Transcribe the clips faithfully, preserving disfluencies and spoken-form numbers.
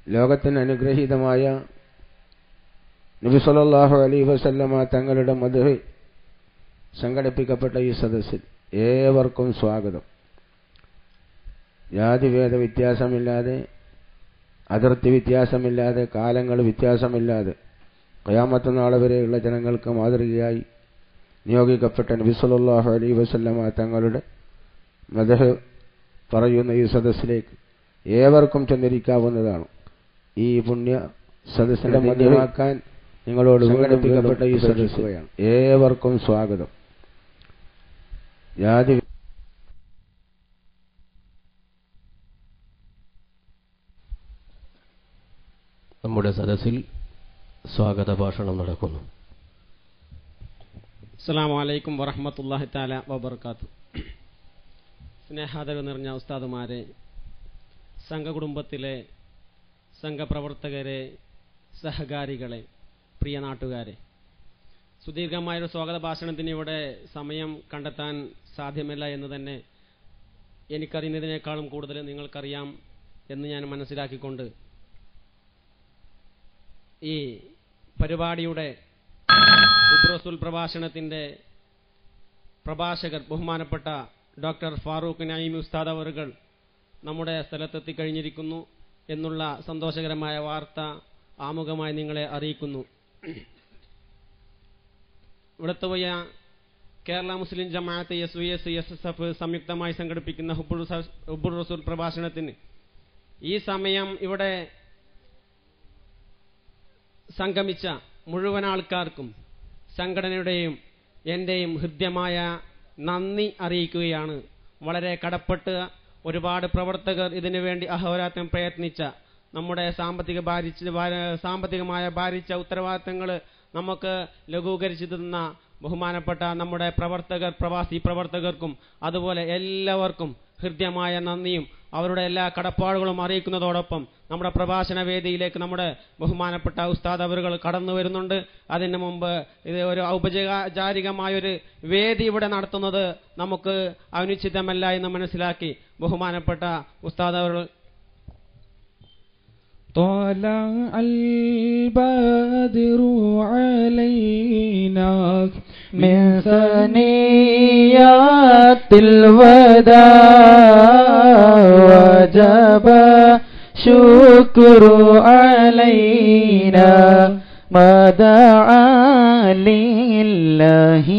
ലോകത്തിന് അനുഗ്രഹീതമായ നബി സല്ലല്ലാഹു അലൈഹി വസല്ലമ തങ്ങളുടെ മദ്ഹ് സംഘടിപ്പിക്കപ്പെട്ട ഈ സദസ്സിൽ ഏവർക്കും സ്വാഗതം. ജാതിഭേദ വ്യത്യാസമില്ലാതെ, അതിർത്തി വ്യത്യാസമില്ലാതെ, കാലങ്ങൾ വ്യത്യാസമില്ലാതെ ഖിയാമത്ത് നാൾ വരെയുള്ള ജനങ്ങൾക്ക് മാതൃകയായി നിയോഗിക്കപ്പെട്ട നബി സല്ലല്ലാഹു അലൈഹി വസല്ലമ തങ്ങളുടെ മദ്ഹ് പറയുന്ന ഈ സദസ്സിലേക്ക് ഏവർക്കും ചെന്നിരിക്കാവുന്നതാണ്. ഈ പുണ്യ സദസ്സിനെ മധ്യമാക്കാൻ നിങ്ങളോട് സംഘടിപ്പിക്കപ്പെട്ട ഈ സദസ്സുകയാണ്. ഏവർക്കും സ്വാഗതം. ജാതി നമ്മുടെ സദസ്സിൽ സ്വാഗത ഭാഷണം നടക്കുന്നു. അസ്സലാമു അലൈക്കും വറഹ്മത്തുള്ളാഹി തആല വബറകാതുഹു. സ്നേഹാദരവ് നിറഞ്ഞ ഉസ്താദുമാരെ, സംഘകുടുംബത്തിലെ സംഘപ്രവർത്തകരെ, സഹകാരികളെ, പ്രിയ നാട്ടുകാരെ, സുദീർഘമായൊരു സ്വാഗത ഭാഷണത്തിന് ഇവിടെ സമയം കണ്ടെത്താൻ സാധ്യമല്ല എന്ന് തന്നെ എനിക്കറിയുന്നതിനേക്കാളും കൂടുതൽ നിങ്ങൾക്കറിയാം എന്ന് ഞാൻ മനസ്സിലാക്കിക്കൊണ്ട് ഈ പരിപാടിയുടെ ഉബ്റസുൽ പ്രഭാഷണത്തിൻ്റെ പ്രഭാഷകർ ബഹുമാനപ്പെട്ട ഡോക്ടർ ഫാറൂഖ് നഈം ഉസ്താദ് അവറുകൾ നമ്മുടെ സ്ഥലത്തെത്തിക്കഴിഞ്ഞിരിക്കുന്നു എന്നുള്ള സന്തോഷകരമായ വാർത്ത ആമുഖമായി നിങ്ങളെ അറിയിക്കുന്നു. ഇവിടുത്തെ വയ്യ Kerala Muslim Jamaath, S V S, S S F സംയുക്തമായി സംഘടിപ്പിക്കുന്ന ഹുബ്ബുർ റസൂൽ പ്രഭാഷണത്തിന് ഈ സമയം ഇവിടെ സംഗമിച്ച മുഴുവൻ ആൾക്കാർക്കും സംഘടനയുടെയും എൻ്റെയും ഹൃദ്യമായ നന്ദി അറിയിക്കുകയാണ്. വളരെ കടപ്പെട്ട് ഒരുപാട് പ്രവർത്തകർ ഇതിനു വേണ്ടി അഹോരാത്രം പ്രയത്നിച്ച, നമ്മുടെ സാമ്പത്തിക ഭാരിച്ച സാമ്പത്തികമായ ഭാരിച്ച ഉത്തരവാദിത്തങ്ങൾ നമുക്ക് ലഘൂകരിച്ചു തന്ന ബഹുമാനപ്പെട്ട നമ്മുടെ പ്രവർത്തകർ, പ്രവാസി പ്രവർത്തകർക്കും അതുപോലെ എല്ലാവർക്കും ഹൃദ്യമായ നന്ദിയും അവരുടെ എല്ലാ കടപ്പാടുകളും അറിയിക്കുന്നതോടൊപ്പം നമ്മുടെ പ്രഭാഷണ വേദിയിലേക്ക് നമ്മുടെ ബഹുമാനപ്പെട്ട ഉസ്താദ് അവറുകൾ കടന്നു വരുന്നുണ്ട്. അതിന് മുമ്പ് ഇത് ഒരു ഔപചാരികമായൊരു വേദി ഇവിടെ നടത്തുന്നത് നമുക്ക് അനുചിതമല്ല എന്ന് മനസ്സിലാക്കി ബഹുമാനപ്പെട്ട ഉസ്താദ് അവറുകൾ طلع البدر علينا من ثنيات الوداع وجب شكر علينا ما دعا لله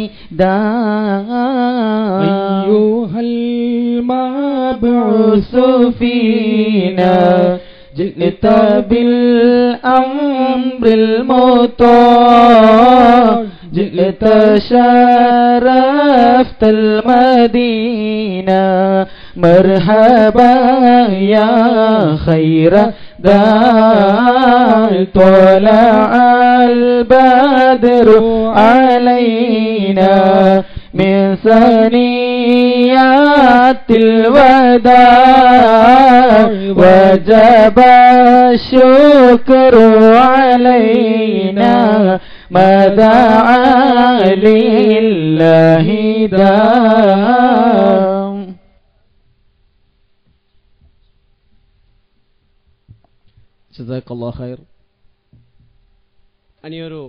داع أيها المبعوث فينا جئت بالأمر المطاع جئت شرفت المدينة مرحبا يا خير داع طلع البدر علينا من ثنيات الوداع وجب الشكر علينا ما دعا لله داع. ജസാക്കല്ലാഹു ഖൈർ. ഇനിയൊരു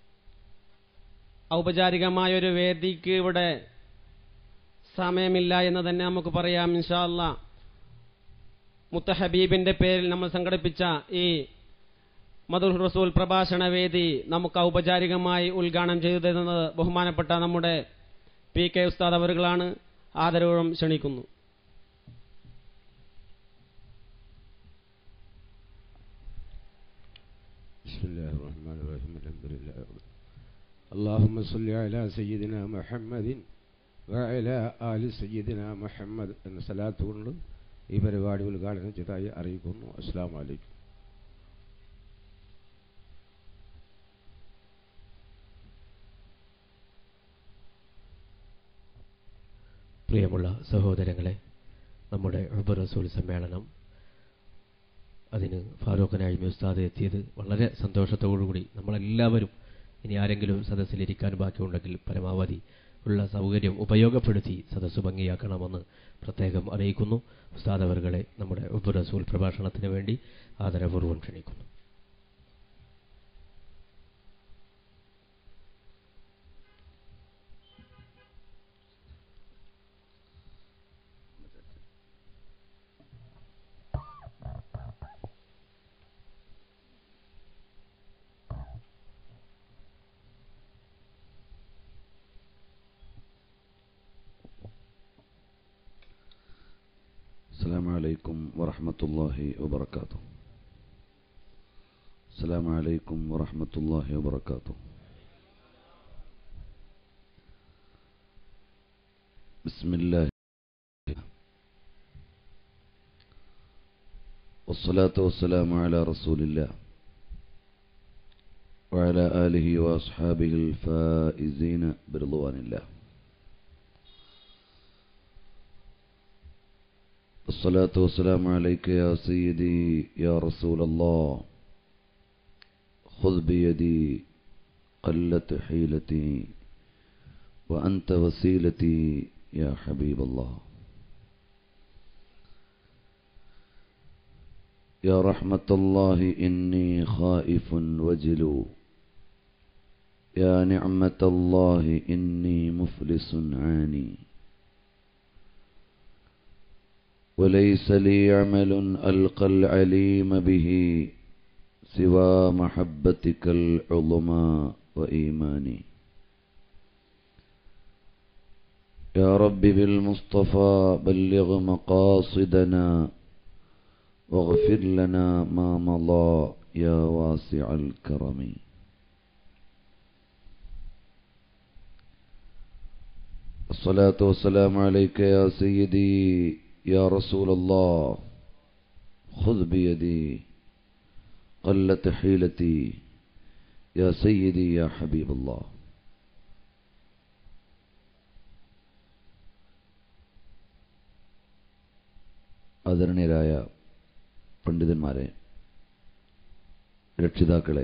ഔപചാരികമായൊരു വേദിക്ക് ഇവിടെ സമയമില്ല എന്ന് തന്നെ നമുക്ക് പറയാം. ഇൻഷാ അല്ലാഹ് മുത്തഹബീബിന്റെ പേരിൽ നമ്മൾ സംഘടിപ്പിച്ച ഈ മദ്ഹുർ റസൂൽ പ്രഭാഷണ വേദി നമുക്ക് ഔപചാരികമായി ഉദ്ഘാടനം ചെയ്തു തരുന്നത് ബഹുമാനപ്പെട്ട നമ്മുടെ പി കെ ഉസ്താദ് അവറുകളാണ്. ആദരവോടും ക്ഷണിക്കുന്നു. اللهم صل على سيدنا محمد وعلى آل سيدنا محمد എന്ന സലാത്ത് കൊണ്ട് ഈ പരിപാടി ഉദ്ഘാടനം ചെയ്തതായി അറിയിക്കുന്നു. അസ്സലാമു അലൈക്കും. പ്രിയമുള്ള സഹോദരങ്ങളെ, നമ്മുടെ ഹുബ്ബുർ റസൂൽ സമ്മേളനം അതിന് ഫാറൂഖ് നഈം ഉസ്താദ് എത്തിയത് വളരെ സന്തോഷത്തോടുകൂടി നമ്മളെല്ലാവരും, ഇനി ആരെങ്കിലും സദസ്സിലിരിക്കാൻ ബാക്കിയുണ്ടെങ്കിൽ പരമാവധി ഉള്ള സൗകര്യം ഉപയോഗപ്പെടുത്തി സദസ്സ് ഭംഗിയാക്കണമെന്ന് പ്രത്യേകം അറിയിക്കുന്നു. ഉസ്താദ് അവർകളെ നമ്മുടെ ഉബ്ബ് റസൂൽ പ്രഭാഷണത്തിന് വേണ്ടി ആദരപൂർവ്വം ക്ഷണിക്കുന്നു. السلام عليكم ورحمة الله وبركاته. السلام عليكم ورحمة الله وبركاته. بسم الله والصلاة والسلام على رسول الله وعلى آله وأصحابه الفائزين برضوان الله. الصلاة والسلام عليك يا سيدي يا رسول الله، خذ بيدي قلت حيلتي وأنت وسيلتي يا حبيب الله. يا رحمة الله إني خائف وجلو، يا نعمة الله إني مفلس عاني، وليس لي عمل ألقى العليم به سوى محبتك العظمى وإيماني. يا رب بالمصطفى بلغ مقاصدنا واغفر لنا ما مضى يا واسع الكرم. الصلاة والسلام عليك يا سيدي يا رسول الله، خذ بيدي قلت حيلتي يا سيدي يا حبيب الله. ആദരണീയരായ പണ്ഡിതന്മാരെ, രക്ഷിതാക്കളെ,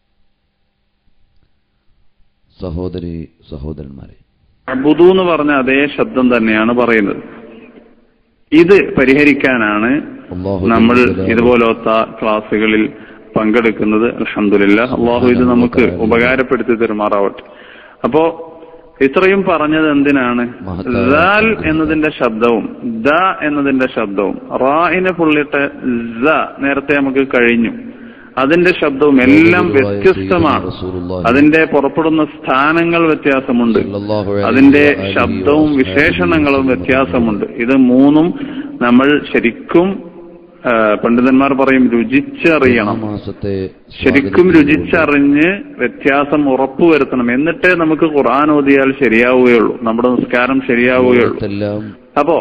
സഹോദരി സഹോദരന്മാരെ, അബുദു എന്ന് പറഞ്ഞ അതേ ശബ്ദം തന്നെയാണ് പറയുന്നത്. ഇത് പരിഹരിക്കാനാണ് നമ്മൾ ഇതുപോലത്തെ ക്ലാസ്സുകളിൽ പങ്കെടുക്കുന്നത്. അൽഹംദുലില്ലാഹ്, അള്ളാഹു ഇത് നമുക്ക് ഉപകാരപ്പെടുത്തി തരുമാറാവട്ടെ. അപ്പോ ഇത്രയും പറഞ്ഞത് എന്തിനാണ്? ദാൽ എന്നതിന്റെ ശബ്ദവും ദ എന്നതിന്റെ ശബ്ദവും റായിനെ പുള്ളിട്ട് സ നേരത്തെ നമുക്ക് കഴിഞ്ഞു. അതിന്റെ ശബ്ദവും എല്ലാം വ്യത്യസ്തമാണ്. അതിന്റെ പുറപ്പെടുന്ന സ്ഥാനങ്ങൾ വ്യത്യാസമുണ്ട്. അതിന്റെ ശബ്ദവും വിശേഷണങ്ങളും വ്യത്യാസമുണ്ട്. ഇത് മൂന്നും നമ്മൾ ശരിക്കും പണ്ഡിതന്മാർ പറയും രുചിച്ചറിയണം. ശരിക്കും രുചിച്ചറിഞ്ഞ് വ്യത്യാസം ഉറപ്പുവരുത്തണം. എന്നിട്ടേ നമുക്ക് ഖുർആൻ ഓതിയാൽ ശരിയാവുകയുള്ളൂ, നമ്മുടെ നിസ്കാരം ശരിയാവുകയുള്ളൂ. അപ്പോ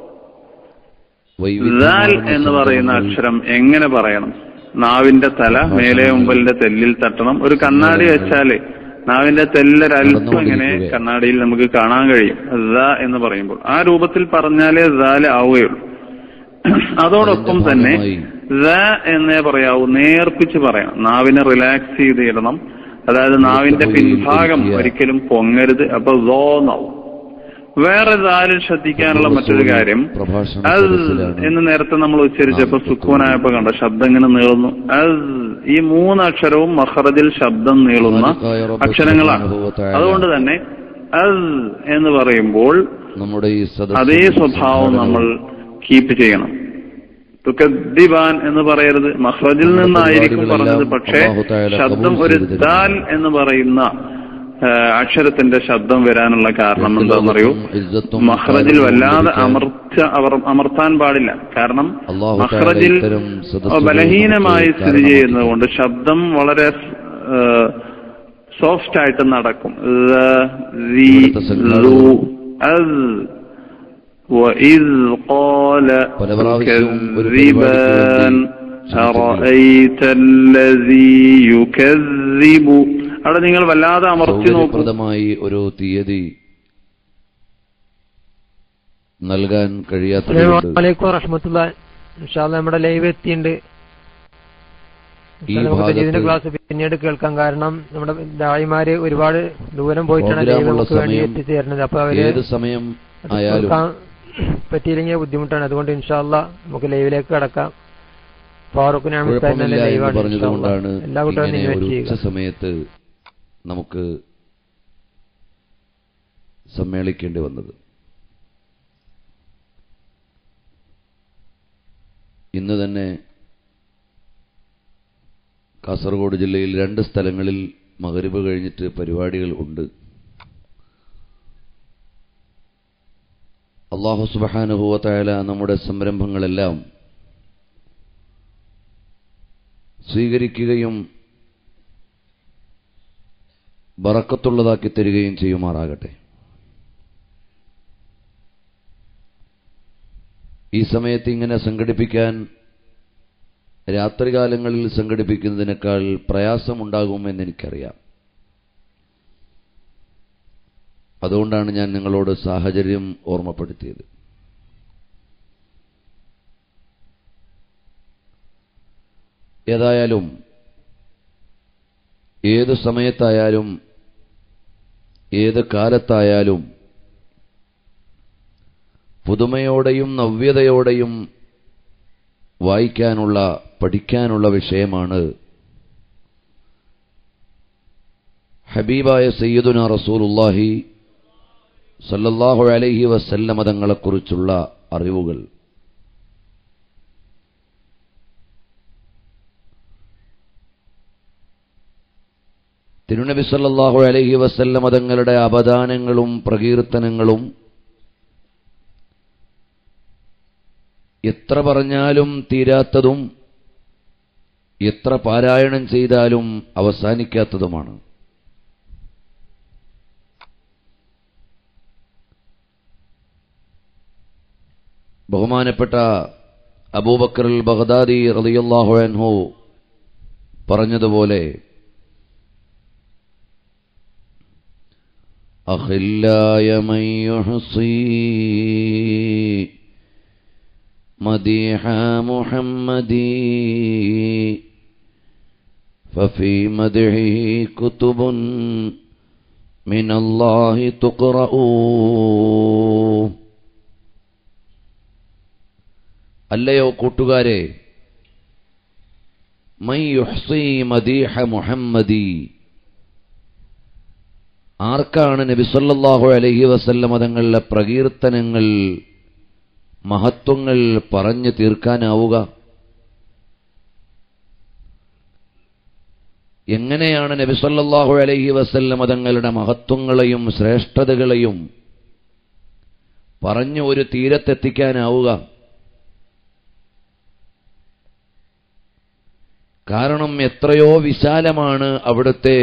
ദാൽ എന്ന് പറയുന്ന അക്ഷരം എങ്ങനെ പറയണം? നാവിന്റെ തല മേലെ മുമ്പലിന്റെ തെല്ലിൽ തട്ടണം. ഒരു കണ്ണാടി വെച്ചാല് നാവിന്റെ തെല്ലൊരൽപ്പം ഇങ്ങനെ കണ്ണാടിയിൽ നമുക്ക് കാണാൻ കഴിയും ദ എന്ന് പറയുമ്പോൾ. ആ രൂപത്തിൽ പറഞ്ഞാലേ ദാല് ആവുകയുള്ളൂ. അതോടൊപ്പം തന്നെ ദ എന്നേ പറയാവൂ, നേർപ്പിച്ച് പറയണം. നാവിനെ റിലാക്സ് ചെയ്ത് ഇടണം. അതായത് നാവിന്റെ പിൻഭാഗം ഒരിക്കലും പൊങ്ങരുത്. അപ്പൊ ദോ നാവും. വേറെ ദാലിൽ ശ്രദ്ധിക്കാനുള്ള മറ്റൊരു കാര്യം, അസ് എന്ന് നേരത്തെ നമ്മൾ ഉച്ചരിച്ചപ്പോ സുക്കൂനായപ്പോ കണ്ട ശബ്ദം ഇങ്ങനെ നീളുന്നു. അസ് ഈ മൂന്ന് അക്ഷരവും മഖറജിൽ ശബ്ദം നീളുന്ന അക്ഷരങ്ങളാണ്. അതുകൊണ്ട് തന്നെ അസ് എന്ന് പറയുമ്പോൾ നമ്മുടെ ഈ അതേ സ്വഭാവം നമ്മൾ കീപ്പ് ചെയ്യണം. തുകദ്ദിബാൻ എന്ന് പറയരുത്, മഖ്റജിൽ നിന്നായിരിക്കും പറഞ്ഞത്. പക്ഷേ ശബ്ദം ഒരു ദാൽ എന്ന് പറയുന്ന അക്ഷരത്തിന്റെ ശബ്ദം വരാനുള്ള കാരണം എന്താണെന്നറിയോ? മഖ്റജിൽ വല്ലാതെ അമർച്ച അവർ അമർത്താൻ പാടില്ല. കാരണം മഖ്റജിൽ ബലഹീനമായി സ്ഥിതി ചെയ്യുന്നത് കൊണ്ട് ശബ്ദം വളരെ സോഫ്റ്റ് ആയിട്ട് നടക്കും. وَإِذْ قَالَ كَذِّبًا أَرَأَيْتَ الَّذِي يُكَذِّبُ. അവിടെ നിങ്ങൾ വല്ലാതെ അമർത്തി നോക്കുന്നതുമായി ഒരു തീയതി നൽകാൻ കഴിയാത്ത. അസ്സലാമു അലൈക്കും വറഹ്മത്തുള്ളാഹി. ഇൻഷാ അല്ലാഹ് നമ്മുടെ ലൈവ് എത്തിയിട്ടുണ്ട്. ഇതിന്റെ ക്ലാസ് പിന്നീട് കേൾക്കാൻ കാരണം നമ്മുടെ ദായിമാര് ഒരുപാട് ദൂരം പോയിട്ടാണ് നമുക്ക് വേണ്ടി എത്തിച്ചേരുന്നത്. അപ്പൊ അവര് ഏത് സമയം ആയാലും പറ്റിയില്ലെങ്കിൽ ബുദ്ധിമുട്ടാണ്. അതുകൊണ്ട് ഇൻഷാ അല്ലാഹ് നമുക്ക് ലൈവിലേക്ക് കടക്കാം. ഫാറൂഖിനെ പറഞ്ഞതുകൊണ്ടാണ് എല്ലാ കുട്ടികളും ഉച്ച സമയത്ത് നമുക്ക് സമ്മേളിക്കേണ്ടി വന്നത്. ഇന്ന് തന്നെ കാസർഗോഡ് ജില്ലയിൽ രണ്ട് സ്ഥലങ്ങളിൽ മഗ്‌രിബ് കഴിഞ്ഞിട്ട് പരിപാടികൾ ഉണ്ട്. അല്ലാഹു സുബ്ഹാനഹു വ തആല നമ്മുടെ സംരംഭങ്ങളെല്ലാം സ്വീകരിക്കുകയും ബറക്കത്തുള്ളതാക്കി തരികയും ചെയ്യുമാറാകട്ടെ. ഈ സമയത്ത് ഇങ്ങനെ സംഘടിപ്പിക്കാൻ രാത്രികാലങ്ങളിൽ സംഘടിപ്പിക്കുന്നതിനേക്കാൾ പ്രയാസമുണ്ടാകുമെന്ന് എനിക്കറിയാം. അതുകൊണ്ടാണ് ഞാൻ നിങ്ങളോട് സാഹചര്യം ഓർമ്മപ്പെടുത്തിയത്. ഏതായാലും ഏത് സമയത്തായാലും ഏത് കാലത്തായാലും പുതുമയോടെയും നവ്യതയോടെയും വായിക്കാനുള്ള പഠിക്കാനുള്ള വിഷയമാണ് ഹബീബായ സയ്യിദുനാ റസൂലുള്ളാഹി സല്ലല്ലാഹു അലൈഹി വസല്ലമ തങ്ങളെക്കുറിച്ചുള്ള അറിവുകൾ. തിരുനബി സല്ലല്ലാഹു അലൈഹി വസല്ലമ തങ്ങളുടെ അപദാനങ്ങളും പ്രകീർത്തനങ്ങളും എത്ര പറഞ്ഞാലും തീരാത്തതും എത്ര പാരായണം ചെയ്താലും അവസാനിക്കാത്തതുമാണ്. ബഹുമാനപ്പെട്ട അബൂബക്കർ അൽ ബഗ്ദാദി റളിയല്ലാഹു അൻഹു പറഞ്ഞതുപോലെ അഖില്ലായ മൻ യുഹ്സീ മദീഹ മുഹമ്മദി ഫഫീ മദ്ഹിഹി കുതുബുൻ മിനല്ലാഹി തുഖറഊ. അല്ലയോ കൂട്ടുകാരെ, മൻ യുഹ്സീ മദീഹ മുഹമ്മദി, ആർക്കാണ് നബി സല്ലല്ലാഹു അലൈഹി വസല്ലമ തങ്ങളുടെ പ്രകീർത്തനങ്ങൾ മഹത്വങ്ങൾ പറഞ്ഞു തീർക്കാനാവുക? എങ്ങനെയാണ് നബി സല്ലല്ലാഹു അലൈഹി വസല്ലമ തങ്ങളുടെ മഹത്വങ്ങളെയും ശ്രേഷ്ഠതകളെയും പറഞ്ഞു ഒരു തീരത്തെത്തിക്കാനാവുക? കാരണം എത്രയോ വിശാലമാണ് അവിടുത്തെ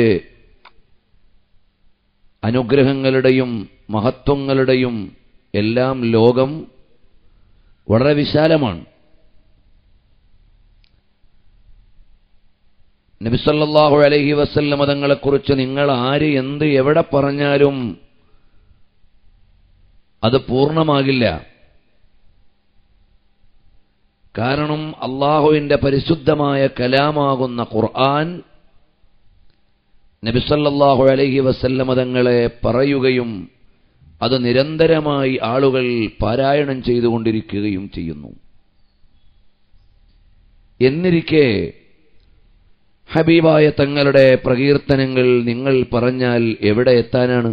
അനുഗ്രഹങ്ങളുടെയും മഹത്വങ്ങളുടെയും എല്ലാം ലോകം വളരെ വിശാലമാണ്. നബി സല്ലല്ലാഹു അലൈഹി വസല്ലമ തങ്ങളെക്കുറിച്ച് നിങ്ങൾ ആര് എന്ത് എവിടെ പറഞ്ഞാലും അത് പൂർണ്ണമാകില്ല. കാരണം അള്ളാഹുവിന്റെ പരിശുദ്ധമായ കലാമാകുന്ന ഖുർആൻ നബി സല്ലല്ലാഹു അലൈഹി വസല്ലമ തങ്ങളെ പറയുകയും അത് നിരന്തരമായി ആളുകൾ പാരായണം ചെയ്തുകൊണ്ടിരിക്കുകയും ചെയ്യുന്നു. എന്നിരിക്കെ ഹബീബായ തങ്ങളുടെ പ്രകീർത്തനങ്ങൾ നിങ്ങൾ പറഞ്ഞാൽ എവിടെ എത്താനാണ്?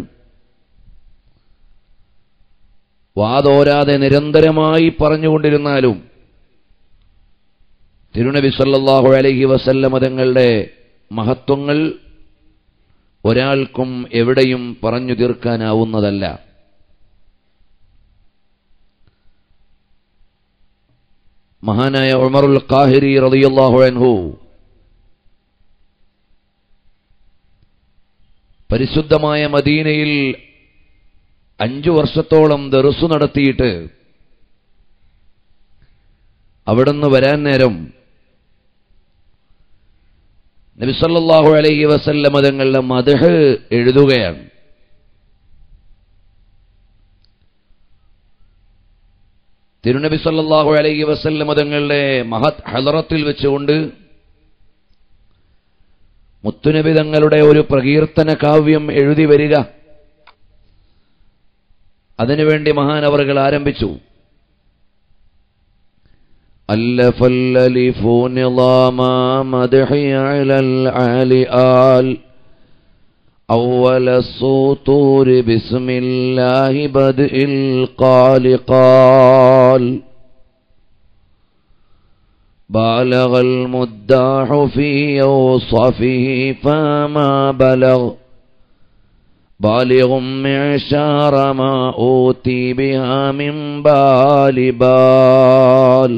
വാതോരാതെ നിരന്തരമായി പറഞ്ഞുകൊണ്ടിരുന്നാലും തിരുനബി സല്ലല്ലാഹു അലൈഹി വസല്ലമ തങ്ങളുടെ മഹത്വങ്ങൾ ഒരാൾക്കും എവിടെയും പറഞ്ഞു തീർക്കാനാവുന്നതല്ല. മഹാനായ ഉമറുൽ ഖാഹിരി റളിയല്ലാഹു അൻഹു പരിശുദ്ധമായ മദീനയിൽ അഞ്ചു വർഷത്തോളം ദർസു നടത്തിയിട്ട് അവിടുന്ന് വരാൻ നേരം നബി സല്ലല്ലാഹു അലൈഹി വസല്ലമ തങ്ങളുടെ മദ്ഹ് എഴുതുകയാണ്. തിരുനബി സല്ലല്ലാഹു അലൈഹി വസല്ലമ തങ്ങളുടെ മഹത് ഹളറത്തിൽ വെച്ചുകൊണ്ട് മുത്തുനബി തങ്ങളുടെ ഒരു പ്രകീർത്തന കാവ്യം എഴുതി വരിക. അതിനുവേണ്ടി മഹാനവറുകൾ ആരംഭിച്ചു. അല്ലഫല്ലലിഫു നിളാമ മദ്ഹി അലൽ ആലിആൽ അവല സൂതൂർ ബിസ്മില്ലാഹി ബദ്ഇൽ ഖാലിഖാൽ بالغ المداح في أوصافه فما بلغ بالغ معشار ما أوتي بها من بال بال.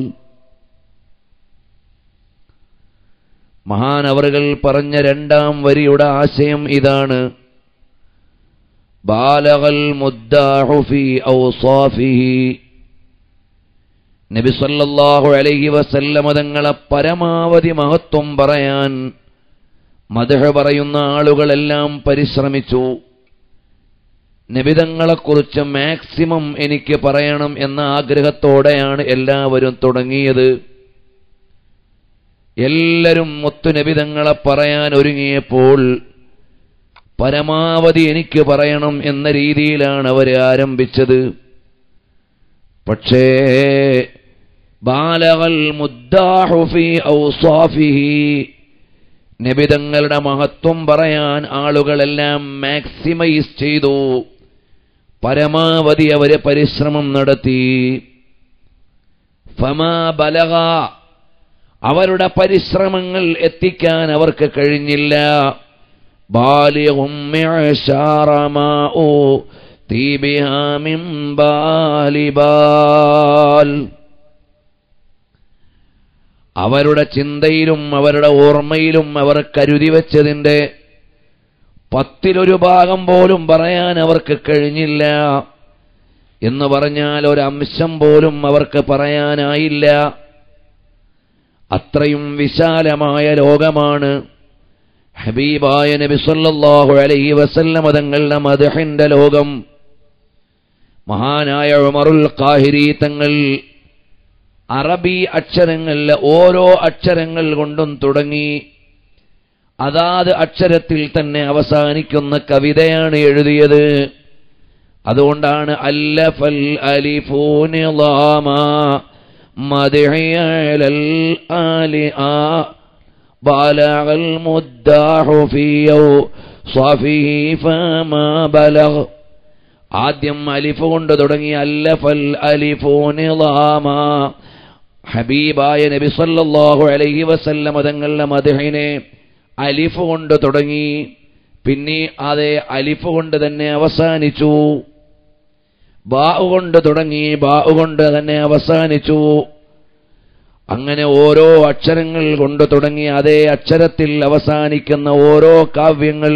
മഹാനവറുകൾ പറഞ്ഞ രണ്ടാം വരിയുടെ ആശയം ഇതാണ്. ബാലഗൽ മുദ്ദാഹു ഫീ ഔസാഫിഹി, നബി സല്ലല്ലാഹു അലൈഹി വസല്ലമ തങ്ങളെ പരമാവധി മഹത്വം പറയാൻ മദ്ഹ് പറയുന്ന ആളുകളെല്ലാം പരിശ്രമിച്ചു. നബിതങ്ങളെക്കുറിച്ച് മാക്സിമം എനിക്ക് പറയണം എന്ന ആഗ്രഹത്തോടെയാണ് എല്ലാവരും തുടങ്ങിയത്. എല്ലാവരും മുത്തുനബിതങ്ങളെ പറയാൻ ഒരുങ്ങിയപ്പോൾ പരമാവധി എനിക്ക് പറയണം എന്ന രീതിയിലാണ് അവർ ആരംഭിച്ചത്. പക്ഷേ ബാലഗൽ മുദ്ദാഹു ഫീ ഔസാഫിഹി, നബിതങ്ങളുടെ മഹത്വം പറയാൻ ആളുകളെല്ലാം മാക്സിമൈസ് ചെയ്തു, പരമാവധി അവരെ പരിശ്രമം നടത്തി. ഫമാ ബലഗ, അവരുടെ പരിശ്രമങ്ങൾ എത്തിക്കാൻ അവർക്ക് കഴിഞ്ഞില്ല. ബാലിഗും മിഅ്ശാറ മാ ഊതി ബിഹാ മിൻ ബാലി ബാൽ, അവരുടെ ചിന്തയിലും അവരുടെ ഓർമ്മയിലും അവർ കരുതി വെച്ചതിന്റെ പത്തിലൊരു ഭാഗം പോലും പറയാൻ അവർക്ക് കഴിഞ്ഞില്ല. എന്ന് പറഞ്ഞാൽ ഒരംശം പോലും അവർക്ക് പറയാനായില്ല. അത്രയും വിശാലമായ ലോകമാണ് ഹബീബായ നബി സല്ലല്ലാഹു അലൈഹി വസല്ലം തങ്ങളുടെ മദ്ഹിന്റെ ലോകം. മഹാനായ ഉമറുൽ ഖാഹിരി തങ്ങൾ അറബി അക്ഷരങ്ങളിലെ ഓരോ അക്ഷരങ്ങൾ കൊണ്ടും തുടങ്ങി അതാത് അക്ഷരത്തിൽ തന്നെ അവസാനിക്കുന്ന കവിതയാണ് എഴുതിയത്. അതുകൊണ്ടാണ് അല്ലഫൽ അലിഫു നിളാമ മദ്ഹി അലൽ ആലിആ ബാലഗൽ മുദ്ദാഹു ഫീ ഔസാഫിഹി ഫമാ ബലഗ്. ആദ്യം അലിഫ് കൊണ്ട് തുടങ്ങി അല്ലഫൽ അലിഫു നിളാമ, ഹബീബായ നബി സല്ലല്ലാഹു അലൈഹി വസല്ലം തങ്ങളുടെ മദ്ഹിനെ അലിഫ് കൊണ്ട് തുടങ്ങി, പിന്നെ അതേ അലിഫ് കൊണ്ട് തന്നെ അവസാനിച്ചു. ബാ കൊണ്ട് തുടങ്ങി ബാ കൊണ്ട് തന്നെ അവസാനിച്ചു. അങ്ങനെ ഓരോ അക്ഷരങ്ങൾ കൊണ്ട് തുടങ്ങി അതേ അക്ഷരത്തിൽ അവസാനിക്കുന്ന ഓരോ കാവ്യങ്ങൾ,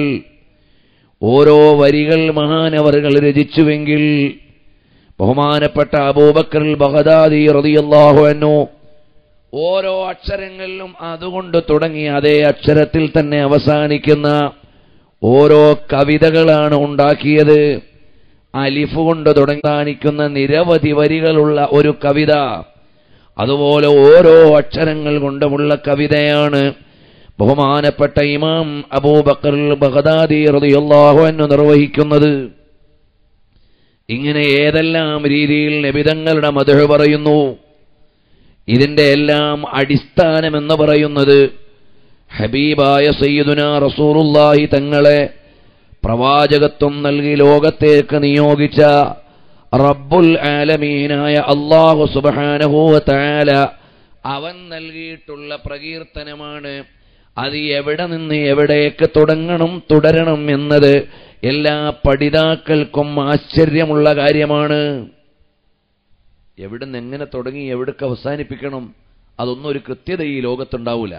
ഓരോ വരികൾ മഹാനവറുകൾ രചിച്ചുവെങ്കിൽ ബഹുമാനപ്പെട്ട അബൂബക്കർ ബഗ്ദാദി റളിയല്ലാഹു അൻഹു ഓരോ അക്ഷരങ്ങളിലും അതുകൊണ്ട് തുടങ്ങി അതേ അക്ഷരത്തിൽ തന്നെ അവസാനിക്കുന്ന ഓരോ കവിതകളാണ് ഉണ്ടാക്കിയത്. അലിഫ് കൊണ്ട് തുടങ്ങാനിക്കുന്ന നിരവധി വരികളുള്ള ഒരു കവിത, അതുപോലെ ഓരോ അക്ഷരങ്ങൾ കൊണ്ടുമുള്ള കവിതയാണ് ബഹുമാനപ്പെട്ട ഇമാം അബൂബക്കർ ബഗ്ദാദി റളിയല്ലാഹു അൻഹു നിർവഹിക്കുന്നത്. ഇങ്ങനെ ഏതെല്ലാം രീതിയിൽ നബിതങ്ങളുടെ മദ്ഹ് പറയുന്നു. ഇതിന്റെ എല്ലാം അടിസ്ഥാനമെന്ന് പറയുന്നത് ഹബീബായ സയ്യിദുനാ റസൂലുള്ളാഹി തങ്ങളെ പ്രവാചകത്വം നൽകി ലോകത്തേക്ക് നിയോഗിച്ച റബ്ബുൽ ആലമീനായ അല്ലാഹു സുബ്ഹാനഹു വ തആല അവൻ നൽകിയിട്ടുള്ള പ്രകീർത്തനമാണ്. അത് എവിടെ നിന്ന് എവിടേക്ക് തുടങ്ങണം തുടരണം എന്നത് എല്ലാ പഠിതാക്കൾക്കും ആശ്ചര്യമുള്ള കാര്യമാണ്. എവിടുന്ന് എങ്ങനെ തുടങ്ങി എവിടേക്ക് അവസാനിപ്പിക്കണം അതൊന്നും ഒരു കൃത്യത ഈ ലോകത്തുണ്ടാവില്ല.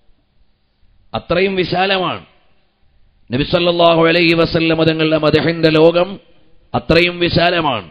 അത്രയും വിശാലമാണ് നബി സല്ലല്ലാഹു അലൈഹി വസല്ലം തങ്ങളുടെ മദ്ഹിന്റെ ലോകം. അത്രയും വിശാലമാണ്.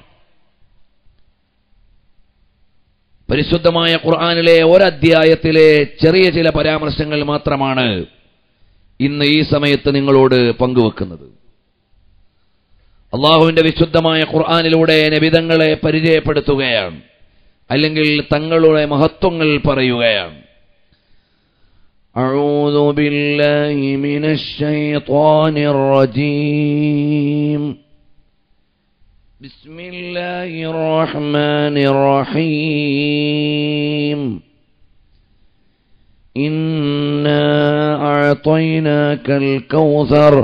പരിശുദ്ധമായ ഖുർആനിലെ ഒരധ്യായത്തിലെ ചെറിയ ചില പരാമർശങ്ങൾ മാത്രമാണ് ഇന്ന് ഈ സമയത്ത് നിങ്ങളോട് പങ്കുവെക്കുന്നത്. അള്ളാഹുവിന്റെ വിശുദ്ധമായ ഖുർആനിലൂടെ നബിതങ്ങളെ പരിചയപ്പെടുത്തുകയാണ്, അല്ലെങ്കിൽ തങ്ങളുടെ മഹത്വങ്ങൾ പറയുകയാണ്. അഊദു بالله من الشيطان الرجيم بسم الله الرحمن الرحيم إنا أعطيناك الكوثر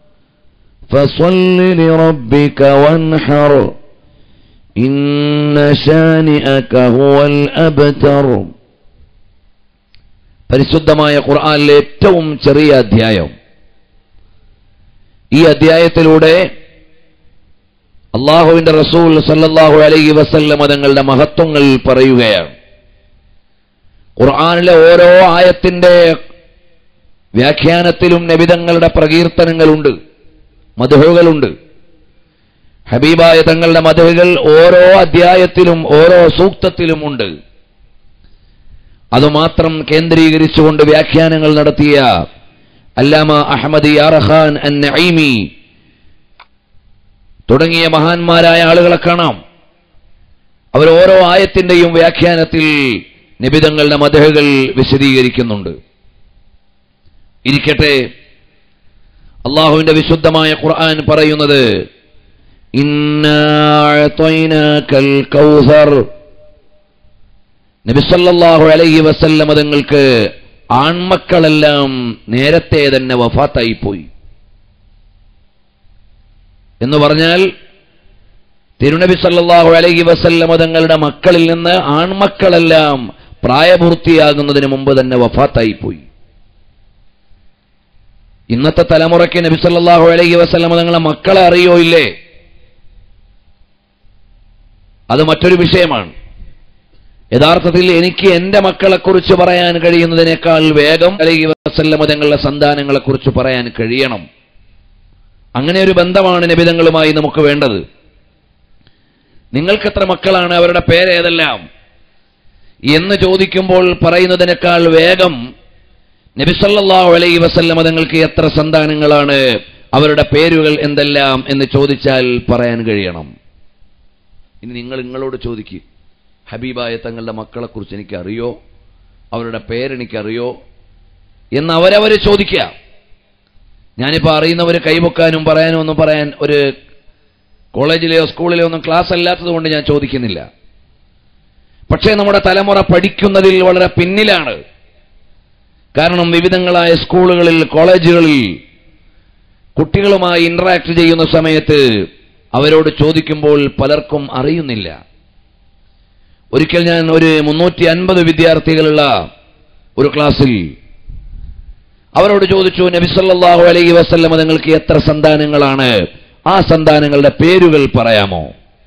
فصل لربك وانحر إن شانئك هو الأبتر. പരിശുദ്ധമായ ഖുർആനിലെ ഏറ്റവും ചെറിയ അധ്യായം. ഈ അധ്യായത്തിലൂടെ അല്ലാഹുവിന്റെ റസൂൽ സല്ലല്ലാഹു അലൈഹി വസല്ലം തങ്ങളുടെ മഹത്വങ്ങൾ പറയുകയാണ്. ഖുർആനിലെ ഓരോ ആയത്തിന്റെ വ്യാഖ്യാനത്തിലും നബിതങ്ങളുടെ പ്രകീർത്തനങ്ങളുണ്ട്, മദ്ഹുകളുണ്ട്. ഹബീബായ തങ്ങളുടെ മദ്ഹുകൾ ഓരോ അധ്യായത്തിലും ഓരോ സൂക്തത്തിലുമുണ്ട്. അതുമാത്രം കേന്ദ്രീകരിച്ചുകൊണ്ട് വ്യാഖ്യാനങ്ങൾ നടത്തിയ അല്ലാമ അഹ്മദ് യാറഖാൻ അൻ-നഈമി തുടങ്ങിയ മഹാന്മാരായ ആളുകളെ കാണാം. അവർ ഓരോ ആയത്തിന്റെയും വ്യാഖ്യാനത്തിൽ നബിതങ്ങളുടെ മദ്ഹുകൾ വിശദീകരിക്കുന്നുണ്ട്. ഇരിക്കട്ടെ, അല്ലാഹുവിന്റെ വിശുദ്ധമായ ഖുർആൻ പറയുന്നത് ഇന്നാ അഅതൈനാകൽ കൗസർ. നബി സല്ലല്ലാഹു അലൈഹി വസല്ലം തങ്ങൾക്ക് ആൺമക്കളെല്ലാം നേരത്തെ തന്നെ വഫാത്തായി പോയി എന്ന് പറഞ്ഞാൽ തിരുനബി സല്ലല്ലാഹു അലൈഹി വസല്ലം തങ്ങളുടെ മക്കളിൽ നിന്ന് ആൺമക്കളെല്ലാം പ്രായപൂർത്തിയാകുന്നതിന് മുമ്പ് തന്നെ വഫാത്തായി പോയി. ഇന്നത്തെ തലമുറയ്ക്ക് നബി സല്ലല്ലാഹു അലൈഹി വസല്ലം തങ്ങളുടെ മക്കളെ അറിയോ ഇല്ലേ? അത് മറ്റൊരു വിഷയമാണ്. യഥാർത്ഥത്തിൽ എനിക്ക് എന്റെ മക്കളെക്കുറിച്ച് പറയാൻ കഴിയുന്നതിനേക്കാൾ വേഗം അലൈഹി വസല്ലം തങ്ങളുടെ സന്താനങ്ങളെക്കുറിച്ച് പറയാൻ കഴിയണം. അങ്ങനെ ഒരു ബന്ധമാണ് നബിതങ്ങളുമായി നമുക്ക് വേണ്ടത്. നിങ്ങൾക്കെത്ര മക്കളാണ്, അവരുടെ പേരേതെല്ലാം എന്ന് ചോദിക്കുമ്പോൾ പറയുന്നതിനേക്കാൾ വേഗം നബി സല്ലല്ലാഹു അലൈഹി വസല്ലം തങ്ങൾക്ക് എത്ര സന്താനങ്ങളാണ്, അവരുടെ പേരുകൾ എന്തെല്ലാം എന്ന് ചോദിച്ചാൽ പറയാൻ കഴിയണം. ഇനി നിങ്ങൾ നിങ്ങളോട് ചോദിക്കുക, ഹബീബായ തങ്ങളുടെ മക്കളെക്കുറിച്ച് എനിക്കറിയോ, അവരുടെ പേരെനിക്കറിയോ എന്ന് അവരവർ ചോദിക്കുക. ഞാനിപ്പോൾ അറിയുന്നവർ കൈവക്കാനും പറയാനും ഒന്നും പറയാൻ ഒരു കോളേജിലെയോ സ്കൂളിലെയോ ഒന്നും ക്ലാസ് അല്ലാത്തത് കൊണ്ട് ഞാൻ ചോദിക്കുന്നില്ല. പക്ഷേ നമ്മുടെ തലമുറ പഠിക്കുന്നതിൽ വളരെ പിന്നിലാണ്. കാരണം വിവിധങ്ങളായ സ്കൂളുകളിൽ, കോളേജുകളിൽ കുട്ടികളുമായി ഇന്ററാക്ട് ചെയ്യുന്ന സമയത്ത് അവരോട് ചോദിക്കുമ്പോൾ പലർക്കും അറിയുന്നില്ല. ഒരിക്കൽ ഞാൻ ഒരു മുന്നൂറ്റി അൻപത് വിദ്യാർത്ഥികളുള്ള ഒരു ക്ലാസ്സിൽ അവരോട് ചോദിച്ചു, നബി സല്ലല്ലാഹു അലൈഹി വസല്ലം തങ്ങൾക്ക് എത്ര സന്താനങ്ങളാണ്, ആ സന്താനങ്ങളുടെ പേരുകൾ പറയാമോ?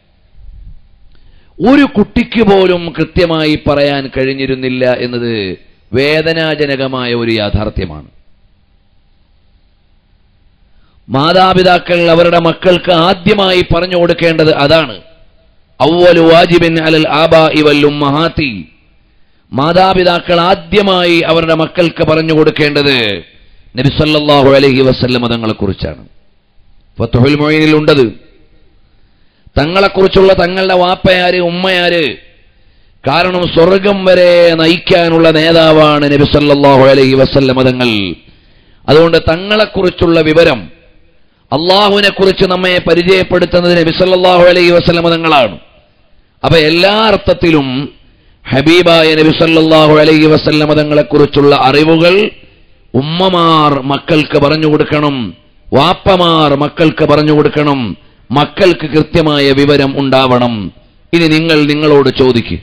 ഒരു കുട്ടിക്ക് പോലും കൃത്യമായി പറയാൻ കഴിഞ്ഞിരുന്നില്ല എന്നത് വേദനാജനകമായ ഒരു യാഥാർത്ഥ്യമാണ്. മാതാപിതാക്കൾ അവരുടെ മക്കൾക്ക് ആദ്യമായി പറഞ്ഞു കൊടുക്കേണ്ടത് അതാണ്. അവ്വലു വാജിബിൻ അലൽ ആബാഇ വൽ ഉമ്മഹാത്തി. മാതാപിതാക്കൾ ആദ്യമായി അവരുടെ മക്കൾക്ക് പറഞ്ഞു കൊടുക്കേണ്ടത് നബി സല്ലല്ലാഹു അലൈഹി വസല്ലം തങ്ങളെക്കുറിച്ചാണ്. ഫത്ഹുൽ മുഈനിൽ ഉണ്ടത്. തങ്ങളെക്കുറിച്ചുള്ള തങ്ങളുടെ വാപ്പയാര്, ഉമ്മയാര്. കാരണം സ്വർഗം വരെ നയിക്കാനുള്ള നേതാവാണ് നബി സല്ലല്ലാഹു അലൈഹി വസല്ലം തങ്ങൾ. അതുകൊണ്ട് തങ്ങളെക്കുറിച്ചുള്ള വിവരം, അള്ളാഹുവിനെ കുറിച്ച് നമ്മെ പരിചയപ്പെടുത്തുന്നത് നബി സല്ലല്ലാഹു അലൈഹി വസല്ലം തങ്ങളാണ്. അപ്പൊ എല്ലാ അർത്ഥത്തിലും ഹബീബായ നബി സല്ലല്ലാഹു അലൈഹി വസല്ലം തങ്ങളെക്കുറിച്ചുള്ള അറിവുകൾ ഉമ്മമാർ മക്കൾക്ക് പറഞ്ഞു കൊടുക്കണം, വാപ്പമാർ മക്കൾക്ക് പറഞ്ഞു കൊടുക്കണം, മക്കൾക്ക് കൃത്യമായ വിവരം ഉണ്ടാവണം. ഇനി നിങ്ങൾ നിങ്ങളോട് ചോദിക്കുക,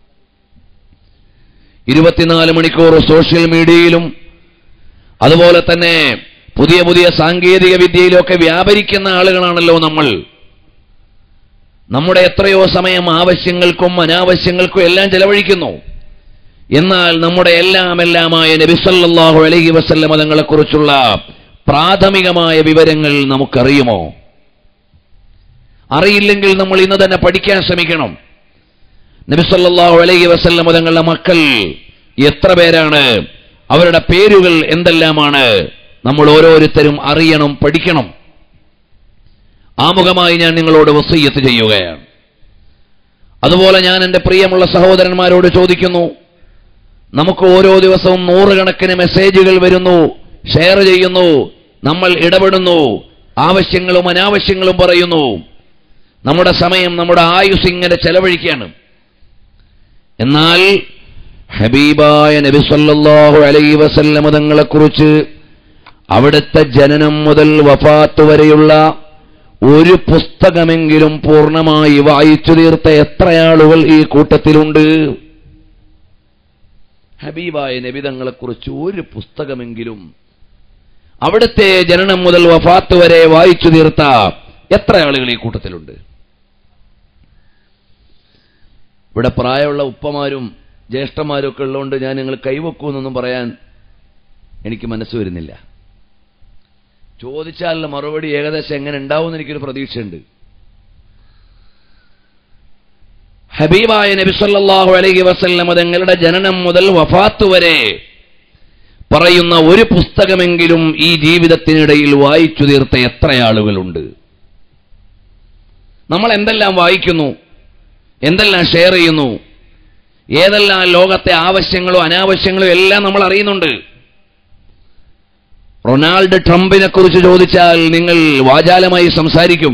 ഇരുപത്തിനാല് മണിക്കൂർ സോഷ്യൽ മീഡിയയിലും അതുപോലെ തന്നെ പുതിയ പുതിയ സാങ്കേതിക വിദ്യയിലൊക്കെ വ്യാപരിക്കുന്ന ആളുകളാണല്ലോ നമ്മൾ. നമ്മുടെ എത്രയോ സമയം ആവശ്യങ്ങൾക്കും അനാവശ്യങ്ങൾക്കും എല്ലാം ചെലവഴിക്കുന്നു. എന്നാൽ നമ്മുടെ എല്ലാം എല്ലാമായ നബി സല്ലല്ലാഹു അലൈഹി വസല്ലം തങ്ങളെക്കുറിച്ചുള്ള പ്രാഥമികമായ വിവരങ്ങൾ നമുക്കറിയുമോ? അറിയില്ലെങ്കിൽ നമ്മൾ ഇന്ന് തന്നെ പഠിക്കാൻ ശ്രമിക്കണം. നബി സല്ലല്ലാഹു അലൈഹി വസല്ലം തങ്ങളുടെ മക്കൾ എത്ര പേരാണ്, അവരുടെ പേരുകൾ എന്തെല്ലാമാണ്, നമ്മൾ ഓരോരുത്തരും അറിയണം, പഠിക്കണം. ആമുഖമായി ഞാൻ നിങ്ങളോട് വസിയ്യത്ത് ചെയ്യുകയാണ്. അതുപോലെ ഞാൻ എൻ്റെ പ്രിയമുള്ള സഹോദരന്മാരോട് ചോദിക്കുന്നു, നമുക്ക് ഓരോ ദിവസവും നൂറുകണക്കിന് മെസ്സേജുകൾ വരുന്നു, ഷെയർ ചെയ്യുന്നു, നമ്മൾ ഇടപെടുന്നു, ആവശ്യങ്ങളും അനാവശ്യങ്ങളും പറയുന്നു. നമ്മുടെ സമയം, നമ്മുടെ ആയുസ് ഇങ്ങനെ ചെലവഴിക്കുകയാണ്. എന്നാൽ ഹബീബായ നബി സല്ലല്ലാഹു അലൈഹി വസല്ലം തങ്ങളെക്കുറിച്ച് അവിടുത്തെ ജനനം മുതൽ വഫാത്ത് വരെയുള്ള ഒരു പുസ്തകമെങ്കിലും പൂർണ്ണമായി വായിച്ചു തീർത്ത എത്ര ആളുകൾ ഈ കൂട്ടത്തിലുണ്ട്? ഹബീബായ നബി തങ്ങളെക്കുറിച്ച് ഒരു പുസ്തകമെങ്കിലും അവിടുത്തെ ജനനം മുതൽ വഫാത്ത് വരെ വായിച്ചു തീർത്ത എത്ര ആളുകൾ ഈ കൂട്ടത്തിലുണ്ട്? ഇവിടെ പ്രായമുള്ള ഉപ്പമാരും ജ്യേഷ്ഠന്മാരും ഒക്കെ ഉള്ളതുകൊണ്ട് ഞാൻ നിങ്ങൾ കൈവെക്കൂന്നൊന്നും പറയാൻ എനിക്ക് മനസ്സ് വരുന്നില്ല. ചോദിച്ചാലുള്ള മറുപടി ഏകദേശം എങ്ങനെ ഉണ്ടാവുമെന്ന് എനിക്കൊരു പ്രതീക്ഷയുണ്ട്. ഹബീബായ നബി സല്ലല്ലാഹു അലൈഹി വസല്ലം തങ്ങളുടെ ജനനം മുതൽ വഫാത്ത് വരെ പറയുന്ന ഒരു പുസ്തകമെങ്കിലും ഈ ജീവിതത്തിനിടയിൽ വായിച്ചു തീർത്ത എത്ര ആളുകളുണ്ട്? നമ്മൾ എന്തെല്ലാം വായിക്കുന്നു, എന്തെല്ലാം ഷെയർ ചെയ്യുന്നു, ഏതെല്ലാം ലോകത്തെ ആവശ്യങ്ങളോ അനാവശ്യങ്ങളോ എല്ലാം നമ്മൾ അറിയുന്നുണ്ട്. റൊണാൾഡ് ട്രംപിനെ കുറിച്ച് ചോദിച്ചാൽ നിങ്ങൾ വാചാലമായി സംസാരിക്കും.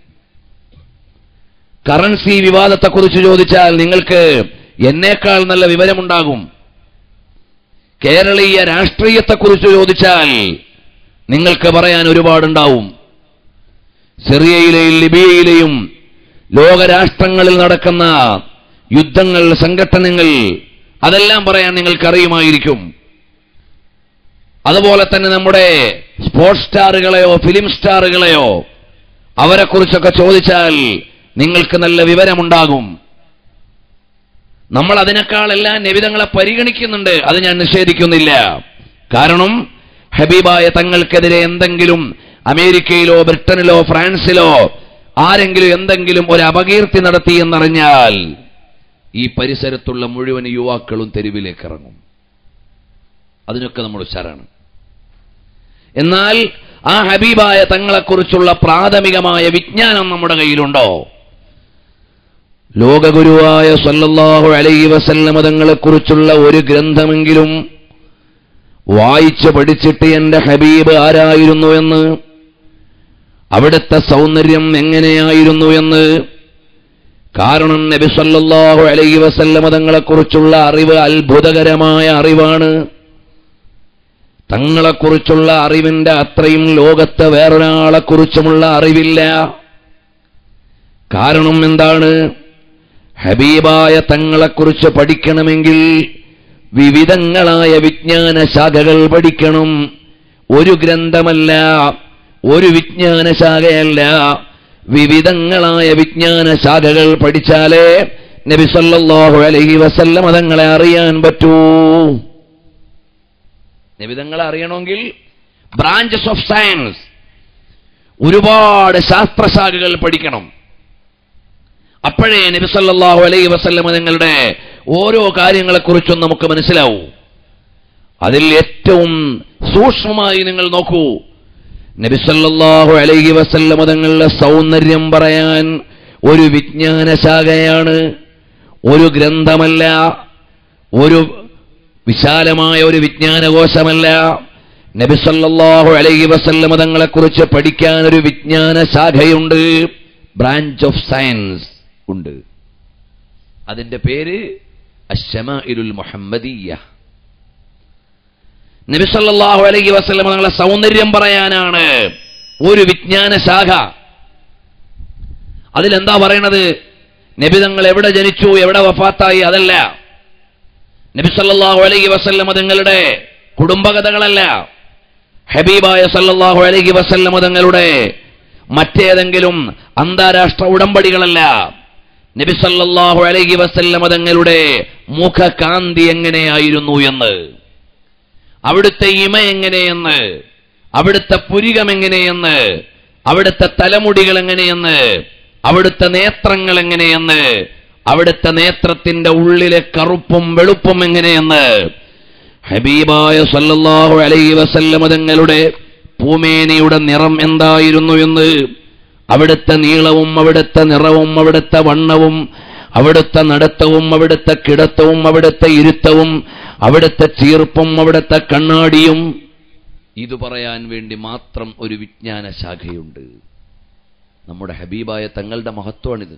കറൻസി വിവാദത്തെക്കുറിച്ച് ചോദിച്ചാൽ നിങ്ങൾക്ക് എന്നേക്കാൾ നല്ല വിവരമുണ്ടാകും. കേരളീയ രാഷ്ട്രീയത്തെക്കുറിച്ച് ചോദിച്ചാൽ നിങ്ങൾക്ക് പറയാൻ ഒരുപാടുണ്ടാവും. സിറിയയിലെയും ലിബിയയിലെയും ലോകരാഷ്ട്രങ്ങളിൽ നടക്കുന്ന യുദ്ധങ്ങൾ, സംഘട്ടനങ്ങൾ, അതെല്ലാം പറയാൻ നിങ്ങൾക്കറിയുമായിരിക്കും. അതുപോലെ തന്നെ നമ്മുടെ സ്പോർട്സ് സ്റ്റാറുകളെയോ ഫിലിം സ്റ്റാറുകളെയോ അവരെക്കുറിച്ചൊക്കെ ചോദിച്ചാൽ നിങ്ങൾക്ക് നല്ല വിവരമുണ്ടാകും. നമ്മൾ അതിനേക്കാളെല്ലാം നബിതങ്ങളെ പരിഗണിക്കുന്നുണ്ട്, അത് ഞാൻ നിഷേധിക്കുന്നില്ല. കാരണം ഹബീബായ തങ്ങൾക്കെതിരെ എന്തെങ്കിലും അമേരിക്കയിലോ ബ്രിട്ടനിലോ ഫ്രാൻസിലോ ആരെങ്കിലും എന്തെങ്കിലും ഒരു അപകീർത്തി നടത്തി എന്നറിഞ്ഞാൽ ഈ പരിസരത്തുള്ള മുഴുവൻ യുവാക്കളും തെരുവിലേക്ക് ഇറങ്ങും. അതിനൊക്കെ നമ്മൾ ഉഷാറാണ്. എന്നാൽ ആ ഹബീബായ തങ്ങളെക്കുറിച്ചുള്ള പ്രാഥമികമായ വിജ്ഞാനം നമ്മുടെ കയ്യിലുണ്ടോ? ലോകഗുരുവായ സല്ലല്ലാഹു അലൈഹി വസല്ലം തങ്ങളെക്കുറിച്ചുള്ള ഒരു ഗ്രന്ഥമെങ്കിലും വായിച്ചു പഠിച്ചിട്ട് എന്റെ ഹബീബ് ആരായിരുന്നു എന്ന്, അവിടുത്തെ സൗന്ദര്യം എങ്ങനെയായിരുന്നു എന്ന്. കാരണം നബി സല്ലല്ലാഹു അലൈഹി വസല്ലം തങ്ങളെക്കുറിച്ചുള്ള അറിവ് അത്ഭുതകരമായ അറിവാണ്. തങ്ങളെക്കുറിച്ചുള്ള അറിവിന്റെ അത്രയും ലോകത്ത് വേറൊരാളെക്കുറിച്ചുമുള്ള അറിവില്ല. കാരണം എന്താണ്? ഹബീബായ തങ്ങളെക്കുറിച്ച് പഠിക്കണമെങ്കിൽ വിവിധങ്ങളായ വിജ്ഞാന ശാഖകൾ പഠിക്കണം. ഒരു ഗ്രന്ഥമല്ല, ഒരു വിജ്ഞാന ശാഖയല്ല, വിവിധങ്ങളായ വിജ്ഞാന ശാഖകൾ പഠിച്ചാലേ നബി സല്ലല്ലാഹു അലൈഹി വസല്ലം തങ്ങളെ അറിയാൻ പറ്റൂ. നബിതങ്ങളെ അറിയണമെങ്കിൽ ബ്രാഞ്ചസ് ഓഫ് സയൻസ്, ഒരുപാട് ശാസ്ത്രശാഖകൾ പഠിക്കണം. അപ്പോഴേ നബി സല്ലല്ലാഹു അലൈഹി വസല്ലം തങ്ങളുടെ ഓരോ കാര്യങ്ങളെക്കുറിച്ചും നമുക്ക് മനസ്സിലാവൂ. അതിൽ ഏറ്റവും സൂക്ഷ്മമായി നിങ്ങൾ നോക്കൂ. നബി സല്ലല്ലാഹു അലൈഹി വസല്ലം തങ്ങളുടെ സൗന്ദര്യം പറയാൻ ഒരു വിജ്ഞാന ശാഖയാണ്, ഒരു ഗ്രന്ഥമല്ല, ഒരു വിശാലമായ ഒരു വിജ്ഞാനകോശമല്ല. നബി സല്ലല്ലാഹു അലൈഹി വസല്ലം തങ്ങളെക്കുറിച്ച് പഠിക്കാൻ ഒരു വിജ്ഞാന ശാഖയുണ്ട്, ബ്രാഞ്ച് ഓഫ് സയൻസ് ഉണ്ട്. അതിന്റെ പേര് അശ്ശമാഇലുൽ മുഹമ്മദിയ്യ. നബി സല്ലല്ലാഹു അലൈഹി വസല്ലം തങ്ങളെ സൗന്ദര്യം പറയാനാണ് ഒരു വിജ്ഞാന ശാഖ. അതിലെന്താ പറയണത്? നബി തങ്ങൾ എവിടെ ജനിച്ചു, എവിടെ വഫാത്തായി, അതല്ല. നബി സല്ലല്ലാഹു അലൈഹി വസല്ലം തങ്ങളുടെ കുടുംബകഥകളല്ല, ഹബീബായ സല്ലല്ലാഹു അലൈഹി വസല്ലം തങ്ങളുടെ മറ്റേതെങ്കിലും അന്താരാഷ്ട്ര ഉടമ്പടികളല്ല. നബി സല്ലല്ലാഹു അലൈഹി വസല്ലം തങ്ങളുടെ മുഖകാന്തി എങ്ങനെയായിരുന്നു എന്ന്, അവിടുത്തെ ഇമ എങ്ങനെയെന്ന്, അവിടുത്തെ പുരികം എങ്ങനെയെന്ന്, അവിടുത്തെ തലമുടികൾ എങ്ങനെയെന്ന്, അവിടുത്തെ നേത്രങ്ങൾ എങ്ങനെയെന്ന്, അവിടുത്തെ നേത്രത്തിന്റെ ഉള്ളിലെ കറുപ്പും വെളുപ്പും എങ്ങനെയെന്ന്, ഹബീബായ സല്ലല്ലാഹു അലൈഹി വസല്ലം തങ്ങളുടെ പൂമേനിയുടെ നിറം എന്തായിരുന്നു എന്ന്, അവിടുത്തെ നീളവും അവിടുത്തെ നിറവും അവിടുത്തെ വണ്ണവും അവിടുത്തെ നടത്തവും അവിടുത്തെ കിടത്തവും അവിടുത്തെ ഇരുത്തവും അവിടുത്തെ ചീർപ്പും അവിടുത്തെ കണ്ണാടിയും, ഇത് പറയാൻ വേണ്ടി മാത്രം ഒരു വിജ്ഞാന ശാഖയുണ്ട്. നമ്മുടെ ഹബീബായ തങ്ങളുടെ മഹത്വമാണിത്.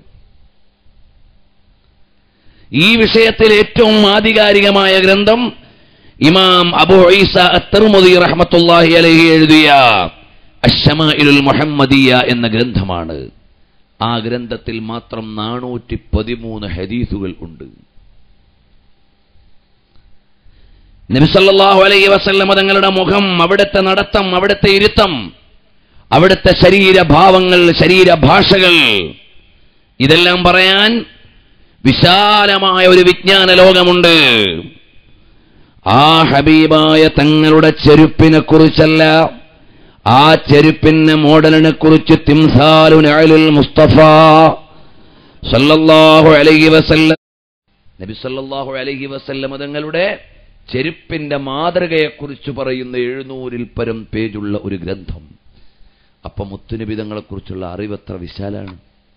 ഈ വിഷയത്തിൽ ഏറ്റവും ആധികാരികമായ ഗ്രന്ഥം ഇമാം അബൂ ഈസ അത്ത്-തിർമിദി റഹ്മത്തുള്ളാഹി അലൈഹി എഴുതിയ അശ്ശമാഇലുൽ മുഹമ്മദിയ എന്ന ഗ്രന്ഥമാണ്. ആ ഗ്രന്ഥത്തിൽ മാത്രം നാനൂറ്റി പതിമൂന്ന് ഹദീസുകൾ ഉണ്ട്. നബി സല്ലല്ലാഹു അലൈഹി വസല്ലം തങ്ങളുടെ മുഖം, അവിടുത്തെ നടത്തം, അവിടുത്തെ ഇരുത്തം, അവിടുത്തെ ശരീരഭാവങ്ങൾ, ശരീരഭാഷകൾ, ഇതെല്ലാം പറയാൻ വിശാലമായ ഒരു വിജ്ഞാന ലോകമുണ്ട്. ആ ഹബീബായ തങ്ങളുടെ ചെരുപ്പിനെ കുറിച്ചല്ല, ആ ചെരുപ്പിന്റെ മോഡലിനെ കുറിച്ച് തിംസാലുൻ അലൽ മുസ്തഫ സല്ലല്ലാഹു അലൈഹി വസല്ലം, നബി സല്ലല്ലാഹു അലൈഹി വസല്ലം തങ്ങളുടെ ചെരുപ്പിന്റെ മാതൃകയെക്കുറിച്ച് പറയുന്ന എഴുന്നൂറിൽ പരം പേജുള്ള ഒരു ഗ്രന്ഥം. അപ്പം മുത്തുനബി തങ്ങളെക്കുറിച്ചുള്ള അറിവ് എത്ര വിശാലാണ്!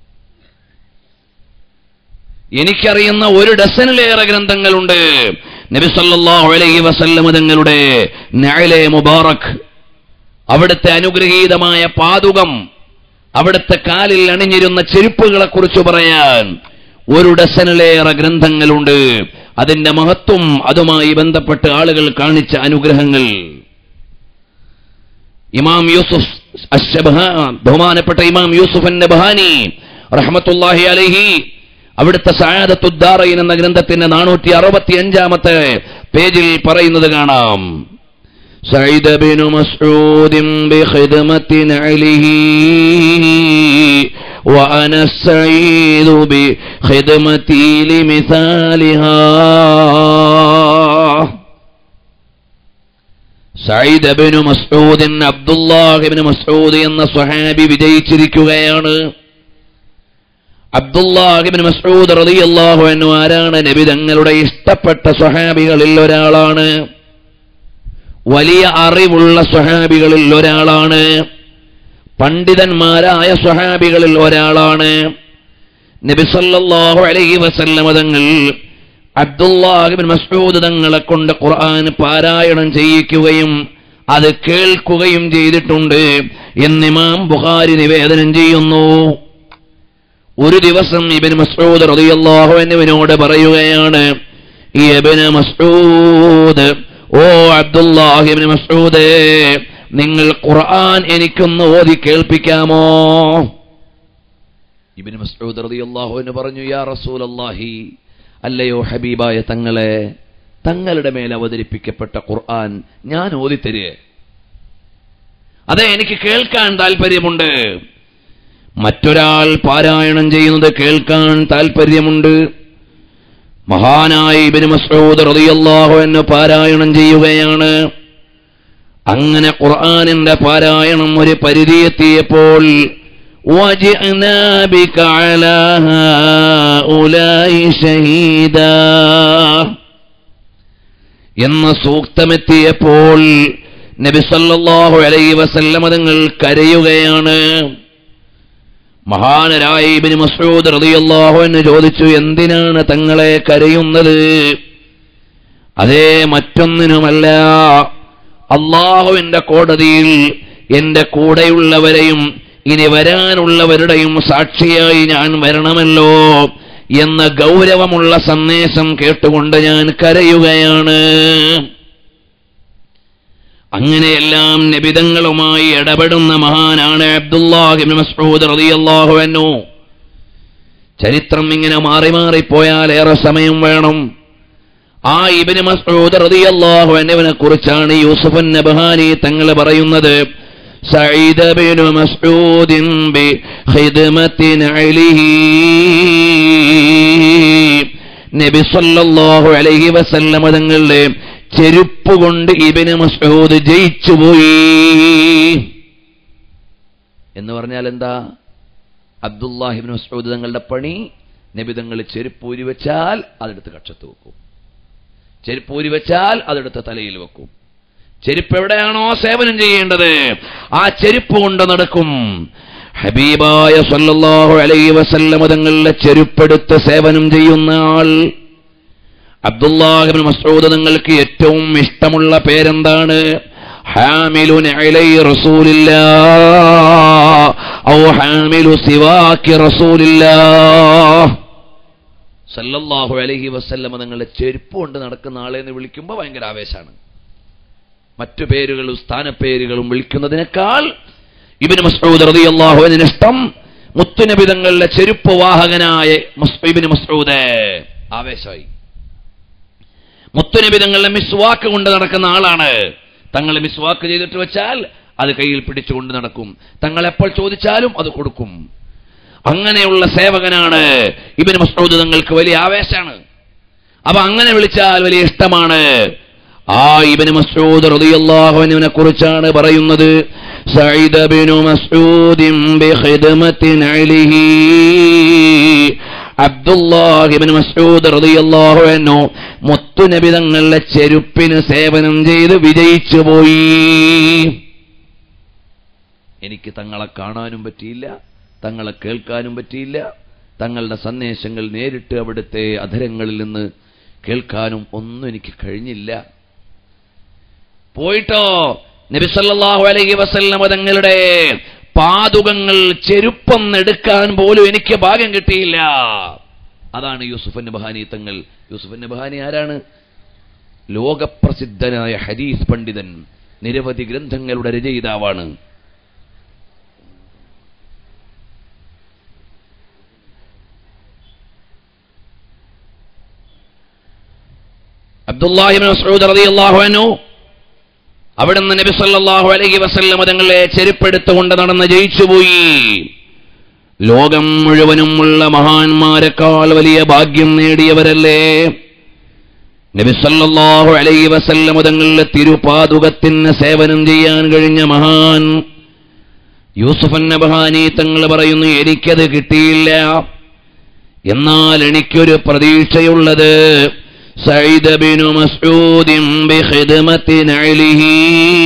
എനിക്കറിയുന്ന ഒരു ഡസനിലേറെ ഗ്രന്ഥങ്ങളുണ്ട്. നബി സല്ലല്ലാഹു അലൈഹി വസല്ലം തങ്ങളുടെ നഅലെ മുബാറക്, അവിടുത്തെ അനുഗ്രഹീതമായ പാദുകം, അവിടുത്തെ കാലിൽ അണിഞ്ഞിരുന്ന ചെരുപ്പുകളെ കുറിച്ച് പറയാൻ ഒരു ഡസനിലേറെ ഗ്രന്ഥങ്ങളുണ്ട്. അതിന്റെ മഹത്വം, അതുമായി ബന്ധപ്പെട്ട് ആളുകൾ കാണിച്ച അനുഗ്രഹങ്ങൾ. ഇമാം യൂസുഫ് അശ്ശബ്ഹാൻ, ബഹുമാനപ്പെട്ട ഇമാം യൂസുഫ് അൻ-നബ്ഹാനി റഹ്മത്തുള്ളാഹി അലൈഹി, അവിടുത്തെ സഅദത്തുദ്ദാറൈൻ എന്ന ഗ്രന്ഥത്തിന്റെ നാനൂറ്റി അറുപത്തി അഞ്ചാമത്തെ പേജിൽ പറയുന്നത് കാണാം. സഈദ ബിനു മസ്ഊദ് ബിഖിദ്മത്തി നഅലിഹി വഅന സഈദു ബിഖിദ്മതി ലിമിസാലിഹാ. സഈദ് ബിനു മസ്ഊദ്, അബ്ദുല്ലാഹ് ഇബ്നു മസ്ഊദ് എന്ന സ്വഹാബി വിജയിച്ചിരിക്കുകയാണ്. അബ്ദുല്ലാഹ് ഇബ്നു മസ്ഊദ് റളിയല്ലാഹു അൻഹു ആരാണ്? നബി തങ്ങളുടെ ഇഷ്ടപ്പെട്ട സ്വഹാബികളിൽ ഒരാളാണ്. വലിയ അറിവുള്ള സ്വഹാബികളിൽ ഒരാളാണ്. പണ്ഡിതന്മാരായ സ്വഹാബികളിൽ ഒരാളാണ്. നബി സല്ലല്ലാഹു അലൈഹി വസല്ലം തങ്ങൾ അബ്ദുല്ലാഹ് ഇബ്നു മസ്ഊദ് തങ്ങളെ കൊണ്ട് ഖുർആൻ പാരായണം ചെയ്യിക്കുകയും അത് കേൾക്കുകയും ചെയ്തിട്ടുണ്ട് എന്ന് ഇമാം ബുഖാരി നിവേദനം ചെയ്യുന്നു. ഒരു ദിവസം ഇബ്നു മസ്ഊദ് റളിയല്ലാഹു അൻഹുവിനോട് പറയുകയാണ്, ഇബ്നു മസ്ഊദ്, ഓ അബ്ദുല്ലാഹ് ഇബ്നു മസ്ഊദ്, നിങ്ങൾ ഖുർആൻ എനിക്കൊന്ന് ഓതി കേൾപ്പിക്കാമോ? ഇബ്നു മസ്ഊദ് റളിയല്ലാഹു അൻഹു പറഞ്ഞു, യാ റസൂലല്ലാഹി, അല്ലയോ ഹബീബായ തങ്ങളെ, തങ്ങളുടെ മേൽ അവതരിപ്പിക്കപ്പെട്ട ഖുർആൻ ഞാൻ ഓതിത്തരേ? അതെ, എനിക്ക് കേൾക്കാൻ താല്പര്യമുണ്ട്. മറ്റൊരാൾ പാരായണം ചെയ്യുന്നത് കേൾക്കാൻ താല്പര്യമുണ്ട്. മഹാനായ ഇബ്നു മസ്ഊദ് റളിയല്ലാഹു അൻഹു പാരായണം ചെയ്യുകയാണ്. അങ്ങനെ ഖുർആനിന്റെ പാരായണം ഒരു പരിധിയെത്തിയപ്പോൾ വജിഅനാ ബിക അലാ ഹൗലാഇ ഷഹീദാ എന്ന സൂക്തമെത്തിയപ്പോൾ നബി സല്ലല്ലാഹു അലൈഹി വസല്ലം തങ്ങൾ കരയുകയാണ്. മഹാനരായ ഇബ്നു മസ്ഊദ് റളിയല്ലാഹു അൻഹു ചോദിച്ചു, എന്തിനാണ് തങ്ങളെ കരയുന്നത്? അതേ, മറ്റൊന്നിനുമല്ല, അല്ലാഹുവിന്റെ കോടതിയിൽ എന്റെ കൂടെയുള്ളവരെയും ഇനി വരാനുള്ളവരുടെയും സാക്ഷിയായി ഞാൻ വരണമല്ലോ എന്ന ഗൗരവമുള്ള സന്ദേശം കേട്ടുകൊണ്ട് ഞാൻ കരയുകയാണ്. അങ്ങനെയെല്ലാം നബിതങ്ങളുമായി ഇടപെടുന്ന മഹാനാണ് അബ്ദുല്ലാഹ് ഇബ്നു മസ്ഊദ് റളിയല്ലാഹു അൻഹു. ചരിത്രം ഇങ്ങനെ മാറി മാറിപ്പോയാൽ ഏറെ സമയം വേണം. ആ ഇബ്നു മസ്ഊദ് റളിയല്ലാഹു അൻഹുവിനെ കുറിച്ചാണ് യൂസുഫ് അൻ-നബ്ഹാനി തങ്ങൾ പറയുന്നത്, സഈദ് ഇബ്നു മസ്ഊദ് ബി ഖിദ്മത്തി നഅലിഹി. നബി സല്ലല്ലാഹു അലൈഹി വസല്ലം തങ്ങളുടെ ചെരുപ്പ് കൊണ്ട് ഇബ്നു മസ്ഊദ് ജയിച്ചുപോയി എന്ന് പറഞ്ഞാൽ എന്താ? അബ്ദുല്ലാഹ് ഇബ്നു മസ്ഊദ് തങ്ങളുടെ പണി, നബി തങ്ങൾ ചെരുപ്പ് ഊരി വെച്ചാൽ അതെടുത്ത് കക്ഷത്ത് വെക്കും, ചെരുപ്പ് ഊരി വെച്ചാൽ അതെടുത്ത് തലയിൽ വെക്കും. ചെരുപ്പ് എവിടെയാണോ സേവനം ചെയ്യേണ്ടത് ആ ചെരുപ്പ് കൊണ്ട് നടക്കും. ഹബീബായ സല്ലല്ലാഹു അലൈഹി വസല്ലം തങ്ങളുടെ ചെരുപ്പെടുത്ത് സേവനം ചെയ്യുന്ന ആൾ, അബ്ദുല്ലാഹ് ഇബ്നു മസ്ഊദ് നിങ്ങൾക്ക് ഏറ്റവും ഇഷ്ടമുള്ള പേരെന്താണ്? ഹാമിലുൻ അലൈ റസൂലില്ലാഹ് ഔ ഹാമിലു സിവാക്കി റസൂലില്ലാഹ് സല്ലല്ലാഹു അലൈഹി വസല്ലം നിങ്ങളെ ചെരുപ്പ് കൊണ്ട് നടക്കുന്ന ആളെ എന്ന് വിളിക്കുമ്പോൾ ഭയങ്കര ആവേശമാണ്. മറ്റു പേരുകളും സ്ഥാനപ്പേരുകളും വിളിക്കുന്നതിനേക്കാൾ ഇബ്നു മസ്ഊദ് റളിയല്ലാഹു അൻഹു ഇഷ്ടം മുത്തുനബി തങ്ങളുടെ ചെരുപ്പ് വാഹകനായ ഇബ്നു മസ്ഊദ്. ആവേശമായി. മുത്തുനബി തങ്ങളുടെ മിസ്വാക്ക് കൊണ്ട് നടക്കുന്ന ആളാണ്. തങ്ങൾ മിസ്വാക്ക് ചെയ്തിട്ട് വെച്ചാൽ അത് കയ്യിൽ പിടിച്ചുകൊണ്ട് നടക്കും. തങ്ങൾ എപ്പോൾ ചോദിച്ചാലും അത് കൊടുക്കും. അങ്ങനെയുള്ള സേവകനാണ് ഇബ്നു മസ്ഊദ്. തങ്ങൾക്ക് വലിയ ആവേശമാണ്. അപ്പൊ അങ്ങനെ വിളിച്ചാൽ വലിയ ഇഷ്ടമാണ്. ആ ഇബ്നു മസ്ഊദ് റളിയല്ലാഹു അൻഹുവിനെ കുറിച്ചാണ് പറയുന്നത്. സഈദ് ഇബ്നു മസ്ഊദ് ബിഖിദ്മത്തിൻ അലിഹി. അബ്ദുല്ലാഹ് ഇബ്നു മസ്ഊദ് റളിയല്ലാഹു അൻഹു മുത്തുനബി തങ്ങളുടെ ചെരുപ്പിന് സേവനം ചെയ്ത് വിജയിച്ചു പോയി. എനിക്ക് തങ്ങളെ കാണാനും പറ്റിയില്ല, തങ്ങളെ കേൾക്കാനും പറ്റിയില്ല, തങ്ങളുടെ സന്ദേശങ്ങൾ നേരിട്ട് അവിടുത്തെ അധരങ്ങളിൽ നിന്ന് കേൾക്കാനും ഒന്നും എനിക്ക് കഴിഞ്ഞില്ല. പോയിട്ടോ നബി സല്ലല്ലാഹു അലൈഹി വസല്ലം തങ്ങളുടെ പാദുകങ്ങൾ ചെരുപ്പൊന്നെടുക്കാൻ പോലും എനിക്ക് ഭാഗ്യം കിട്ടിയില്ല. അതാണ് യൂസുഫ് നബഹാനി തങ്ങൾ. യൂസുഫ് നബഹാനി ആരാണ്? ലോകപ്രസിദ്ധനായ ഹദീസ് പണ്ഡിതൻ, നിരവധി ഗ്രന്ഥങ്ങളുടെ രചയിതാവാണ്. അബ്ദുല്ലാഹി ഇബ്നു മസ്ഊദ് റളിയല്ലാഹു അൻഹു അവിടുന്ന് നബി സല്ലല്ലാഹു അലൈഹി വസല്ലം തങ്ങളെ ചെരുപ്പെടുത്തുകൊണ്ട് നടന്ന് ജയിച്ചുപോയി. ലോകം മുഴുവനുമുള്ള മഹാന്മാരെക്കാൾ വലിയ ഭാഗ്യം നേടിയവരല്ലേ നബി സല്ലല്ലാഹു അലൈഹി വസല്ലം തങ്ങളുടെ തിരുപാദുകത്തിന് സേവനം ചെയ്യാൻ കഴിഞ്ഞ മഹാൻ യൂസുഫ് നബഹാനി തങ്ങൾ പറയുന്നു, എനിക്കത് കിട്ടിയില്ല. എന്നാൽ എനിക്കൊരു പ്രതീക്ഷയുള്ളത് സഈദ് ഇബ്നു മസ്ഊദ് ബിഖിദ്മത്തി നഅലിഹി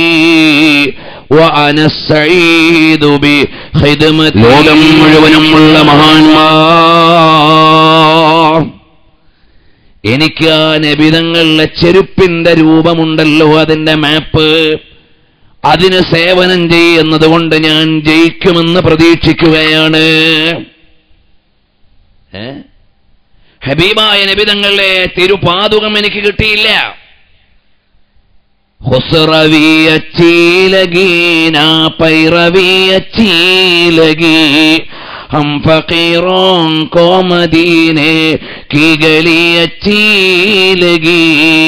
വഅന സഈദ് ബിഖിദ്മത്തി. ലോകം മുഴുവനുമുള്ള മഹാന്മാർ എനിക്ക് ആ നബിതങ്ങളുടെ ചെരുപ്പിന്റെ രൂപമുണ്ടല്ലോ, അതിന്റെ മാപ്പ്, അതിന് സേവനം ചെയ്യുന്നത് കൊണ്ട് ഞാൻ ജയിക്കുമെന്ന് പ്രതീക്ഷിക്കുകയാണ്. ഏ ഹബീബായ നബിതങ്ങളുടെ തിരുപാദുകം എനിക്ക് കിട്ടിയില്ല. ഹുസ്റവിയച്ചീലഗീന പൈറവിയച്ചീലഗീ ഹം ഫഖീറോൻ കോ മദീനെ കി ഗലിയച്ചീലഗീ.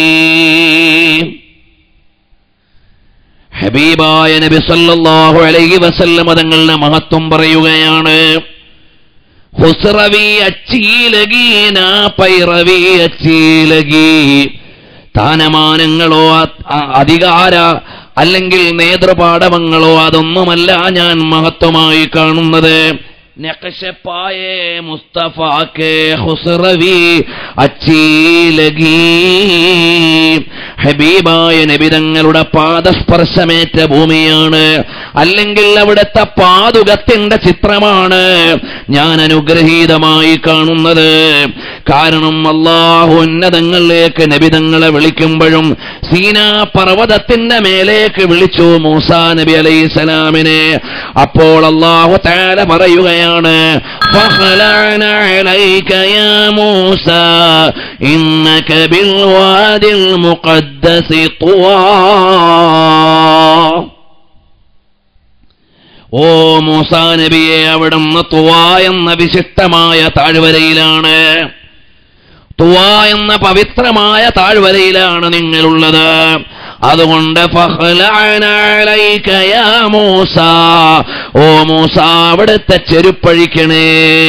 ഹബീബായ നബി സല്ലല്ലാഹു അലൈഹി വസല്ലം തങ്ങളുടെ മഹത്വം പറയുകയാണ്. ഹുസ്റവി അച്ചീലഗീന പൈറവി അച്ചീലഗീ. സ്ഥാനമാനങ്ങളോ അധികാര അല്ലെങ്കിൽ നേതൃപാടവങ്ങളോ അതൊന്നുമല്ല ഞാൻ മഹത്വമായി കാണുന്നത്. നഖ്ശപ്പായേ മുസ്തഫാക്കേ ഹുസ്റവി അച്ചീലഗീ. ഹബീബായ നബിതങ്ങളുടെ പാദസ്പർശമേറ്റ ഭൂമിയാണ്, അല്ലെങ്കിൽ അവിടുത്തെ പാദുകത്തിന്റെ ചിത്രമാണ് ഞാൻ അനുഗ്രഹീതമായി കാണുന്നത്. കാരണം അല്ലാഹു ഉന്നതങ്ങളിലേക്ക് നബിതങ്ങളെ വിളിക്കുമ്പോഴും സീനാ പർവ്വതത്തിന്റെ മേലേക്ക് വിളിച്ചു മൂസാ നബി അലൈഹിസ്സലാമിനെ. അപ്പോൾ അല്ലാഹു തആല പറയുകയാണ്, ഫഖലഅന അലൈക യാ മൂസാ ഇന്നക ബിൽ വാദിൽ മുഖദ്ദസി തുവാ. ഓ മൂസാ നബിയെ, അവിടുന്ന് തുവാ എന്ന വിശിഷ്ടമായ താഴ്വരയിലാണ്, തുവാ എന്ന പവിത്രമായ താഴ്വരയിലാണ് നിങ്ങളുള്ളത്. അതുകൊണ്ട് ഫഖലഅന അലൈക യാ മൂസാ, ഓ മൂസാ അവിടുത്തെ ചെരുപ്പഴിക്കണേ.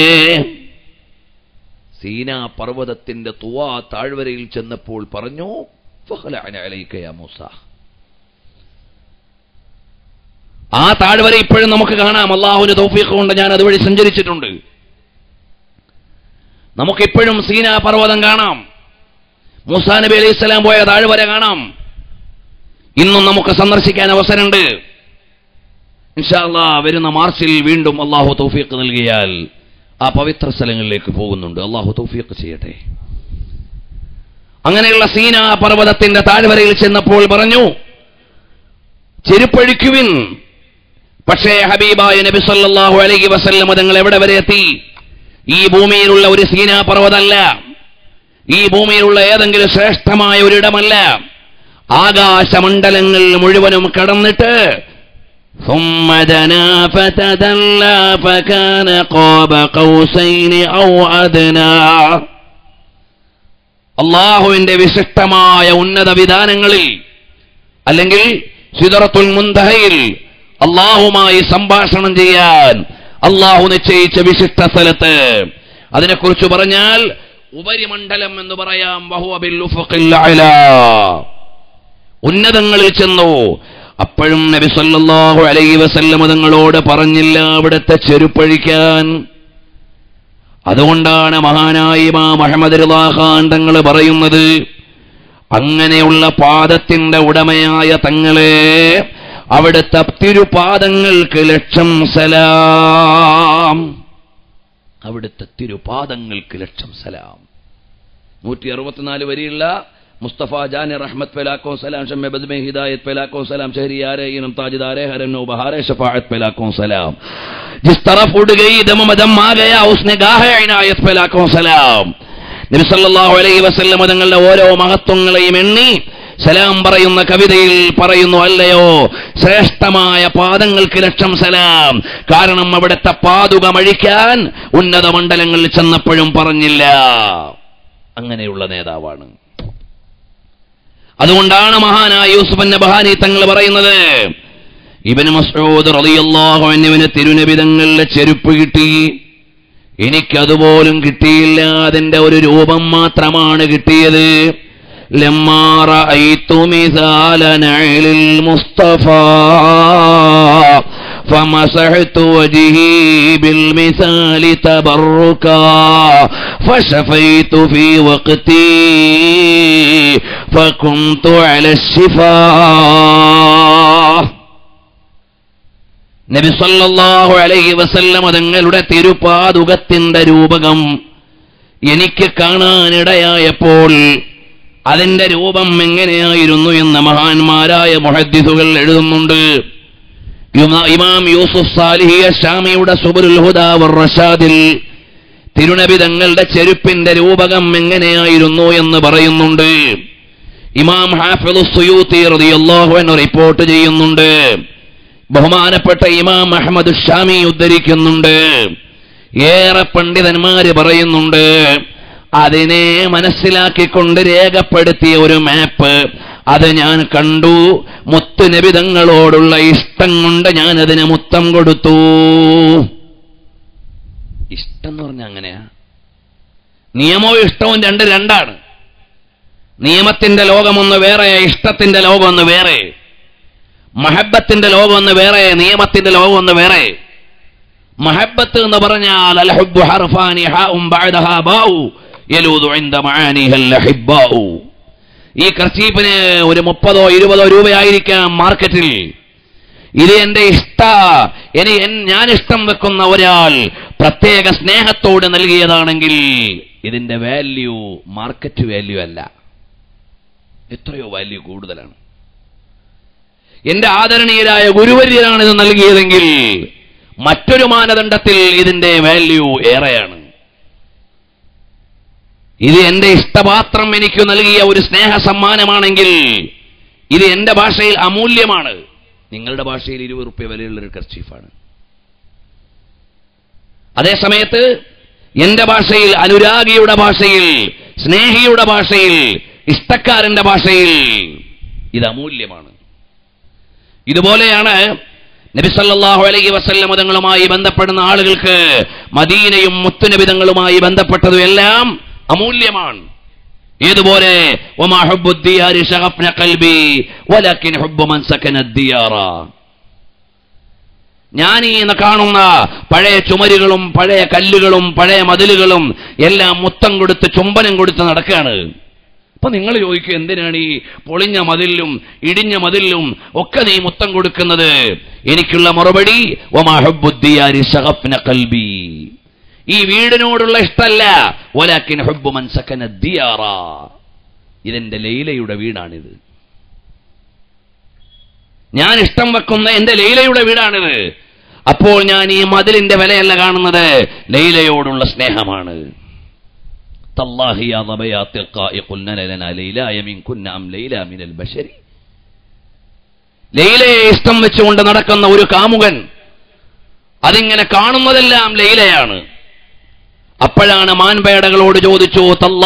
സീനാ പർവ്വതത്തിന്റെ തുവാ താഴ്വരയിൽ ചെന്നപ്പോൾ പറഞ്ഞു, ഫഖലഅന അലൈക യാ മൂസാ. ആ താഴ്വര ഇപ്പോഴും നമുക്ക് കാണാം. അല്ലാഹുവിന്റെ തൗഫീഖ് കൊണ്ട് ഞാൻ അതുവഴി സഞ്ചരിച്ചിട്ടുണ്ട്. നമുക്കിപ്പോഴും സീനാ പർവ്വതം കാണാം, മൂസാ നബി അലൈഹി സ്വലാം പോയ താഴ്വര കാണാം. ഇന്നും നമുക്ക് സന്ദർശിക്കാൻ അവസരമുണ്ട്. ഇൻഷാ അല്ലാഹ് വരുന്ന മാർച്ചിൽ വീണ്ടും അല്ലാഹു തൗഫീഖ് നൽകിയാൽ ആ പവിത്ര സ്ഥലങ്ങളിലേക്ക് പോകുന്നുണ്ട്. അല്ലാഹു തൗഫീഖ് ചെയ്യട്ടെ. അങ്ങനെയുള്ള സീനാ പർവ്വതത്തിന്റെ താഴ്വരയിൽ ചെന്നപ്പോൾ പറഞ്ഞു, ചെരുപ്പഴിക്കുവിൻ. പക്ഷേ ഹബീബായ നബി സല്ലല്ലാഹു അലൈഹി വസല്ലം തങ്ങൾ എവിടെ വരെ എത്തി? ഈ ഭൂമിയിലുള്ള ഒരു സീനാ പർവ്വതമല്ല, ഈ ഭൂമിയിലുള്ള ഏതെങ്കിലും ശ്രേഷ്ഠമായ ഒരിടമല്ല, ആകാശമണ്ഡലങ്ങൾ മുഴുവനും കടന്നിട്ട് ثم دنا فتدلى فكان قاب قوسين أو أدنى. അല്ലാഹുവിന്റെ വിശിഷ്ടമായ ഉന്നത വിധാനങ്ങളിൽ അല്ലെങ്കിൽ സിദ്റത്തുൽ മുൻതഹയിൽ അല്ലാഹുമായി സംഭാഷണം ചെയ്യാൻ അല്ലാഹു നിശ്ചയിച്ച വിശിഷ്ട സ്ഥലത്ത്, അതിനെക്കുറിച്ച് പറഞ്ഞാൽ ഉപരിമണ്ഡലം എന്ന് പറയാം. വഹുവ ബിൽ ഉഫഖിൽ അഅ്ലാ, ഉന്നതങ്ങളിൽ ചെന്നു. അപ്പോഴും നബി സല്ലല്ലാഹു അലൈഹി വസല്ലം തങ്ങളോട് പറഞ്ഞില്ല അവിടുത്തെ ചെരുപ്പഴിക്കാൻ. അതുകൊണ്ടാണ് മഹാനായ ഇമാം അഹ്മദ് റിളാ ഖാൻ തങ്ങൾ പറയുന്നത്, അങ്ങനെയുള്ള പാദത്തിന്റെ ഉടമയായ തങ്ങളെ അവിടുത്തെ തിരുപാദങ്ങൾക്ക് ലക്ഷം സലാം, അവിടുത്തെ തിരുപാദങ്ങൾക്ക് ലക്ഷം സലാം. നൂറ്റി അറുപത്തിനാല് വരെയുള്ള मुस्तफ़ा जाने रहमत पे लाखों सलाम, शम्मे बज़्मे हिदायत पे लाखों सलाम, शहरियारे इनम ताजदारे हरम नौबहारे शफाअत पे लाखों सलाम. जिस तरफ उड़ गई दम मदम आ गया उसने गाहे इनायत पे लाखों सलाम. നബി സല്ലല്ലാഹു അലൈഹി വസല്ലം തങ്ങളുടെ ഓരോ മഹത്വങ്ങളെയും എണ്ണി സലാം പറയുന്ന കവിതയിൽ പറയുന്നു, അല്ലയോ ശ്രേഷ്ഠമായ പാദങ്ങൾക്ക് ലക്ഷം സലാം. കാരണം അവിടുത്തെ പാദുകമഴിക്കാൻ ഉന്നത മണ്ഡലങ്ങളിൽ ചെന്നപ്പോഴും പറഞ്ഞില്ല. അങ്ങനെയുള്ള നേതാവാണ്. അതുകൊണ്ടാണ് മഹാനായ യൂസുഫ് നബഹാനി തങ്ങൾ പറയുന്നത്, ഇബ്നു മസ്ഊദ് റളിയല്ലാഹു അൻഹുവിന് തിരുനബി തങ്ങളുടെ ചെരുപ്പ് കിട്ടി, എനിക്കതുപോലും കിട്ടിയില്ല, അതിന്റെ ഒരു രൂപം മാത്രമാണ് കിട്ടിയത്. ലമ്മാ റഅയ്തു മിസാല നഅലിൽ മുസ്തഫാ فمسحت وجهي بالمثال تبركا فشفيت في وقتي فكنت على الشفاء. നബി സല്ലല്ലാഹു അലൈഹി വസല്ലം തങ്ങളുടെ തിരുപാദുകത്തിന്റെ രൂപകം എനിക്ക് കാണാനിടയായപ്പോൾ അതിന്റെ രൂപം എങ്ങനെയായിരുന്നു എന്ന് മഹാന്മാരായ മുഹദ്ദിസുകൾ എഴുതുന്നുണ്ട്. ഇമാം യൂസുഫ് സാലിഹി അശ്ശാമിയുടെ സുബുലുൽ ഹുദാ വർ റഷാദിൽ തിരുനബി തങ്ങളുടെ ചെരുപ്പിന്റെ രൂപകം എങ്ങനെയായിരുന്നു എന്ന് പറയുന്നുണ്ട്. ഇമാം ഹാഫിദ് സുയൂത്തി റളിയല്ലാഹു അൻഹു റിപ്പോർട്ട് ചെയ്യുന്നുണ്ട്. ബഹുമാനപ്പെട്ട ഇമാം അഹ്മദ് ഷാമി ഉദ്ധരിക്കുന്നുണ്ട്. ഏറെ പണ്ഡിതന്മാര് പറയുന്നുണ്ട്, അതിനെ മനസ്സിലാക്കിക്കൊണ്ട് രേഖപ്പെടുത്തിയ ഒരു മാപ്പ് അത് ഞാൻ കണ്ടു. മുത്തുനബി തങ്ങളോടുള്ള ഇഷ്ടം കൊണ്ട് ഞാൻ അതിന് മുത്തം കൊടുത്തു. ഇഷ്ടം എന്ന് പറഞ്ഞാൽ അങ്ങനെയാ. നിയമവും ഇഷ്ടവും രണ്ട് രണ്ടാണ്. നിയമത്തിന്റെ ലോകമൊന്ന് വേറെ, ഇഷ്ടത്തിന്റെ ലോകമൊന്ന് വേറെ. മഹബത്തിന്റെ ലോകമൊന്ന് വേറെ, നിയമത്തിന്റെ ലോകമൊന്ന് വേറെ. മഹബത്ത് എന്ന് പറഞ്ഞാൽ അൽഹുബ്ബു ഹർഫാനി ഹാഉം ബഅദഹാ ബാഉ യലൂദു ഇൻദ മആനിഹൽ അഹിബ്ബാഉ. ഈ കർച്ചീപ്പിന് ഒരു മുപ്പതോ ഇരുപതോ രൂപയായിരിക്കാം മാർക്കറ്റിൽ. ഇത് എന്റെ ഇഷ്ട ഇനി ഞാൻ ഇഷ്ടം വെക്കുന്ന ഒരാൾ പ്രത്യേക സ്നേഹത്തോട് നൽകിയതാണെങ്കിൽ ഇതിന്റെ വാല്യൂ മാർക്കറ്റ് വാല്യൂ അല്ല, എത്രയോ വാല്യൂ കൂടുതലാണ്. എന്റെ ആദരണീയരായ ഗുരുവര്യരാണ് ഇത് നൽകിയതെങ്കിൽ മറ്റൊരു മാനദണ്ഡത്തിൽ ഇതിന്റെ വാല്യൂ ഏറെയാണ്. ഇത് എന്റെ ഇഷ്ടപാത്രം എനിക്ക് നൽകിയ ഒരു സ്നേഹ സമ്മാനമാണെങ്കിൽ ഇത് എന്റെ ഭാഷയിൽ അമൂല്യമാണ്, നിങ്ങളുടെ ഭാഷയിൽ ഇരുപത് റുപ്യ വിലയുള്ളൊരു കർച്ചീഫാണ്. അതേസമയത്ത് എന്റെ ഭാഷയിൽ, അനുരാഗിയുടെ ഭാഷയിൽ, സ്നേഹിയുടെ ഭാഷയിൽ, ഇഷ്ടക്കാരന്റെ ഭാഷയിൽ ഇത് അമൂല്യമാണ്. ഇതുപോലെയാണ് നബി സല്ലല്ലാഹു അലൈഹി വസല്ലം തങ്ങളുമായി ബന്ധപ്പെടുന്ന ആളുകൾക്ക് മദീനയും മുത്തുനബി തങ്ങളുമായി ബന്ധപ്പെട്ടതും എല്ലാം അമൂല്യമാണ്. ഏതുപോലെ വമാ ഹുബ്ബു ദിയാരി ശഗഫ്ന ഖൽബി വലകിൻ ഹുബ്ബു മൻ സകന ദിയാറ. ഞാൻ ഈ കാണുന്ന പഴയ ചുമരുകളും പഴയ കല്ലുകളും പഴയ മതിലുകളും എല്ലാം മുത്തം കൊടുത്ത് ചുംബനം കൊടുത്ത് നടക്കുകയാണ്. അപ്പൊ നിങ്ങൾ ചോദിക്കും, എന്തിനാണ് ഈ പൊളിഞ്ഞ മതിലും ഇടിഞ്ഞ മതിലും ഒക്കെ നീ മുത്തം കൊടുക്കുന്നത്? എനിക്കുള്ള മറുപടി വമാ ഹുബ്ബു ദിയാരി ശഗഫ്ന ഖൽബി, ഈ വീടിനോടുള്ള ഇഷ്ടമല്ല, വലകിൻ ഹുബ്ബു മൻ സകന ദിയാറ, ഇതെന്റെ ലൈലയുടെ വീടാണിത്, ഞാൻ ഇഷ്ടം വെക്കുന്ന എന്റെ ലൈലയുടെ വീടാണിത്. അപ്പോൾ ഞാൻ ഈ മതിലിന്റെ വിലയല്ല കാണുന്നത്, ലൈലയോടുള്ള സ്നേഹമാണ്. ലൈലയെ ഇഷ്ടം വെച്ചുകൊണ്ട് നടക്കുന്ന ഒരു കാമുകൻ അതിങ്ങനെ കാണുന്നതെല്ലാം ലൈലയാണ്. അപ്പോഴാണ് മാൻപേടകളോട് ചോദിച്ചു,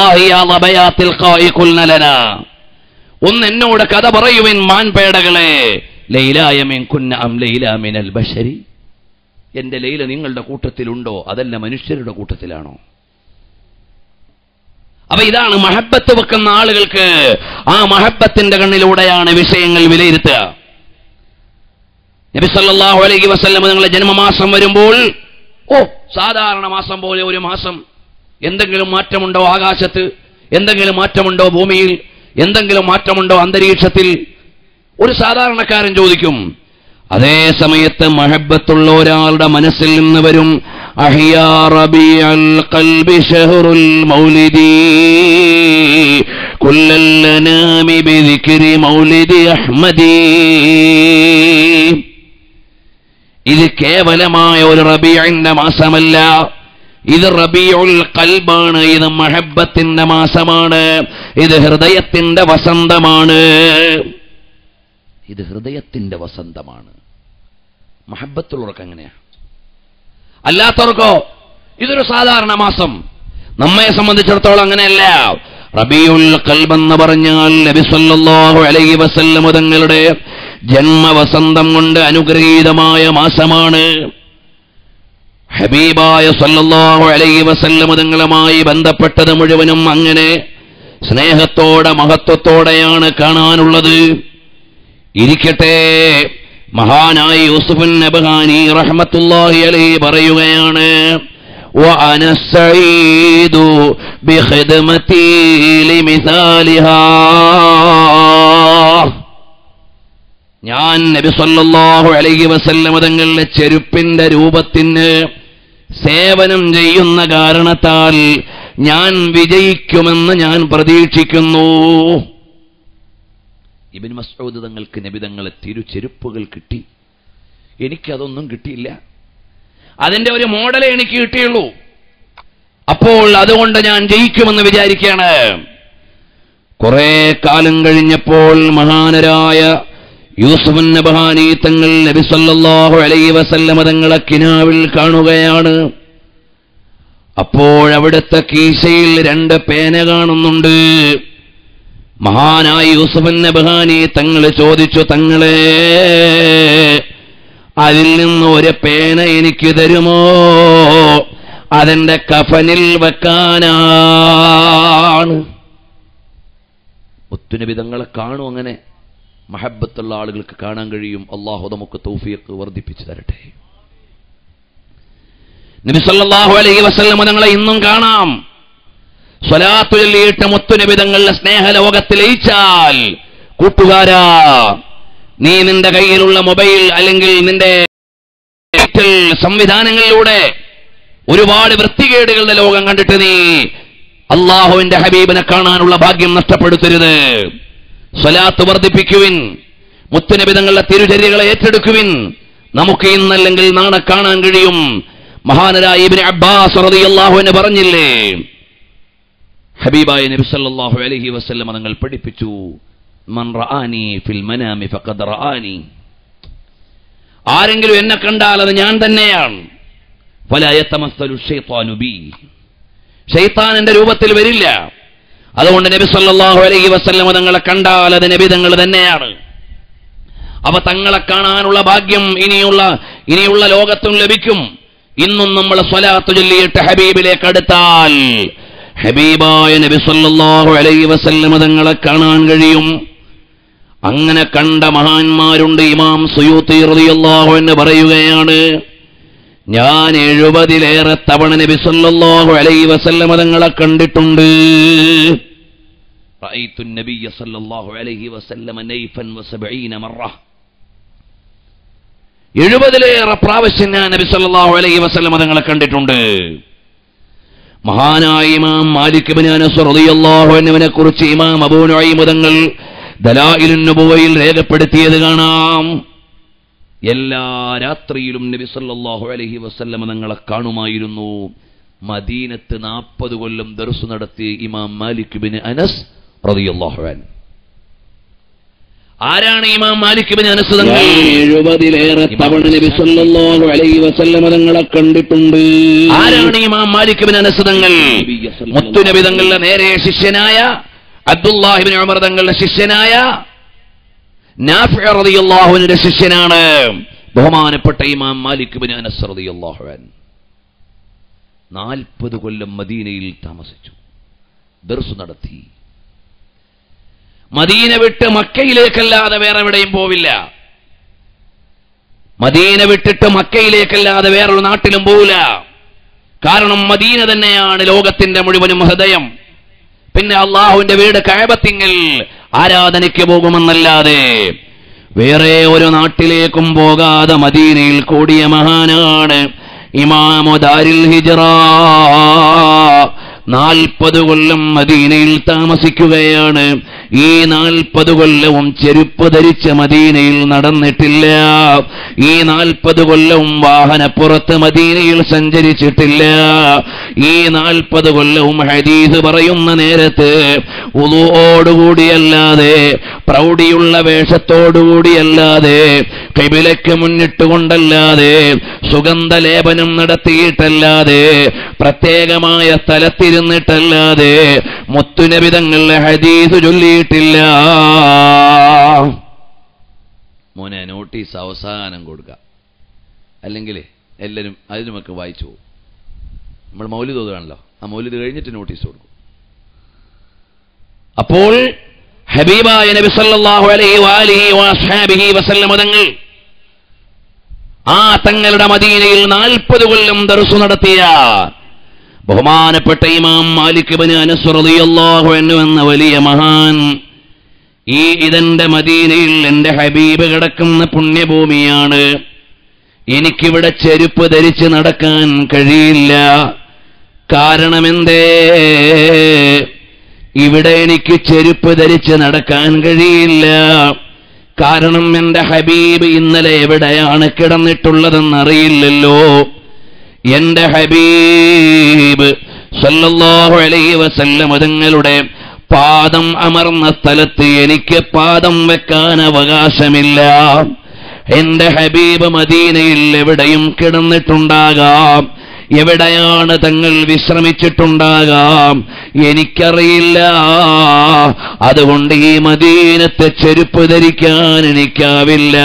ഒന്ന് എന്നോട് കഥ പറയുവിൻ മാൻപേടകളെ, ലൈലായ മിൻ കുന്ന അം ലൈല മിനൽ ബശരി, എന്റെ ലൈല നിങ്ങളുടെ കൂട്ടത്തിലുണ്ടോ അതല്ല മനുഷ്യരുടെ കൂട്ടത്തിലാണോ? അപ്പൊ ഇതാണ് മഹബത്ത് വെക്കുന്ന ആളുകൾക്ക് ആ മഹബത്തിന്റെ കണ്ണിലൂടെയാണ് വിഷയങ്ങൾ വിലയിരുത്തുക. നബി സല്ലല്ലാഹു അലൈഹി വസല്ലം നിങ്ങളുടെ ജന്മമാസം വരുമ്പോൾ, ഓ സാധാരണ മാസം പോലെ ഒരു മാസം, എന്തെങ്കിലും മാറ്റമുണ്ടോ ആകാശത്ത്, എന്തെങ്കിലും മാറ്റമുണ്ടോ ഭൂമിയിൽ, എന്തെങ്കിലും മാറ്റമുണ്ടോ അന്തരീക്ഷത്തിൽ, ഒരു സാധാരണക്കാരൻ ചോദിക്കും. അതേ സമയത്ത് മഹബത്തുള്ള ഒരാളുടെ മനസ്സിൽ നിന്ന് വരും, അഹ്യാ റബീഅൽ ഖൽബി ശഹറുൽ മൗലിദി കുല്ലൽ അനാമി ബിദിക്രി മൗലിദി അഹ്മദി. ഇത് കേവലമായ ഒരു റബീഇന്റെ മാസമല്ല, ഇത് റബീഉൽ ഖൽബാണ്, ഇത് മഹബത്തിന്റെ മാസമാണ്, ഇത് ഹൃദയത്തിന്റെ വസന്തമാണ്, ഇത് ഹൃദയത്തിന്റെ വസന്തമാണ്. മഹബത്തുള്ളവർക്ക് അങ്ങനെയാ, അല്ലാത്തവർക്കോ ഇതൊരു സാധാരണ മാസം. നമ്മെ സംബന്ധിച്ചിടത്തോളം അങ്ങനെയല്ല. റബീഉൽ ഖൽബ് എന്ന് പറഞ്ഞാൽ നബി സല്ലല്ലാഹു അലൈഹി വസല്ലം തങ്ങളുടെ ജന്മവസന്തം കൊണ്ട് അനുഗ്രഹീതമായ മാസമാണ്. ഹബീബായ സല്ലല്ലാഹു അലൈഹി വസല്ലം തങ്ങളുമായി ബന്ധപ്പെട്ടത് മുഴുവനും അങ്ങനെ സ്നേഹത്തോടെ മഹത്വത്തോടെയാണ് കാണാനുള്ളത്. ഇരിക്കട്ടെ, മഹാനായ യൂസുഫ് നബ്ഹാനി റഹ്മത്തുള്ളാഹി അലൈഹി പറയുകയാണ്, وأنا السعيد بخدمتي لمثالها. ഞാൻ നബി സല്ലല്ലാഹു അലൈഹി വസല്ലം തങ്ങളുടെ ചെരുപ്പിന്റെ രൂപത്തിന് സേവനം ചെയ്യുന്ന കാരണത്താൽ ഞാൻ വിജയിക്കുമെന്ന് ഞാൻ പ്രതീക്ഷിക്കുന്നു. ഇബ്നു മസ്ഊദ് തങ്ങൾക്ക് നബി തങ്ങളെ തിരുചെരുപ്പുകൾ കിട്ടി, എനിക്കതൊന്നും കിട്ടിയില്ല, അതിന്റെ ഒരു മോഡലേ എനിക്ക് കിട്ടിയുള്ളൂ. അപ്പോൾ അതുകൊണ്ട് ഞാൻ ജയിക്കുമെന്ന് വിചാരിക്കുകയാണ്. കുറെ കാലം കഴിഞ്ഞപ്പോൾ മഹാനരായ യൂസുഫ് നബ്ഹാനി തങ്ങൾ നബി സല്ലല്ലാഹു അലൈഹി വസല്ലം തങ്ങളെ കിനാവിൽ കാണുകയാണ്. അപ്പോഴവിടുത്തെ കീശയിൽ രണ്ട് പേന കാണുന്നുണ്ട്. മഹാനായ യൂസുഫ് നബ്ഹാനി തങ്ങൾ ചോദിച്ചു, തങ്ങളെ അതിൽ നിന്ന് ഒരു പേന എനിക്ക് തരുമോ? അതെന്റെ കഫനിൽ വെക്കാനാണ്. മുത്തുനബി തങ്ങളെ കാണും. അങ്ങനെ മഹബത്തുള്ള ആളുകൾക്ക് കാണാൻ കഴിയും. അള്ളാഹു നമുക്ക് തൗഫീഖ് വർദ്ധിപ്പിച്ചു തരട്ടെ. നബി സല്ലല്ലാഹു അലൈഹി വസല്ലം തങ്ങളെ ഇന്നും കാണാം. സ്വലാത്ത് ചൊല്ലിയിട്ട് മുത്തുനബി തങ്ങളുടെ സ്നേഹലോകത്തിൽ ലയിച്ചാൽ, കൂട്ടുകാരാ, നീ നിന്റെ കയ്യിലുള്ള മൊബൈൽ അല്ലെങ്കിൽ നിന്റെ ഡിജിറ്റൽ സംവിധാനങ്ങളിലൂടെ ഒരുപാട് വൃത്തികേടുകളുടെ ലോകം കണ്ടിട്ട് നീ അള്ളാഹുവിന്റെ ഹബീബിനെ കാണാനുള്ള ഭാഗ്യം നഷ്ടപ്പെടുത്തരുത്. സ്വലാത്ത് വർദ്ധിപ്പിക്കുവിൻ, മുത്തുനബി തങ്ങളുടെ തിരുചര്യകളെ ഏറ്റെടുക്കുവിൻ. നമുക്ക് ഇന്നല്ലെങ്കിൽ നാളെ കാണാൻ കഴിയും. മഹാനരായ ഇബ്നു അബ്ബാസ് റളിയല്ലാഹു അൻഹു പറഞ്ഞില്ലേ, ഹബീബായ നബി സല്ലല്ലാഹു അലൈഹി വസല്ലം തങ്ങൾ പഠിപ്പിച്ചു, മൻ റആനി ഫിൽ മനാമി ഫഖദ് റആനി. ആരെങ്കിലും എന്നെ കണ്ടാൽ അത് ഞാൻ തന്നെയാണ്. ഫലാ യതമസ്സലു ശൈത്വാനു ബി. ശൈത്താൻ എന്റെ രൂപത്തിൽ വരില്ല. അതുകൊണ്ട് നബി സല്ലല്ലാഹു അലൈഹി വസല്ലം തങ്ങളെ കണ്ടാൽ അത് നബി തങ്ങൾ തന്നെയാണ്. അവ തങ്ങളെ കാണാനുള്ള ഭാഗ്യം ഇനിയുള്ള ഇനിയുള്ള ലോകത്തും ലഭിക്കും. ഇന്നും നമ്മൾ സ്വലാത്ത് ചൊല്ലിയിട്ട് ഹബീബിലേക്ക് അടുത്താൽ ഹബീബായ നബി സല്ലല്ലാഹു അലൈഹി വസല്ലം തങ്ങളെ കാണാൻ കഴിയും. അങ്ങനെ കണ്ട മഹാന്മാരുണ്ട്. ഇമാം സുയൂത്തി റളിയല്ലാഹു അൻഹു പറയുകയാണ്, ഞാൻ എഴുപതിലേറെ തവണ നബി സല്ലല്ലാഹു അലൈഹി വസല്ലം തങ്ങളെ കണ്ടിട്ടുണ്ട്. റഅയ്തു നബിയ സല്ലല്ലാഹു അലൈഹി വസല്ലം നൈഫൻ വസബഈന മറ. എഴുപതിലേറെ പ്രാവശ്യം ഞാൻ നബി സല്ലല്ലാഹു അലൈഹി വസല്ലം തങ്ങളെ കണ്ടിട്ടുണ്ട്. മഹാനായ ഇമാം മാലിക് ഇബ്നു അനസ് റളിയല്ലാഹു അൻഹുവിനെ കുറിച്ച് ഇമാം അബൂ നുഈം തങ്ങൾ ദലായിലുൻ നുബുവയിൽ രേഖപ്പെടുത്തിയത് കാണാം. എല്ലാ രാത്രിയിലും നബി സല്ലല്ലാഹു അലൈഹി വസല്ലം തങ്ങളെ കാണുമായിരുന്നു. മദീനത്ത് നാൽപ്പത് കൊല്ലം ദർസ് നടത്തിയ ഇമാം മാലിക് ഇബ്നു അനസ് റളിയല്ലാഹു അൻഹു. ആരാണ് ഇമാം മാലിക് ഇബ്നു അനസ് തങ്ങൾ? എഴുപതിലേറെ തവണ നബി സല്ലല്ലാഹു അലൈഹി വസല്ലം തങ്ങളെ കണ്ടിട്ടുണ്ട്. ആരാണ് ഇമാം മാലിക് ഇബ്നു അനസ് തങ്ങൾ? മുത്തുനബി തങ്ങളുടെ നേരെ ശിഷ്യനായ അബ്ദുല്ലാഹി ഇബ്നു ഉമർ തങ്ങളുടെ ശിഷ്യനായ നാഫിഅ റളിയല്ലാഹു അൻഹുവിന്റെ ശിഷ്യനാണ് ബഹുമാനപ്പെട്ട ഇമാം മാലിക് ഇബ്നു അനസ് റളിയല്ലാഹു അൻഹു. നാൽപ്പത് കൊല്ലം മദീനയിൽ താമസിച്ചു, ദർസ് നടത്തി. മദീന വിട്ട് മക്കയിലേക്കല്ലാതെ വേറെ എവിടെയും പോവില്ല. മദീന വിട്ടിട്ട് മക്കയിലേക്കല്ലാതെ വേറൊരു നാട്ടിലും പോവില്ല. കാരണം മദീന തന്നെയാണ് ലോകത്തിന്റെ മുഴുവനും ഹൃദയം. പിന്നെ അള്ളാഹുവിന്റെ വീട് കഅബത്തിങ്കൽ ആരാധനയ്ക്ക് പോകുമെന്നല്ലാതെ വേറെ ഒരു നാട്ടിലേക്കും പോകാതെ മദീനയിൽ കൂടിയ മഹാനാണ് ഇമാമു ദാരിൽ ഹിജ്റ. നാൽപ്പത് കൊല്ലം മദീനയിൽ താമസിക്കുകയാണ്. ഈ നാൽപ്പത് കൊല്ലവും ചെരുപ്പ് ധരിച്ച് മദീനയിൽ നടന്നിട്ടില്ല. ഈ നാൽപ്പത് കൊല്ലവും വാഹനപ്പുറത്ത് മദീനയിൽ സഞ്ചരിച്ചിട്ടില്ല. ഈ നാൽപ്പത് കൊല്ലവും ഹദീസ് പറയുന്ന നേരത്ത് വുളൂഓടുകൂടിയല്ലാതെ, പ്രൗഢിയുള്ള വേഷത്തോടുകൂടിയല്ലാതെ, ഖിബിലയ്ക്ക് മുന്നിട്ടുകൊണ്ടല്ലാതെ, സുഗന്ധലേപനം നടത്തിയിട്ടല്ലാതെ, പ്രത്യേകമായ സ്ഥലത്തിരുന്നിട്ടല്ലാതെ മുത്തുനബി തങ്ങളുടെ ഹദീസ് ചൊല്ലിയിട്ടില്ല. മോനെ നോട്ടീസ് അവസാനം കൊടുക്കുക, അല്ലെങ്കിൽ എല്ലാവരും അതിനുമൊക്കെ വായിച്ചു പോകും. നമ്മൾ മൗലിദ് ഓതുകയാണല്ലോ, ആ മൗലിദ് കഴിഞ്ഞിട്ട് നോട്ടീസ് കൊടുക്കും. അപ്പോൾ ഹബീബായ നബി സല്ലല്ലാഹു അലൈഹി വഅലിഹി വഅസ്ഹാബിഹി വസല്ലം തങ്ങൾ ആ തങ്ങളുടെ മദീനയിൽ നാൽപ്പത് കൊല്ലം ദർസ് നടത്തിയ ബഹുമാനപ്പെട്ട ഇമാം മാലിക് ഇബ്നു അനസ് റളിയല്ലാഹു അൻഹു എന്ന വലിയ മഹാൻ, ഈ ഇതെന്റെ മദീനയിൽ എന്റെ ഹബീബ് കിടക്കുന്ന പുണ്യഭൂമിയാണ്, എനിക്കിവിടെ ചെരുപ്പ് ധരിച്ച് നടക്കാൻ കഴിയില്ല. കാരണമെന്തേ? ഇവിടെ എനിക്ക് ചെരുപ്പ് ധരിച്ച് നടക്കാൻ കഴിയില്ല. കാരണം എന്റെ ഹബീബ് ഇന്നലെ എവിടെയാണ് കിടന്നിട്ടുള്ളതെന്നറിയില്ലല്ലോ. എന്റെ ഹബീബ് സല്ലല്ലാഹു അലൈഹി വസല്ലം തങ്ങളുടെ പാദം അമർന്ന സ്ഥലത്ത് എനിക്ക് പാദം വെക്കാൻ അവകാശമില്ല. എന്റെ ഹബീബ് മദീനയിൽ എവിടെയും കിടന്നിട്ടുണ്ടാകാം, എവിടെയാണ് തങ്ങൾ വിശ്രമിച്ചിട്ടുണ്ടാകാം, എനിക്കറിയില്ല. അതുകൊണ്ട് ഈ മദീനത്തെ ചെരുപ്പ് ധരിക്കാൻ എനിക്കാവില്ല.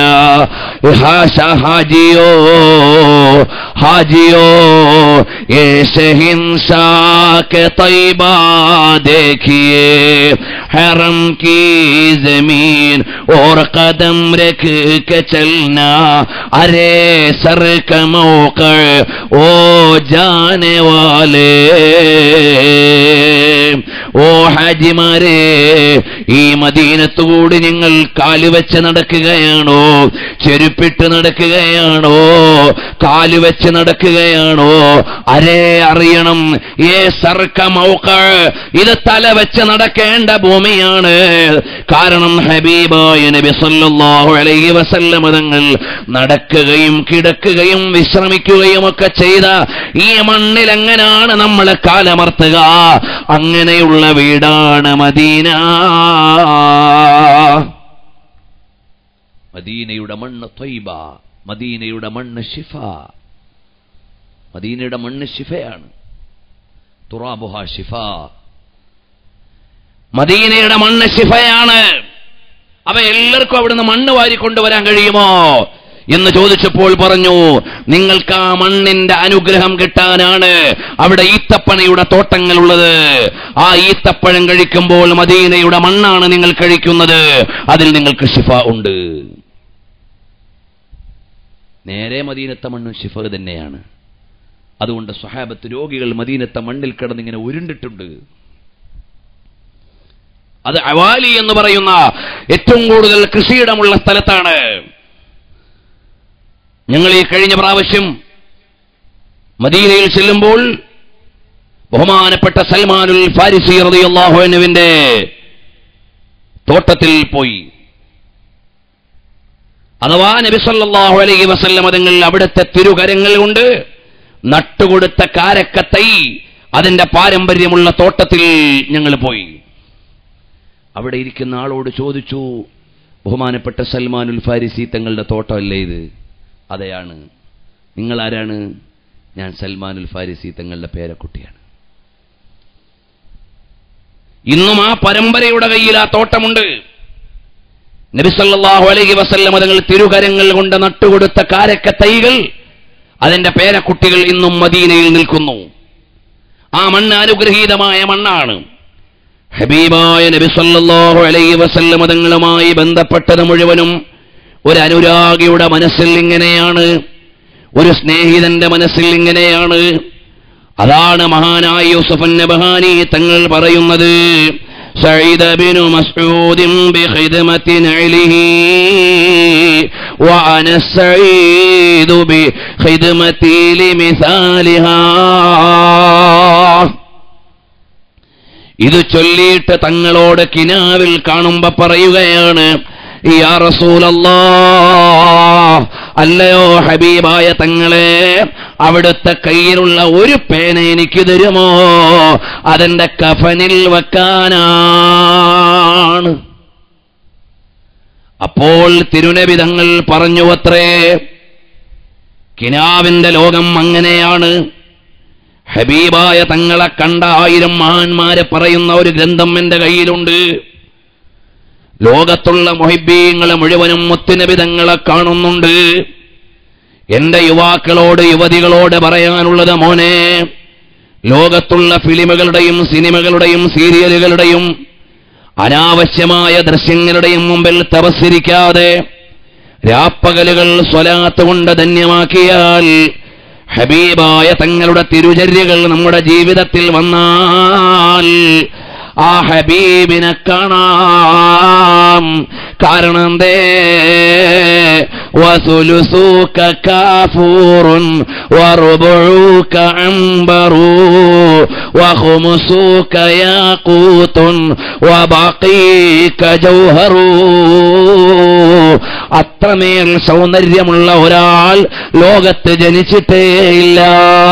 ഹാജിയോ ഹാജിയോ ഏ ഷഹിൻഷാ കെ തൈബാ देखिए हरम की जमीन और कदम रख के चलना, अरे सर का मौका ओ जाने वाले. ഓ ഹാജിമാരെ, ഈ മദീനത്തുകൂടി നിങ്ങൾ കാലുവെച്ച് നടക്കുകയാണോ? ചെരുപ്പിട്ട് നടക്കുകയാണോ? കാലുവെച്ച് നടക്കുകയാണോ? അരേ അറിയണം, ഏ സർക്ക മൗഖ, ഇത് തല വെച്ച് നടക്കേണ്ട ഭൂമിയാണ്. കാരണം ഹബീബായ നബി സല്ലല്ലാഹു അലൈഹി വസല്ലം തങ്ങൾ നടക്കുകയും കിടക്കുകയും വിശ്രമിക്കുകയും ഒക്കെ ചെയ്ത ഈ മണ്ണിൽ എങ്ങനെയാണ് നമ്മൾ കാലമർത്തുക? അങ്ങനെയുള്ള വീടാണ് മദീന. മദീനയുടെ മണ്ണ് ത്വയ്ബ, മദീനയുടെ മണ്ണ് ശിഫ. മദീനയുടെ മണ്ണ് ശിഫയാണ്. തുറാബുഹ ശിഫ. മദീനയുടെ മണ്ണ് ശിഫയാണ്. അവ എല്ലാവർക്കും അവിടുന്ന് മണ്ണ് വാരിക്കൊണ്ടുവരാൻ കഴിയുമോ എന്ന് ചോദിച്ചപ്പോൾ പറഞ്ഞു, നിങ്ങൾക്ക് ആ മണ്ണിന്റെ അനുഗ്രഹം കിട്ടാനാണ് അവിടെ ഈത്തപ്പനയുടെ തോട്ടങ്ങളുള്ളത്. ആ ഈത്തപ്പഴം കഴിക്കുമ്പോൾ മദീനയുടെ മണ്ണാണ് നിങ്ങൾ കഴിക്കുന്നത്, അതിൽ നിങ്ങൾക്ക് ശിഫ ഉണ്ട്. നേരെ മദീനത്തെ മണ്ണും ശിഫ തന്നെയാണ്. അതുകൊണ്ട് സ്വഹാബത്ത് രോഗികൾ മദീനത്തെ മണ്ണിൽ കിടന്നിങ്ങനെ ഉരുണ്ടിട്ടുണ്ട്. അത് അവാലി എന്ന് പറയുന്ന ഏറ്റവും കൂടുതൽ കൃഷിയിടമുള്ള സ്ഥലത്താണ്. ഞങ്ങൾ ഈ കഴിഞ്ഞ പ്രാവശ്യം മദീനയിൽ ചെല്ലുമ്പോൾ ബഹുമാനപ്പെട്ട സൽമാനുൽ ഫാരിസി റളിയല്ലാഹു അൻഹുവിന്റെ തോട്ടത്തിൽ പോയി. അഥവാ നബി സല്ലല്ലാഹു അലൈഹി വസല്ലം തങ്ങൾ അവിടുത്തെ തിരുകരങ്ങൾ കൊണ്ട് നട്ടുകൊടുത്ത കാരക്കത്തൈ, അതിന്റെ പാരമ്പര്യമുള്ള തോട്ടത്തിൽ ഞങ്ങൾ പോയി. അവിടെ ഇരിക്കുന്ന ആളോട് ചോദിച്ചു, ബഹുമാനപ്പെട്ട സൽമാനുൽ ഫാരിസി തങ്ങളുടെ തോട്ടമല്ലേ ഇത്? അതെയാണ്. നിങ്ങൾ ആരാണ്? ഞാൻ സൽമാനുൽ ഫാരിസി തങ്ങളുടെ പേരക്കുട്ടിയാണ്. ഇന്നും ആ പരമ്പരയുടെ കയ്യിൽ ആ തോട്ടമുണ്ട്. നബി സല്ലല്ലാഹു അലൈഹി വസല്ലം തങ്ങൾ തിരുകരങ്ങൾ കൊണ്ട് നട്ടുകൊടുത്ത കാരക്ക തൈകൾ, അതിന്റെ പേരക്കുട്ടികൾ ഇന്നും മദീനയിൽ നിൽക്കുന്നു. ആ മണ്ണ് അനുഗ്രഹീതമായ മണ്ണാണ്. ഹബീബായ നബി സല്ലല്ലാഹു അലൈഹി വസല്ലം തങ്ങളുമായി ബന്ധപ്പെട്ടത് മുഴുവനും ഒരു അനുരാഗിയുടെ മനസ്സിൽ ഇങ്ങനെയാണ്, ഒരു സ്നേഹിതന്റെ മനസ്സിൽ ഇങ്ങനെയാണ്. അതാണ് മഹാനായ യൂസുഫ് നബഹാനി തങ്ങൾ പറയുന്നത്, സഈദ ബിനു മസ്ഊദ് ബിഖിദ്മത്തി നഅലിഹി വഅന സഈദു ബിഖിദ്മത്തി ലിമിസാലിഹാ. ഇത് ചൊല്ലിയിട്ട് തങ്ങളോട് കിനാവിൽ കാണുമ്പോ പറയുകയാണ്, യാ റസൂലല്ലാഹ്, അല്ലയോ ഹബീബായ തങ്ങളെ, അവിടുത്തെ കയ്യിലുള്ള ഒരു പേന എനിക്ക് തരുമോ? അതെന്റെ കഫനിൽ വെക്കാനാണ്. അപ്പോൾ തിരുനബി തങ്ങൾ പറഞ്ഞു അത്രേ, കിനാവിന്റെ ലോകം അങ്ങനെയാണ്. ഹബീബായ തങ്ങളെ കണ്ട ആയിരം മഹാന്മാരെ പറയുന്ന ഒരു ഗ്രന്ഥം എന്റെ കയ്യിലുണ്ട്. ലോകത്തുള്ള മുഹിബ്ബീങ്ങളെ മുഴുവനും മുത്തുനബി തങ്ങളെ കാണുന്നുണ്ട്. എന്റെ യുവാക്കളോട് യുവതികളോട് പറയാനുള്ളത്, മോനെ, ലോകത്തുള്ള ഫിലിമുകളുടെയും സിനിമകളുടെയും സീരിയലുകളുടെയും അനാവശ്യമായ ദൃശ്യങ്ങളുടെയും മുമ്പിൽ തപസ്സിരിക്കാതെ രാപ്പകലുകൾ സ്വലാത്ത് കൊണ്ട് ധന്യമാക്കിയാൽ ഹബീബായ തങ്ങളുടെ തിരുചര്യകൾ നമ്മുടെ ജീവിതത്തിൽ വന്നാൽ ആ ഹബീബിനെ കാണാം. കാരണം എന്തേ? വസുലുസൂക കാഫൂറുൻ വറുബൂക അംബറു വഖുമുസൂക യാഖൂതുൻ വബഖീക ജൗഹറു. അത്രമേൽ സൗന്ദര്യമുള്ള ഒരാൾ ലോകത്ത് ജനിച്ചിട്ടേയില്ല.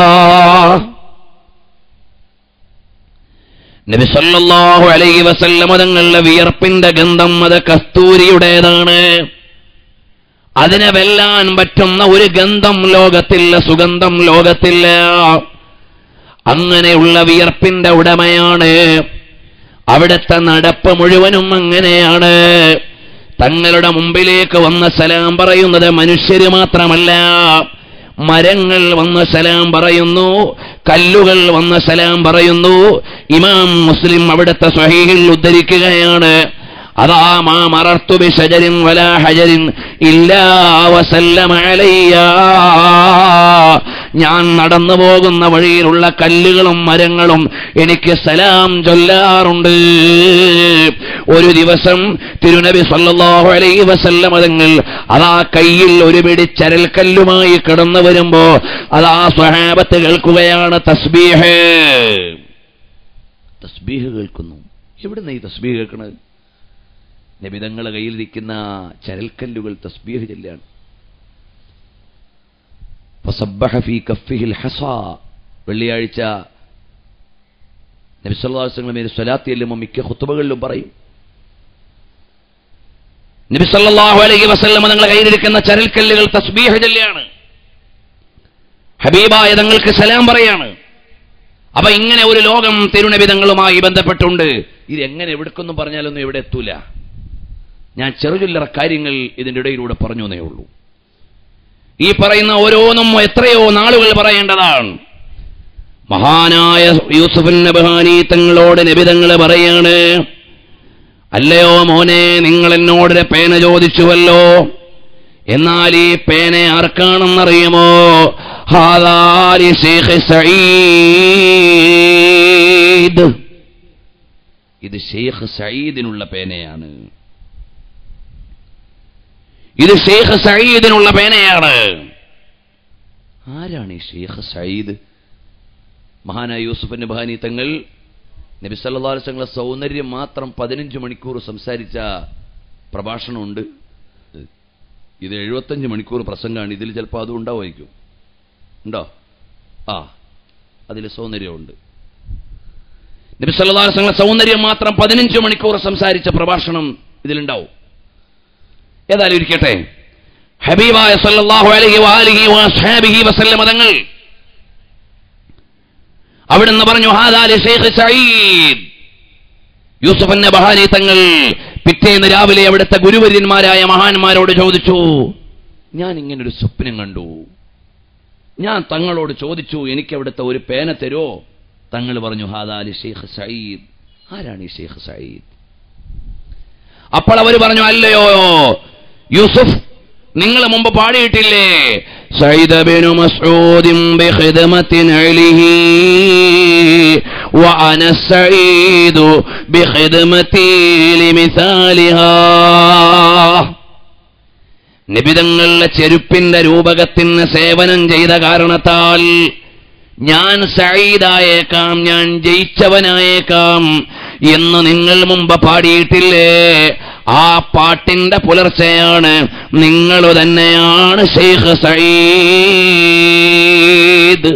നബി സല്ലല്ലാഹു അലൈഹി വസല്ലം തങ്ങളുടെ വിയർപ്പിന്റെ ഗന്ധം അത് കസ്തൂരിയുടേതാണ്. അതിനെ വെല്ലാൻ പറ്റുന്ന ഒരു ഗന്ധം ലോകത്തില്ല, സുഗന്ധം ലോകത്തില്ല. അങ്ങനെയുള്ള വിയർപ്പിന്റെ ഉടമയാണ്. അവിടുത്തെ നടപ്പ് മുഴുവനും അങ്ങനെയാണ്. തങ്ങളുടെ മുമ്പിലേക്ക് വന്ന സലാം പറയുന്നത് മനുഷ്യര് മാത്രമല്ല, മരങ്ങൾ വന്ന സലാം പറയുന്നു, കല്ലുകൾ വന്ന സലാം പറയുന്നു. ഇമാം മുസ്ലിം അവിടുത്തെ സ്വഹീഹിൽ ഉദ്ധരിക്കുകയാണ്, അതാ മാ മറർത്തു ബിശജരിൻ വലാ ഹജരിൻ ഇല്ലാ വസല്ലമ അലയ്യ. ഞാൻ നടന്നു പോകുന്ന വഴിയിലുള്ള കല്ലുകളും മരങ്ങളും എനിക്ക് സലാം ചൊല്ലാറുണ്ട്. ഒരു ദിവസം തിരുനബി സല്ലല്ലാഹു അലൈഹി വസല്ലം തങ്ങൾ അതാ കയ്യിൽ ഒരു പിടി ചരൽക്കല്ലുമായി കടന്നു വരുമ്പോ അതാ സ്വഹാബത്ത് കേൾക്കുകയാണ് തസ്ബീഹ്. തസ്ബീഹ് കേൾക്കുന്നു. എവിടുന്ന ഈ തസ്ബീഹ് കേൾക്കണത്? നബി തങ്ങളുടെ കയ്യിലിരിക്കുന്ന ചരൽക്കല്ലുകൾ തസ്ബീഹ് ചൊല്ലാണ്. ഫസബ്ബഹ ഫീ കഫ്ഫിഹിൽ ഹസാ. വെള്ളിയാഴ്ച നബി സല്ലല്ലാഹു അലൈഹി വസല്ലം സ്വലാത്ത് ചെല്ലുമ്പോൾ മിക്ക ഖുതുബകളിലും പറയും, നബി സല്ലല്ലാഹു അലൈഹി വസല്ലം തങ്ങളുടെ കയ്യിലിരിക്കുന്ന ചരൽക്കല്ലുകൾ തസ്ബീഹ് ചൊല്ലാണ്. ഹബീബായ തങ്ങൾക്ക് സലാം പറയാണ്. അപ്പൊ ഇങ്ങനെ ഒരു ലോകം തിരുനബി തങ്ങളുമായി ബന്ധപ്പെട്ടുണ്ട്. ഇത് എങ്ങനെ എവിടേക്കൊന്നും പറഞ്ഞാലൊന്നും എവിടെ എത്തൂല. ഞാൻ ചെറുചില്ലറ കാര്യങ്ങൾ ഇതിൻ്റെ ഇടയിലൂടെ പറഞ്ഞു എന്നേ ഉള്ളൂ. ഈ പറയുന്ന ഓരോന്നും എത്രയോ നാളുകൾ പറയേണ്ടതാണ്. മഹാനായ യൂസുഫ് നബഹാനി തങ്ങളോട് നബി തങ്ങൾ പറയാണ്, അല്ലയോ മോനെ, നിങ്ങൾ എന്നോടൊരു പേന ചോദിച്ചുവല്ലോ, എന്നാൽ ഈ പേന ആർക്കാണെന്നറിയുമോ? ഹാദാ ലി ശൈഖ് സഈദ്. ഇത് ശൈഖ് സഈദിനുള്ള പേനയാണ്. ഇത് ശൈഖ് സഈദിനുള്ള പേനയാണ്. ആരാണ് ഈ ശൈഖ് സഈദ്? മഹാനായ യൂസുഫ് നബ്ഹാനി തങ്ങൾ നബി സല്ലല്ലാഹു അലൈഹി വസല്ലം സൗന്ദര്യം മാത്രം പതിനഞ്ച് മണിക്കൂർ സംസാരിച്ച പ്രഭാഷണമുണ്ട്. ഇത് എഴുപത്തഞ്ച് മണിക്കൂർ പ്രസംഗമാണ്. ഇതിൽ ചിലപ്പോൾ അതും ഉണ്ടാവുമായിരിക്കും. ഉണ്ടോ? ആ, അതിൽ സൗന്ദര്യമുണ്ട്. നബി സല്ലല്ലാഹു അലൈഹി വസല്ലം സൗന്ദര്യം മാത്രം പതിനഞ്ച് മണിക്കൂർ സംസാരിച്ച പ്രഭാഷണം ഇതിലുണ്ടാവും. ഏതായാലും ഇരിക്കട്ടെ, ഹബീബായ സല്ലല്ലാഹു അലൈഹി വആലിഹി വഅസ്ഹാബിഹി വസല്ലം തങ്ങൾ അവിടുന്ന് പറഞ്ഞു, ഹാദാ ലി ശൈഖ് സഈദ്. യൂസുഫ് നബ്ഹാനി തങ്ങൾ പിറ്റേന്ന് രാവിലെ അവിടുത്തെ ഗുരുവര്യന്മാരായ മഹാന്മാരോട് ചോദിച്ചു, ഞാൻ ഇങ്ങനൊരു സ്വപ്നം കണ്ടു. ഞാൻ തങ്ങളോട് ചോദിച്ചു, എനിക്ക് അവിടുത്തെ ഒരു പേന തരോ? തങ്ങൾ പറഞ്ഞു, ഹാദാ ലി ശൈഖ് സഈദ്. ആരാണ് ഈ ശൈഖ് സഈദ്? അപ്പോൾ അവർ പറഞ്ഞു, അല്ലയോ യൂസുഫ്, നിങ്ങൾ മുമ്പ് പാടിയിട്ടില്ലേ, സഈദ് ബിനു മസ്ഊദ് ബിഖിദ്മത്തി നഅലിഹി വഅന സഈദു ബിഖിദ്മത്തി ലിമിസാലിഹാ. നബിതങ്ങളുടെ ചെരുപ്പിന്റെ രൂപകത്തിന് സേവനം ചെയ്ത കാരണത്താൽ ഞാൻ സഈദായേക്കാം, ഞാൻ ജയിച്ചവനായേക്കാം എന്ന് നിങ്ങൾ മുമ്പ് പാടിയിട്ടില്ലേ? ആ പാട്ടിന്റെ പുലർച്ചെയാണ്, നിങ്ങൾ തന്നെയാണ് ശൈഖ് സഈദ്.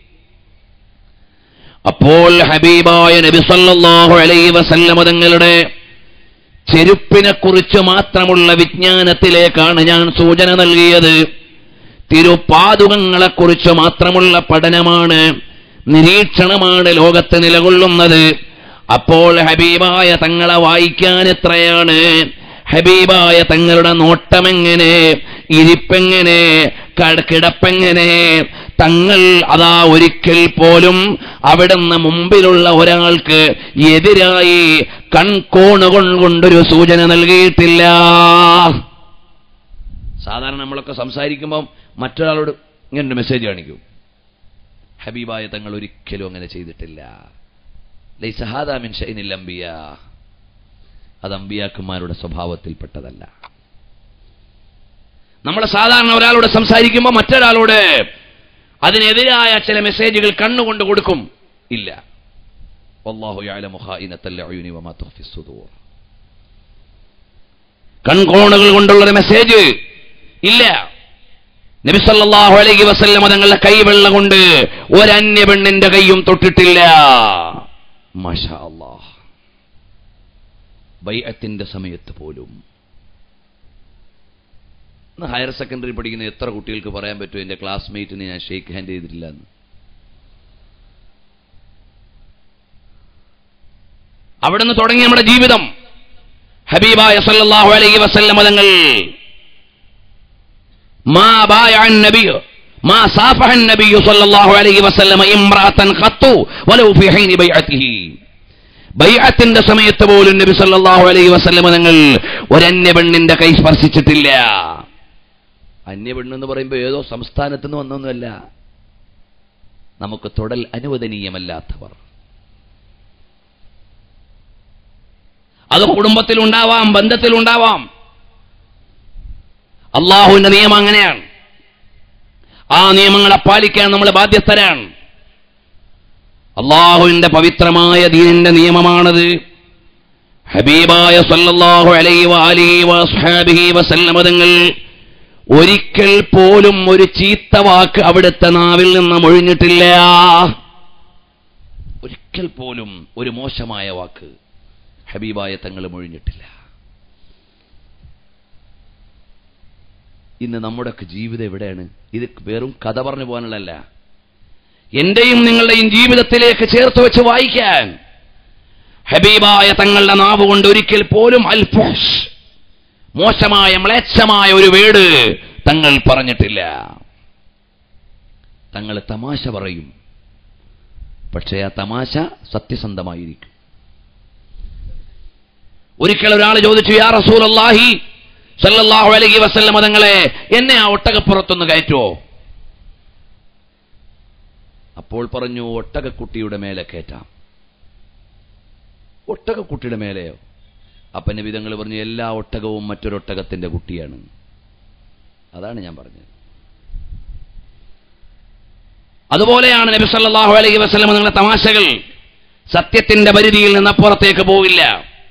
അപ്പോൾ ഹബീബായ നബി സല്ലല്ലാഹു അലൈഹി വസല്ലം തങ്ങളുടെ ചെരുപ്പിനെ കുറിച്ച് മാത്രമുള്ള വിജ്ഞാനത്തിലേക്കാണ് ഞാൻ സൂചന നൽകിയത്. തിരുപാദുകങ്ങളെക്കുറിച്ച് മാത്രമുള്ള പഠനമാണ്, നിരീക്ഷണമാണ് ലോകത്ത് നിലകൊള്ളുന്നത്. അപ്പോൾ ഹബീബായ തങ്ങളെ വായിക്കാൻ എത്രയാണ്, ഹബീബായ തങ്ങളുടെ നോട്ടമെങ്ങനെ, ഇരിപ്പെങ്ങനെ, കിടപ്പെങ്ങനെ. തങ്ങൾ അതാ ഒരിക്കൽ പോലും അവിടുന്ന് മുമ്പിലുള്ള ഒരാൾക്ക് എതിരായി കൺകോണുകൾ കൊണ്ടൊരു സൂചന നൽകിയിട്ടില്ല. സാധാരണ നമ്മളൊക്കെ സംസാരിക്കുമ്പം മറ്റൊരാളോട് ഇങ്ങനൊരു മെസ്സേജ് കാണിക്കും. ഹബീബായ തങ്ങൾ ഒരിക്കലും അങ്ങനെ ചെയ്തിട്ടില്ല. ലൈസ ഹാദാ മിൻ ശൈനിൽ അംബിയാ. അത് അമ്പിയാക്കന്മാരുടെ സ്വഭാവത്തിൽപ്പെട്ടതല്ല. നമ്മൾ സാധാരണ ഒരാളോട് സംസാരിക്കുമ്പോൾ മറ്റൊരാളോട് അതിനെതിരായ ചില മെസ്സേജുകൾ കണ്ണുകൊണ്ട് കൊടുക്കും. ഇല്ല. വല്ലാഹു യഅലമു ഖായിനത്തൽ അയുനി വമാ തുഖ്ഫി സുദൂർ. കൺകോണുകൾ കൊണ്ടുള്ളൊരു മെസ്സേജ് ഇല്ല. നബി സല്ലല്ലാഹു അലൈഹി വസല്ലം തങ്ങളുടെ കൈവെള്ള കൊണ്ട് ഒരന്യ പെണ്ണിന്റെ കൈയും തൊട്ടിട്ടില്ല. മാഷാ അല്ലാഹ്. ബൈഅത്തിന്റെ സമയത്ത് പോലും. ഹയർ സെക്കൻഡറി പഠിക്കുന്ന എത്ര കുട്ടികൾക്ക് പറയാൻ പറ്റും, എന്റെ ക്ലാസ്മേറ്റിന് ഞാൻ ഷേക്ക് ഹാൻഡ് ചെയ്തിട്ടില്ല എന്ന്? അവിടുന്ന് തുടങ്ങി നമ്മുടെ ജീവിതം. ഹബീബായ സല്ലല്ലാഹു അലൈഹി വസല്ലം തങ്ങൾ മാ ബായഅൻ നബി മാ സാഫഹൻ നബി സല്ലല്ലാഹു അലൈഹി വസല്ലം ഇംറഅതൻ ഖത്തു വലൗ ഫീ ഹീനി ബൈഅതിഹി. ബൈഅത്തിന്റെ സമയത്ത് പോലും നബി സല്ലല്ലാഹു അലൈഹി വസല്ലം തങ്ങൾ ഒരന്യ പെണ്ണിന്റെ കൈ സ്പർശിച്ചിട്ടില്ല. അന്യ പെണ്ണെന്ന് പറയുമ്പോൾ ഏതോ സംസ്ഥാനത്ത് നിന്ന് വന്നൊന്നുമല്ല, നമുക്ക് തൊടൽ അനുവദനീയമല്ലാത്തവർ. അത് കുടുംബത്തിലുണ്ടാവാം, ബന്ധത്തിലുണ്ടാവാം. അള്ളാഹുവിന്റെ നിയമം അങ്ങനെയാണ്. ആ നിയമങ്ങളെ പാലിക്കാൻ നമ്മൾ ബാധ്യസ്ഥരാണ്. അള്ളാഹുവിന്റെ പവിത്രമായ ദീനിന്റെ നിയമമാണത്. ഹബീബായ സല്ലല്ലാഹു അലൈഹി വആലിഹി വഅസ്ഹാബിഹി വസല്ലം തങ്ങൾ ഒരിക്കൽ പോലും ഒരു ചീത്ത വാക്ക് അവിടുത്തെ നാവിൽ നിന്ന് ഒഴിഞ്ഞിട്ടില്ല. ഒരിക്കൽ പോലും ഒരു മോശമായ വാക്ക് ഹബീബായ തങ്ങൾ ഒഴിഞ്ഞിട്ടില്ല. ഇന്ന് നമ്മുടെയൊക്കെ ജീവിതം എവിടെയാണ്? ഇത് വെറും കഥ പറഞ്ഞു പോകാനുള്ളതല്ല, എന്റെയും നിങ്ങളുടെയും ജീവിതത്തിലേക്ക് ചേർത്ത് വെച്ച് വായിക്കാൻ. ഹബീബായ തങ്ങളുടെ നാവ് കൊണ്ട് ഒരിക്കൽ പോലും അൽഫഹ്ഷ്, മോശമായ മ്ലേച്ഛമായ ഒരു വേട് തങ്ങൾ പറഞ്ഞിട്ടില്ല. തങ്ങൾ തമാശ പറയും, പക്ഷേ ആ തമാശ സത്യസന്ധമായിരിക്കും. ഒരിക്കൽ ഒരാൾ ചോദിച്ചു, യാ റസൂലല്ലാഹി സല്ലല്ലാഹു അലൈഹി വസല്ലം തങ്ങളെ, എന്നെ ആ ഒട്ടകപ്പുറത്തൊന്ന് കയറ്റുവോ? അപ്പോൾ പറഞ്ഞു, ഒട്ടകക്കുട്ടിയുടെ മേലെ കയറ്റാം. ഒട്ടകക്കുട്ടിയുടെ മേലെയോ? അപ്പൻ നബി തങ്ങൾ പറഞ്ഞു, എല്ലാ ഒട്ടകവും മറ്റൊരൊട്ടകത്തിന്റെ കുട്ടിയാണ്. അതാണ് ഞാൻ പറഞ്ഞത്. അതുപോലെയാണ് നബി സല്ലല്ലാഹു അലൈഹി വസല്ലം നിങ്ങളുടെ തമാശകൾ സത്യത്തിന്റെ പരിധിയിൽ നിന്നപ്പുറത്തേക്ക് പോകില്ല.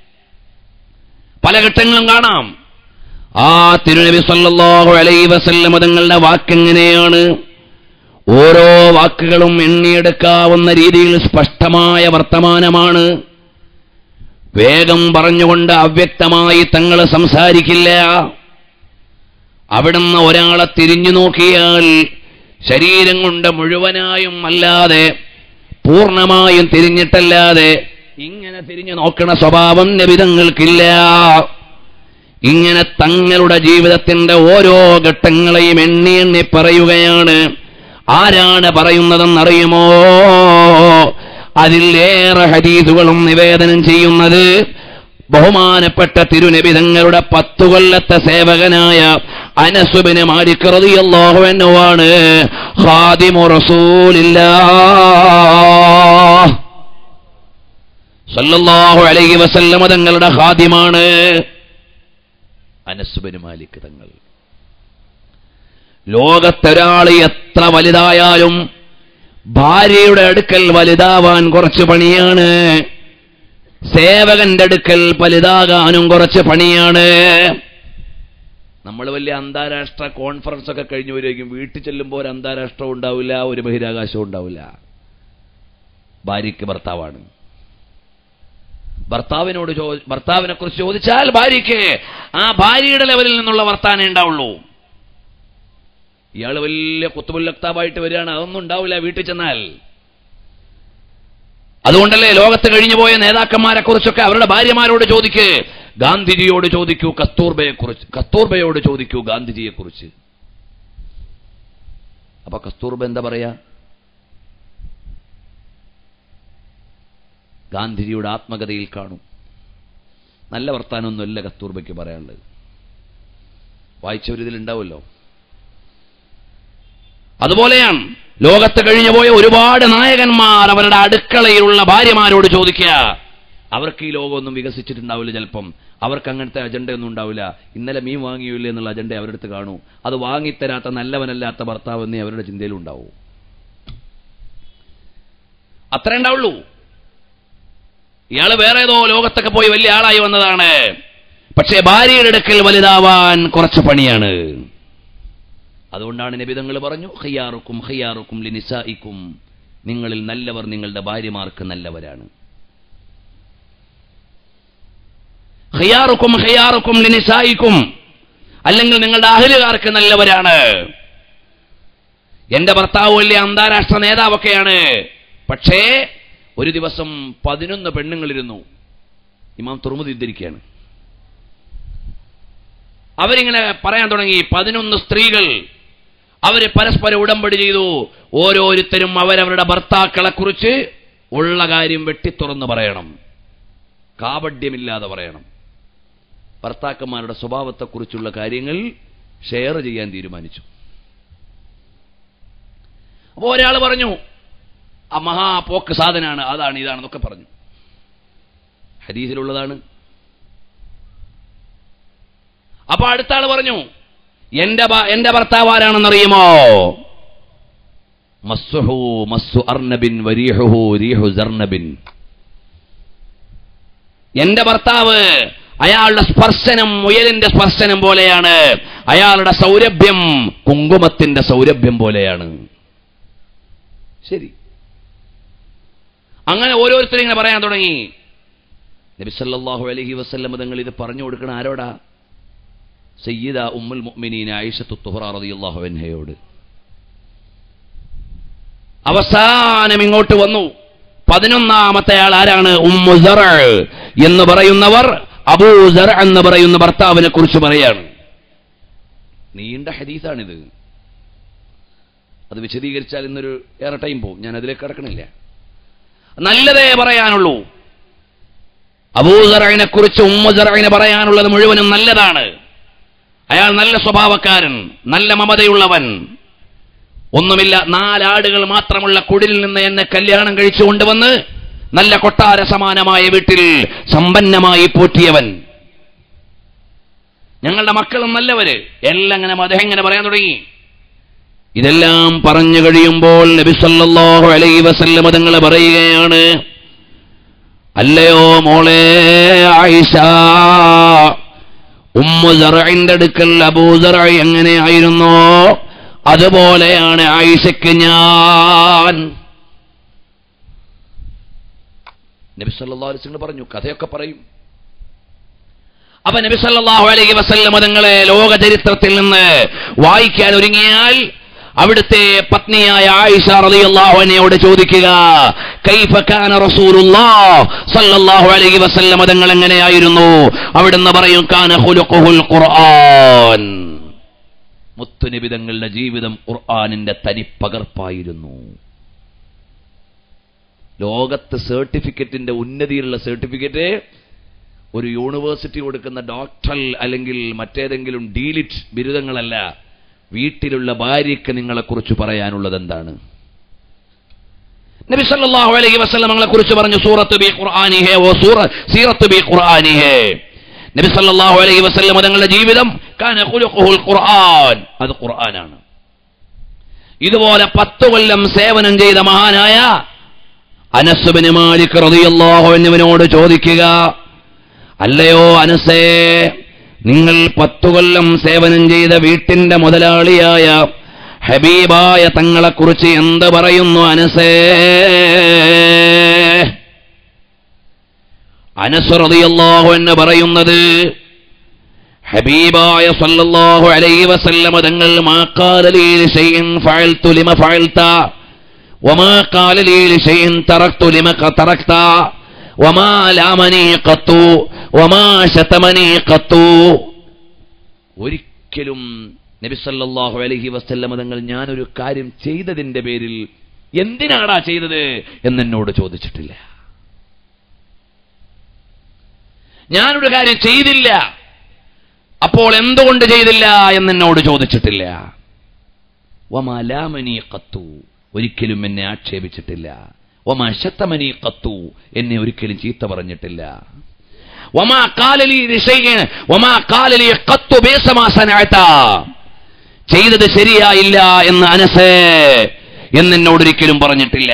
പല ഘട്ടങ്ങളും കാണാം. ആ തിരുനബി സല്ലല്ലാഹു അലൈഹി വസല്ലം തങ്ങളുടെ വാക്കെങ്ങനെയാണ്? ഓരോ വാക്കുകളും എണ്ണിയെടുക്കാവുന്ന രീതിയിൽ സ്പഷ്ടമായ വർത്തമാനമാണ്. വേഗം പറഞ്ഞുകൊണ്ട് അവ്യക്തമായി തങ്ങൾ സംസാരിക്കില്ല. അവിടുന്ന് ഒരാളെ തിരിഞ്ഞു നോക്കിയാൽ ശരീരം കൊണ്ട് മുഴുവനായും അല്ലാതെ പൂർണ്ണമായും തിരിഞ്ഞിട്ടല്ലാതെ ഇങ്ങനെ തിരിഞ്ഞു നോക്കണ സ്വഭാവം നബിതങ്ങൾക്കില്ല. ഇങ്ങനെ തങ്ങളുടെ ജീവിതത്തിന്റെ ഓരോ ഘട്ടങ്ങളെയും എണ്ണി എണ്ണി പറയുകയാണ്. ആരാണ് പറയുന്നതെന്നറിയുമോ? അതിലേറെ ഹദീസുകളും നിവേദനം ചെയ്യുന്നത് ബഹുമാനപ്പെട്ട തിരുനബി തങ്ങളുടെ പത്തു കൊല്ലത്തെ സേവകനായ അനസ് ഇബ്നു മാലിക് റളിയല്ലാഹു അൻഹു ആണ്. ഖാദിമു റസൂലില്ലാഹ് സല്ലല്ലാഹു അലൈഹി വസല്ലം തങ്ങളുടെ ഖാദിമാണ് അനസ് ഇബ്നു മാലിക് തങ്ങൾ. ലോകത്തൊരാൾ എത്ര വലുതായാലും ഭാര്യയുടെ അടുക്കൽ വലുതാവാൻ കുറച്ച് പണിയാണ്. സേവകന്റെ അടുക്കൽ വലുതാകാനും കുറച്ച് പണിയാണ്. നമ്മൾ വലിയ അന്താരാഷ്ട്ര കോൺഫറൻസ് ഒക്കെ കഴിഞ്ഞു വരുമായിരിക്കും. വീട്ടിൽ ചെല്ലുമ്പോൾ ഒരു അന്താരാഷ്ട്രം ഉണ്ടാവില്ല, ഒരു ബഹിരാകാശവും ഉണ്ടാവില്ല. ഭാര്യയ്ക്ക് ഭർത്താവാണ്. ഭർത്താവിനോട് ചോ ഭർത്താവിനെ കുറിച്ച് ചോദിച്ചാൽ ഭാര്യയ്ക്ക് ആ ഭാര്യയുടെ ലെവലിൽ നിന്നുള്ള വർത്താനേ ഉണ്ടാവുള്ളൂ. ഇയാൾ വലിയ കുത്തുബുല്ലക്താബായിട്ട് വരികയാണ്, അതൊന്നും ഉണ്ടാവില്ല വീട്ടിൽ ചെന്നാൽ. അതുകൊണ്ടല്ലേ ലോകത്ത് കഴിഞ്ഞു പോയ നേതാക്കന്മാരെ കുറിച്ചൊക്കെ അവരുടെ ഭാര്യമാരോട് ചോദിക്ക്. ഗാന്ധിജിയോട് ചോദിക്കൂ കസ്തൂർബയെ കുറിച്ച്, കസ്തൂർബയോട് ചോദിക്കൂ ഗാന്ധിജിയെ കുറിച്ച്. അപ്പൊ കസ്തൂർബ എന്താ പറയാ? ഗാന്ധിജിയുടെ ആത്മകഥയിൽ കാണും. നല്ല വർത്താനമൊന്നുമല്ല കസ്തൂർബയ്ക്ക് പറയാനുള്ളത്. വായിച്ചവരിതിൽ ഉണ്ടാവുമല്ലോ. അതുപോലെയാണ് ലോകത്ത് കഴിഞ്ഞുപോയ ഒരുപാട് നായകന്മാർ അവരുടെ അടുക്കളയിലുള്ള ഭാര്യമാരോട് ചോദിക്കുക. അവർക്ക് ഈ ലോകമൊന്നും വികസിച്ചിട്ടുണ്ടാവില്ല. ചിലപ്പം അവർക്ക് അങ്ങനത്തെ അജണ്ടയൊന്നും ഉണ്ടാവില്ല. ഇന്നലെ മീൻ വാങ്ങിയില്ലേ എന്നുള്ള അജണ്ട അവരുടെ അടുത്ത് കാണൂ. അത് വാങ്ങിത്തരാത്ത നല്ലവനല്ലാത്ത ഭർത്താവ് എന്നേ അവരുടെ ചിന്തയിലും ഉണ്ടാവൂ. അത്രേ ഉണ്ടാവുള്ളൂ. ഇയാള് വേറെ ഏതോ ലോകത്തൊക്കെ പോയി വലിയ ആളായി വന്നതാണ്. പക്ഷേ ഭാര്യയുടെ അടുക്കൽ വലുതാവാൻ കുറച്ച് പണിയാണ്. അതുകൊണ്ടാണ് നബിതങ്ങൾ പറഞ്ഞു, ഖിയാറുക്കും ഖിയാറുക്കും ലിനിസായിക്കും, നിങ്ങളിൽ നല്ലവർ നിങ്ങളുടെ ഭാര്യമാർക്ക് നല്ലവരാണ്. ഖിയാറുക്കും ഖിയാറുക്കും ലിനിസായിക്കും, അല്ലെങ്കിൽ നിങ്ങളുടെ അഹ്ലുകാർക്ക് നല്ലവരാണ്. എന്റെ ഭർത്താവ് വലിയ അന്താരാഷ്ട്ര നേതാവൊക്കെയാണ്. പക്ഷേ ഒരു ദിവസം പതിനൊന്ന് പെണ്ണുങ്ങളിരുന്നു. ഇമാം തുർമുദി ഉദ്ധരിക്കുകയാണ്. അവരിങ്ങനെ പറയാൻ തുടങ്ങി. പതിനൊന്ന് സ്ത്രീകൾ അവര് പരസ്പരം ഉടമ്പടി ചെയ്തു. ഓരോരുത്തരും അവരവരുടെ ഭർത്താക്കളെ കുറിച്ച് ഉള്ള കാര്യം വെട്ടിത്തുറന്ന് പറയണം, കാപഡ്യമില്ലാതെ പറയണം. ഭർത്താക്കന്മാരുടെ സ്വഭാവത്തെക്കുറിച്ചുള്ള കാര്യങ്ങൾ ഷെയർ ചെയ്യാൻ തീരുമാനിച്ചു. അപ്പോൾ ഒരാൾ പറഞ്ഞു, ആ മഹാപോക്ക് സാധനാണ്, അതാണ് ഇതാണെന്നൊക്കെ പറഞ്ഞു. ഹദീസിലുള്ളതാണ്. അപ്പൊ അടുത്ത ആൾ പറഞ്ഞു, എന്റെ എന്റെ ഭർത്താവ് ആരാണെന്നറിയുമോ? മസ്സുഹു മസ്സു അർനബിൻ വരീഹുഹു രീഹു സർനബിൻ. എന്റെ ഭർത്താവ്, അയാളുടെ സ്പർശനം മുയലിന്റെ സ്പർശനം പോലെയാണ്. അയാളുടെ സൗരഭ്യം കുങ്കുമത്തിന്റെ സൗരഭ്യം പോലെയാണ്. ശരി. അങ്ങനെ ഓരോരുത്തരും ഇങ്ങനെ പറയാൻ തുടങ്ങി. നബി സല്ലല്ലാഹു അലൈഹി വസല്ലം തങ്ങൾ ഇത് പറഞ്ഞു കൊടുക്കണം ആരോടാ? സയ്യിദ ഉമ്മുൽ മുഅ്മിനീന ആയിഷത്തു തുഹ്റ റളിയല്ലാഹു അൻഹയോട്. അവസാനം ഇങ്ങോട്ട് വന്നു. പതിനൊന്നാമത്തെ ആൾ ആരാണ്? ഉമ്മു സറ എന്ന് പറയുന്നവർ അബൂ സറ എന്ന് പറയുന്ന ഭർത്താവിനെ കുറിച്ച് പറയാണ്. നീണ്ട ഹദീസാണിത്. അത് വിശദീകരിച്ചാൽ ഇന്നൊരു ഏറെ ടൈം പോകും. ഞാൻ അതിലേക്ക് കടക്കണില്ല. നല്ലതേ പറയാനുള്ളൂ. അബൂ സറഇനെ കുറിച്ച് ഉമ്മു സറഇനെ പറയാനുള്ളത് മുഴുവനും നല്ലതാണ്. അയാൾ നല്ല സ്വഭാവക്കാരൻ, നല്ല മമതയുള്ളവൻ. ഒന്നുമില്ല, നാലാടുകൾ മാത്രമുള്ള കുടിലിൽ നിന്ന് എന്നെ കല്യാണം കഴിച്ചു കൊണ്ടുവന്ന് നല്ല കൊട്ടാര സമാനമായ വീട്ടിൽ സമ്പന്നമായി പോറ്റിയവൻ. ഞങ്ങളുടെ മക്കളും നല്ലവര്. എല്ലാം അങ്ങനെ അദ്ദേഹം ഇങ്ങനെ പറയാൻ തുടങ്ങി. ഇതെല്ലാം പറഞ്ഞു കഴിയുമ്പോൾ നബി സല്ലല്ലാഹു അലൈഹി വസല്ലം തങ്ങൾ പറയുകയാണ്, അല്ലയോ മോളെ ആയിഷ, ഉമ്മു സറഇന്റെ അടുക്കൽ അബൂ സറ എങ്ങനെയായിരുന്നോ അതുപോലെയാണ് ആയിഷയ്ക്ക് ഞാൻ. നബി സല്ലല്ലാഹു അലൈഹി വസല്ലം പറഞ്ഞു, കഥയൊക്കെ പറയും. അപ്പൊ നബി സല്ലല്ലാഹു അലൈഹി വസല്ലം തങ്ങളെ ലോക ചരിത്രത്തിൽ നിന്ന് വായിക്കാൻ ഒരുങ്ങിയാൽ അവിടുത്തെ പത്നിയായ ആയിഷ റളിയല്ലാഹു അൻഹയോട് ചോദിക്കുക, കൈഫ കാന റസൂലുള്ളാഹ് സല്ലല്ലാഹു അലൈഹി വസല്ലം തങ്ങൾ എങ്ങനെയായിരുന്നു? അവിടുന്ന് പറയും, കാന ഖുലുഖുൽ ഖുർആൻ. മുത്തുനബി തങ്ങളുടെ ജീവിതം ഖുർആനിന്റെ തനിപ്പകർപ്പായിരുന്നു. ലോകത്ത് സർട്ടിഫിക്കറ്റിന്റെ ഉന്നതിയിലുള്ള സർട്ടിഫിക്കറ്റ് ഒരു യൂണിവേഴ്സിറ്റി കൊടുക്കുന്ന ഡോക്ടറൽ അല്ലെങ്കിൽ മറ്റേതെങ്കിലും ഡീലിറ്റ് ബിരുദങ്ങളല്ല. വീട്ടിലുള്ള ഭാര്യയ്ക്ക് നിങ്ങളെക്കുറിച്ച് പറയാനുള്ളത് എന്താണ്? നബി സല്ലല്ലാഹു അലൈഹി വസല്ലം തങ്ങളെ കുറിച്ച് പറഞ്ഞു, സൂറത്ത് ബി ഖുർആനിഹി വ സൂറ സീറത്ത് ബി ഖുർആനിഹി. നബി സല്ലല്ലാഹു അലൈഹി വസല്ലം തങ്ങളുടെ ജീവിതം കാന ഖുലുഖുൽ ഖുർആൻ, അത് ഖുർആനാണ്. ഇതുപോലെ പത്ത് കൊല്ലം സേവനം ചെയ്ത മഹാനായ അനസ് ഇബ്നു മാലിക് റളിയല്ലാഹു അൻഹുവിനോട് ചോദിക്കുക, അല്ലയോ അനസേ, നിങ്ങൾ പത്തു കൊല്ലം സേവനം ചെയ്ത വീട്ടിന്റെ മുതലാളിയായ ഹബീബായ തങ്ങളെക്കുറിച്ച് എന്ത് പറയുന്നു അനസേ? അനസ് റളിയല്ലാഹു അൻഹു പറയുന്നത്, ഹബീബായ സല്ലല്ലാഹു അലൈഹി വസല്ലം തങ്ങൾ മാ ഖാല ലീ ശൈഇൻ ഫഅൽതു ലിമ ഫഅൽത വമാ ഖാല ലീ ശൈഇൻ തറക്തു ലിമ തറക്ത വമാ ലാമനി ഖത്തു വമാ ശതമനി ഖത്തു. ഒരിക്കലും നബി സല്ലല്ലാഹു അലൈഹി വസല്ലം തങ്ങൾ ഞാനൊരു കാര്യം ചെയ്തതിന്റെ പേരിൽ എന്തിനാടാ ചെയ്തത് എന്നെന്നോട് ചോദിച്ചിട്ടില്ല. ഞാനൊരു കാര്യം ചെയ്തില്ല, അപ്പോൾ എന്തുകൊണ്ട് ചെയ്തില്ല എന്നെന്നോട് ചോദിച്ചിട്ടില്ല. വമാ ലാമനി ഖത്തു, ഒരിക്കലും എന്നെ ആക്ഷേപിച്ചിട്ടില്ല. വമാ ശതമനി ഖത്തു, എന്നെ ഒരിക്കലും ചീത്ത പറഞ്ഞിട്ടില്ല. വമാ ഖാല ലീ ലിശൈഇൻ വമാ ഖാല ലീ ഖത്തു ബിസമാ സനഅത, ചെയ്തത് ശരിയായില്ല എന്ന് അനസേ എന്നെന്നോട് ഒരിക്കലും പറഞ്ഞിട്ടില്ല.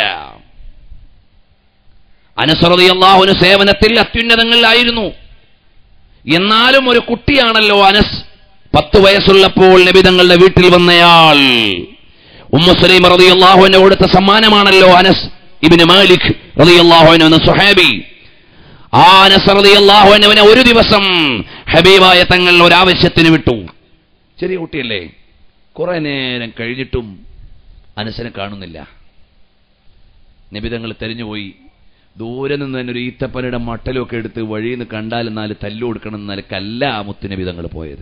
അനസ് റളിയല്ലാഹു അൻഹു സേവനത്തിൽ അത്യുന്നതങ്ങളിലായിരുന്നു. എന്നാലും ഒരു കുട്ടിയാണല്ലോ അനസ്. പത്ത് വയസ്സുള്ളപ്പോൾ നബി തങ്ങളുടെ വീട്ടിൽ വന്നയാൾ. ഉമ്മു സലീമ റളിയല്ലാഹു അൻഹ കൊടുത്ത സമ്മാനമാണല്ലോ അനസ് ഇബ്നു മാലിക് റളിയല്ലാഹു അൻഹു എന്ന സ്വഹാബി. ആ അനസ് റളിയല്ലാഹു അൻഹുവിനെ ഒരു ദിവസം ഹബീബായ തങ്ങൾ ഒരാവശ്യത്തിന് വിട്ടു. ചെറിയ കുട്ടിയല്ലേ. കുറെ നേരം കഴിഞ്ഞിട്ടും അനസിനെ കാണുന്നില്ല. നബി തങ്ങൾ തെരഞ്ഞുപോയി. ദൂരെ നിന്ന് തന്നെ ഒരു ഈത്തപ്പനയുടെ മട്ടലൊക്കെ എടുത്ത് വഴിയിൽ നിന്ന് കണ്ടാൽ നാല് തല്ലു കൊടുക്കണം എന്നല്ല മുത്തുനബി തങ്ങൾ പോയത്.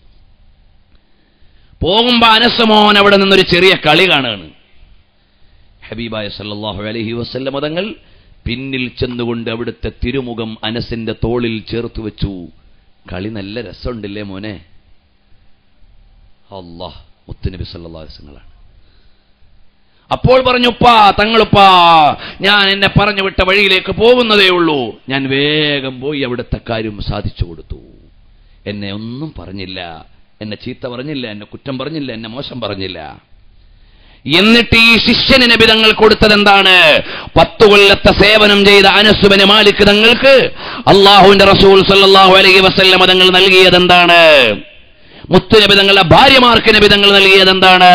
പോകുമ്പോ അനസ് മോൻ അവിടെ നിന്നൊരു ചെറിയ കളി കാണുകയാണ്. ഹബീബായ സല്ലല്ലാഹു അലൈഹി വസല്ലം തങ്ങൾ പിന്നിൽ ചെന്നുകൊണ്ട് അവിടുത്തെ തിരുമുഖം അനസിന്റെ തോളിൽ ചേർത്ത് വെച്ചു. കളി നല്ല രസമുണ്ടല്ലേ മോനെ? അല്ലാഹ്, മുത്തുനബി സല്ലല്ലാഹു അലൈഹി വസല്ലം. അപ്പോൾ പറഞ്ഞുപ്പാ, തങ്ങളുപ്പാ, ഞാൻ എന്നെ പറഞ്ഞു വിട്ട വഴിയിലേക്ക് പോകുന്നതേ ഉള്ളൂ. ഞാൻ വേഗം പോയി അവിടുത്തെ കാര്യം സാധിച്ചു കൊടുത്തു. എന്നെ ഒന്നും പറഞ്ഞില്ല, എന്നെ ചീത്ത പറഞ്ഞില്ല, എന്നെ കുറ്റം പറഞ്ഞില്ല, എന്നെ മോശം പറഞ്ഞില്ല. എന്നിട്ട് ഈ ശിഷ്യന് നബി തങ്ങൾ കൊടുത്തത് എന്താണ്? പത്തു കൊല്ലത്തെ സേവനം ചെയ്ത അനസ് ഇബ്നു മാലിക് തങ്ങൾക്ക് അല്ലാഹുവിന്റെ റസൂൽ സല്ലല്ലാഹു അലൈഹി വസല്ലം തങ്ങൾ നൽകിയത് എന്താണ്? മുത്തുനബി തങ്ങളുടെ ഭാര്യമാർക്ക് നബി തങ്ങൾ നൽകിയത് എന്താണ്?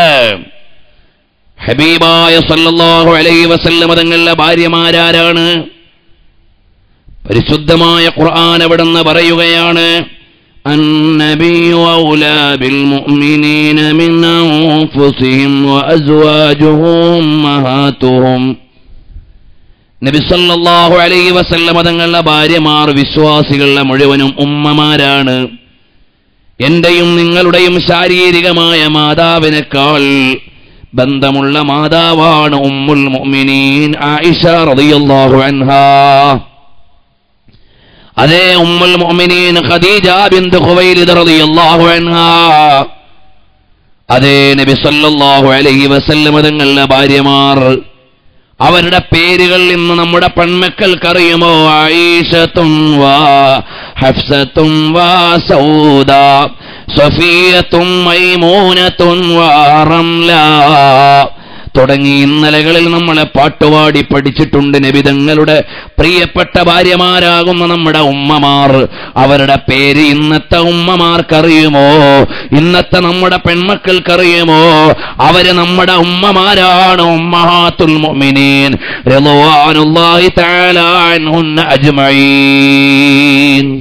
ഹബീബായ സല്ലല്ലാഹു അലൈഹി വസല്ലം തങ്ങളുടെ ഭാര്യമാരാരാണ്? പരിശുദ്ധമായ ഖുർആൻ അവിടുന്ന് പറയുകയാണ്, അന്നബിയ്യു ഔലാ ബിൽ മുഅ്മിനീന മിൻ അൻഫുസിഹിം വഅസ്വാജുഹും ഉമ്മഹാതുഹും. നബി സല്ലല്ലാഹു അലൈഹി വസല്ലം തങ്ങളുടെ ഭാര്യമാർ വിശ്വാസികളുടെ മുഴുവനും ഉമ്മമാരാണ്. എന്റെയും നിങ്ങളുടെയും ശാരീരികമായ മാതാവിനേക്കാൾ ബന്ധമുള്ള മാതാവാണ് ഉമ്മുൽ മുഅ്മിനീൻ ആയിഷ റളിയല്ലാഹു അൻഹാ. അതേ ഉമ്മുൽ മുഅ്മിനീൻ ഖദീജ ബിൻത് ഖുവൈലിദ് റളിയല്ലാഹു അൻഹാ. അതേ നബി സല്ലല്ലാഹു അലൈഹി വസല്ലം തങ്ങളുടെ ഭാര്യമാർ. അവരുടെ പേരുകൾ ഇന്ന് നമ്മുടെ പെൺമക്കൾക്കറിയുമോ? ആയിഷത്തും വ ഹഫ്സത്തും വസൗദാ സഫിയത്തും മൈമൂനത്തും വറംല തുടങ്ങി ഇന്നലകളിൽ നമ്മളെ പാട്ടുപാടി പഠിച്ചിട്ടുണ്ട്. നബിതങ്ങളുടെ പ്രിയപ്പെട്ട ഭാര്യമാരാകുന്ന നമ്മുടെ ഉമ്മമാർ, അവരുടെ പേര് ഇന്നത്തെ ഉമ്മമാർക്കറിയുമോ? ഇന്നത്തെ നമ്മുടെ പെൺമക്കൾക്കറിയുമോ? അവര് നമ്മുടെ ഉമ്മമാരാണ്. ഉമ്മഹാത്തുൽ മുഅ്മിനീൻ റളിയല്ലാഹു തആല അൻഹുന്ന അജ്മഈൻ.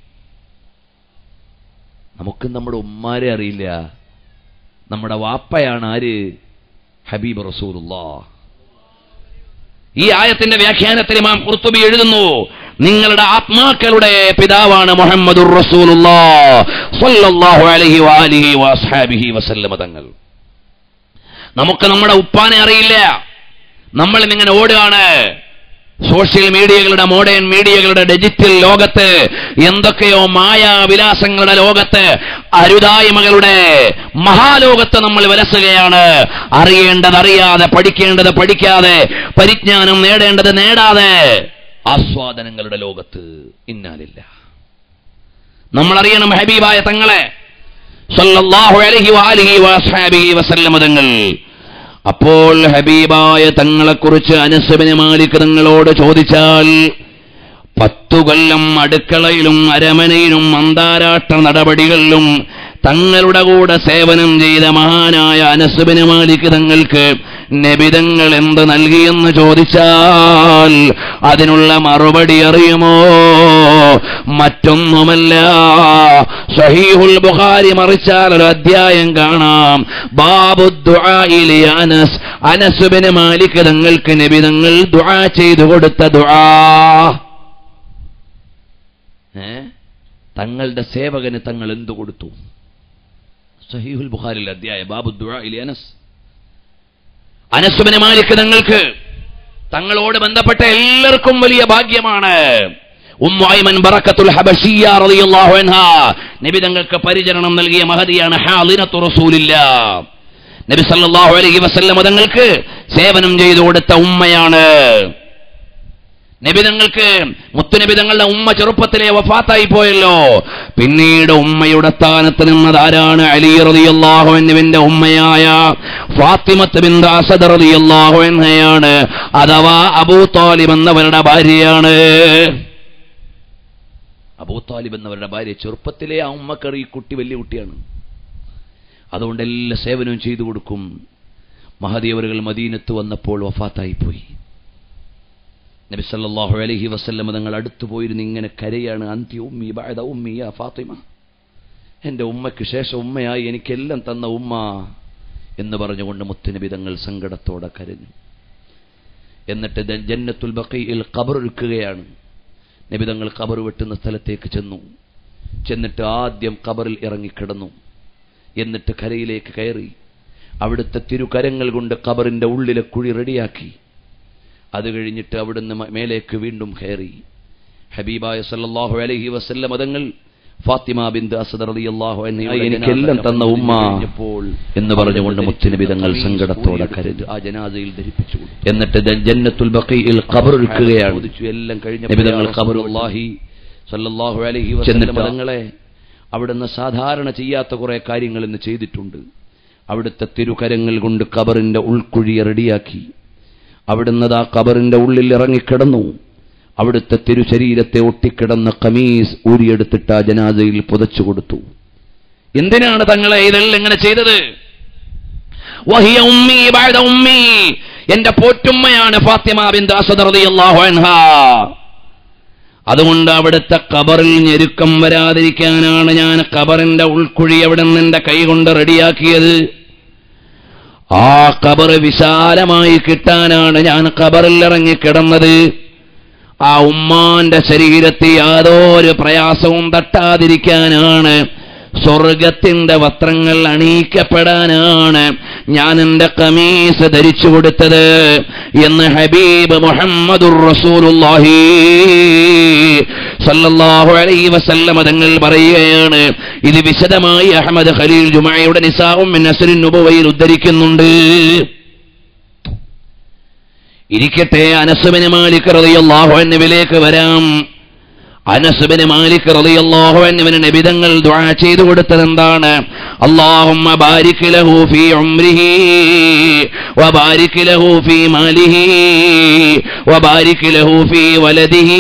നമുക്ക് നമ്മുടെ ഉമ്മാരെ അറിയില്ല. നമ്മുടെ വാപ്പയാണ് ആര്? ഹബീബ് റസൂലുള്ളാഹ്. ഈ ആയത്തിന്റെ വ്യാഖ്യാനത്തിൽ ഇമാം ഖുർത്തുബി എഴുതുന്നു, നിങ്ങളുടെ ആത്മാക്കളുടെ പിതാവാണ് മുഹമ്മദുർ റസൂലുള്ളാഹ് സ്വല്ലല്ലാഹു അലൈഹി വആലിഹി വഅസ്ഹാബിഹി വസല്ലമ തങ്ങൾ. നമുക്ക് നമ്മുടെ ഉപ്പാനെ അറിയില്ല. നമ്മൾ ഇങ്ങനെ ഓടുകയാണ്. സോഷ്യൽ മീഡിയകളുടെ, മോഡേൺ മീഡിയകളുടെ ഡിജിറ്റൽ ലോകത്ത്, എന്തൊക്കെയോ മായാവിലാസങ്ങളുടെ ലോകത്ത്, അരുതായ്മകളുടെ മഹാലോകത്ത് നമ്മൾ വിലസുകയാണ്. അറിയേണ്ടത് അറിയാതെ, പഠിക്കേണ്ടത് പഠിക്കാതെ, പരിജ്ഞാനം നേടേണ്ടത് നേടാതെ, ആസ്വാദനങ്ങളുടെ ലോകത്ത്. ഇന്നാലില്ല. നമ്മൾ അറിയണം ഹബീബായ തങ്ങളെ സ്വല്ലല്ലാഹു അലൈഹി വആലിഹി വഅസ്ഹാബിഹി വസല്ലമ തങ്ങൾ. അപ്പോൾ ഹബീബായ തങ്ങളെക്കുറിച്ച് അനസ് ഇബ്നു മാലിക് തങ്ങളോട് ചോദിച്ചാൽ, പത്തു കൊല്ലം അടുക്കളയിലും അരമനയിലും അന്താരാഷ്ട്ര നടപടികളിലും തങ്ങളുടെ കൂടെ സേവനം ചെയ്ത മഹാനായ അനസ് ഇബ്നു മാലിക് തങ്ങൾക്ക് നബിതങ്ങൾ എന്ത് നൽകിയെന്ന് ചോദിച്ചാൽ അതിനുള്ള മറുപടി അറിയുമോ? മറ്റൊന്നുമല്ല, സഹീഹുൽ ബുഖാരി മറിച്ചാൽ ഒരു അധ്യായം കാണാം, ബാബു ദുആഇ ലി അനസ്. അനസ് ഇബ്നു മാലിക് തങ്ങൾക്ക് നബിതങ്ങൾ ദുആ ചെയ്തു കൊടുത്ത ദുആ. ഏ തങ്ങളുടെ സേവകന് തങ്ങൾ എന്തു കൊടുത്തു? സഹീഹുൽ ബുഖാരിയിലെ അധ്യായം ബാബു ദുആഇ ലി അനസ്. അനസ് ഇബ്നു മാലിക് തങ്ങൾക്ക് തങ്ങളോട് ബന്ധപ്പെട്ട എല്ലാവർക്കും വലിയ ഭാഗ്യമാണ്. ഉമ്മു ഐമൻ ബറക്കത്തുൽ ഹബശിയ്യ റളിയല്ലാഹു അൻഹാ നബി തങ്ങൾക്ക് പരിചരണം നൽകിയ മഹദിയാണ്. ഹാളിനത്തു റസൂലില്ലാഹ്. നബി സല്ലല്ലാഹു അലൈഹി വസല്ലം തങ്ങൾക്ക് സേവനം ചെയ്തു കൊടുത്ത ഉമ്മയാണ്. നബി തങ്ങൾക്ക്, മുത്തുനബി തങ്ങളുടെ ഉമ്മ ചെറുപ്പത്തിലെ വഫാത്തായി പോയല്ലോ. പിന്നീട് ഉമ്മയുടെ സ്ഥാനത്ത് നിന്നത് ആരാണ്? അലി റളിയല്ലാഹു അൻഹുവിന്റെ ഉമ്മയായ ഫാത്തിമത്ത് ബിൻത് അസദ് റളിയല്ലാഹു അൻഹയാണ്. അഥവാ അബൂ താലിബ് എന്നവരുടെ ഭാര്യയാണ്. അബൂ താലിബ് എന്നവരുടെ ഭാര്യ. ചെറുപ്പത്തിലെ ആ ഉമ്മക്കറി കുട്ടി വലിയ കുട്ടിയാണ്. അതുകൊണ്ട് എല്ലാ സേവനവും ചെയ്തു കൊടുക്കും. മഹദി അവர்கள் മദീനത്ത് വന്നപ്പോൾ വഫാത്തായി പോയി. നബി സല്ലല്ലാഹു അലൈഹി വസല്ലം തങ്ങൾ അടുത്തു പോയിരുന്ന് ഇങ്ങനെ കരയാണ്. അന്തി ഉമ്മി ബഅദ ഉമ്മി യാ ഫാത്തിമ, എൻ്റെ ഉമ്മയ്ക്ക് ശേഷം ഉമ്മയായി എനിക്കെല്ലാം തന്ന ഉമ്മ എന്ന് പറഞ്ഞുകൊണ്ട് മുത്തുനബി തങ്ങൾ സങ്കടത്തോടെ കരഞ്ഞു. എന്നിട്ട് ജന്നത്തുൽ ബഖീഇൽ ഖബർ ഒരുക്കുകയാണ്. നബി തങ്ങൾ ഖബർ വെട്ടുന്ന സ്ഥലത്തേക്ക് ചെന്നു. ചെന്നിട്ട് ആദ്യം ഖബറിൽ ഇറങ്ങിക്കിടന്നു. എന്നിട്ട് കരയിലേക്ക് കയറി അവിടുത്തെ തിരുകരങ്ങൾ കൊണ്ട് ഖബറിന്റെ ഉള്ളിലെ കുഴി റെഡിയാക്കി. അത് കഴിഞ്ഞിട്ട് അവിടുന്ന് മേലേക്ക് വീണ്ടും കയറി. ഹബീബായ സല്ലല്ലാഹു അലൈഹി വസല്ലം തങ്ങൾ ഫാത്തിമ ബിൻത് അസദ് റളിയല്ലാഹു അൻഹ എനിക്കെല്ലാം തന്ന ഉമ്മ എന്ന് പറഞ്ഞുകൊണ്ട് മുത്തുനബി തങ്ങൾ സങ്കടത്തോടെ കരഞ്ഞു. ആ ജനാസയിൽ ധരിപ്പിച്ചു. എന്നിട്ട് ജന്നത്തുൽ ബഖീഇൽ ഖബർ ഒരുക്കുകയാണ്. എല്ലാം കഴിഞ്ഞ നബി തങ്ങൾ ഖബറുല്ലാഹി സല്ലല്ലാഹു അലൈഹി വസല്ലം തങ്ങളെ അവിടുന്ന് സാധാരണ ചെയ്യാത്ത കുറെ കാര്യങ്ങൾ ഇന്ന് ചെയ്തിട്ടുണ്ട്. അവിടുത്തെ തിരുകരങ്ങൾ കൊണ്ട് ഖബറിന്റെ ഉൾക്കുഴി റെഡിയാക്കി. അവിടുന്ന് ആ ഖബറിന്റെ ഉള്ളിൽ ഇറങ്ങിക്കിടന്നു. അവിടുത്തെ തിരുശരീരത്തെ ഒട്ടിക്കിടന്ന ഖമീസ് ഊരിയെടുത്തിട്ട് ആ ജനാസയിൽ പുതച്ചു കൊടുത്തു. എന്തിനാണ് തങ്ങളെ ഇതെല്ലാം ഇങ്ങനെ ചെയ്തത്? വഹിയ ഉമ്മി ബഅദ ഉമ്മി, എന്റെ പോറ്റുമ്മയാണ് ഫാത്തിമ ബിൻത് അസദ് റളിയല്ലാഹു അൻഹാ. അതുകൊണ്ട് അവിടുത്തെ ഖബറിൽ ഞെരുക്കം വരാതിരിക്കാനാണ് ഞാൻ ഖബറിന്റെ ഉൾക്കുഴി അവിടെ നിന്ന് എന്റെ കൈ കൊണ്ട് റെഡിയാക്കിയത്. ആ ഖബർ വിശാലമായി കിട്ടാനാണ് ഞാൻ ഖബറിൽ ഇറങ്ങിക്കിടന്നത്. ആ ഉമ്മാന്റെ ശരീരത്തിൽ യാതൊരു പ്രയാസവും തട്ടാതിരിക്കാനാണ്, സ്വർഗത്തിന്റെ വസ്ത്രങ്ങൾ അണിയിക്കപ്പെടാനാണ് ഞാൻ എന്റെ ഖമീസ് ധരിച്ചു കൊടുത്തത് എന്ന് ഹബീബ് മുഹമ്മദുർ റസൂലുള്ളാഹി സല്ലല്ലാഹു അലൈഹി വസല്ലം തങ്ങൾ പറയുകയാണ്. ഇത് വിശദമായി അഹ്മദ് ഖലീൽ ജുമഅയുടെ നിസാഉം മിൻ നസ്രിൻ നുബുവയിൽ ഉദ്ധരിക്കുന്നുണ്ട്. ഇരിക്കട്ടെ, അനസ് ഇബ്നു മാലിക് റളിയല്ലാഹു അൻഹുവിലേക്ക് വരാം. അനസ് ഇബ്നു മാലിക് റളിയല്ലാഹു അൻഹുവിന് നബി തങ്ങൾ ദുആ ചെയ്തു കൊടുത്തത് എന്താണ്? അല്ലാഹുമ്മ ബാരിക് ലഹു ഫീ ഉംരിഹി വബാരിക് ലഹു ഫീ മാലിഹി വബാരിക് ലഹു ഫീ വലദിഹി.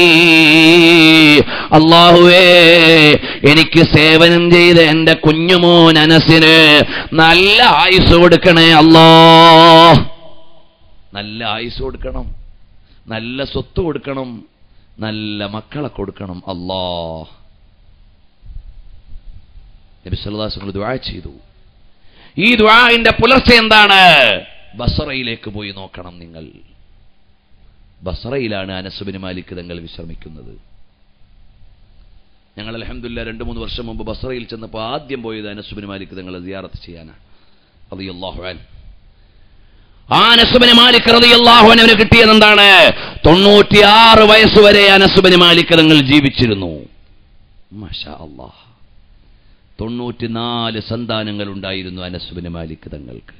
അല്ലാഹുവേ, എനിക്ക് സേവനം ചെയ്ത എന്റെ കുഞ്ഞുമോൻ അനസിന് നല്ല ആയുസ് കൊടുക്കണേ അല്ലാഹ്. നല്ല ആയുസ് കൊടുക്കണം, നല്ല സ്വത്ത് കൊടുക്കണം, നല്ല മക്കളെ കൊടുക്കണം അല്ലാഹ്. നബി സല്ലല്ലാഹു അലൈഹി വസല്ലം ദുആ ചെയ്തു. ഈ ദുആഇന്റെ പുലർച്ച എന്താണ്? ബസറയിലേക്ക് പോയി നോക്കണം നിങ്ങൾ. ബസറയിലാണ് അനസ് ഇബ്നു മാലിക് തങ്ങൾ വിശ്രമിക്കുന്നത്. ഞങ്ങൾ അൽഹംദുലില്ലാഹ് രണ്ട് മൂന്ന് വർഷം മുമ്പ് ബസറയിൽ ചെന്നപ്പോൾ ആദ്യം പോയത് അനസ് ഇബ്നു മാലിക് തങ്ങളെ സിയാറത്ത് ചെയ്യാനാണ് റളിയല്ലാഹു അൻഹു. ആ അനസ് ഇബ്നു മാലിക് റളിയല്ലാഹു അൻഹുവിന് കിട്ടിയത് എന്താണ്? തൊണ്ണൂറ്റിയാറ് വയസ്സ് വരെ അനസ് ഇബ്നു മാലിക് തങ്ങൾ ജീവിച്ചിരുന്നു. മാഷാ അല്ലാഹ്. തൊണ്ണൂറ്റിനാല് സന്താനങ്ങൾ ഉണ്ടായിരുന്നു അനസ് ഇബ്നു മാലിക് തങ്ങൾക്ക്.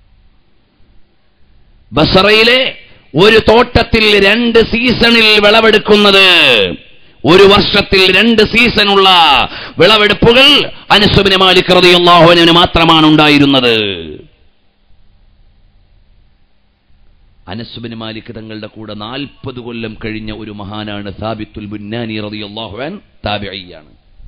ബസറയിലെ ഒരു തോട്ടത്തിൽ രണ്ട് സീസണിൽ വിളവെടുക്കുന്നത്, ഒരു വർഷത്തിൽ രണ്ട് സീസണുള്ള വിളവെടുപ്പുകൾ അനസ് ഇബ്നു മാലിക് റളിയല്ലാഹു അൻഹുവിന് മാത്രമാണ് ഉണ്ടായിരുന്നത്. അനസ് ഇബ്നു മാലിക് തങ്ങളുടെ കൂടെ നാൽപ്പത് കൊല്ലം കഴിഞ്ഞ ഒരു മഹാനാണ് സാബിത്തുൽ ബുന്നാനി റളിയല്ലാഹു അൻഹു. താബിഈയാണ്.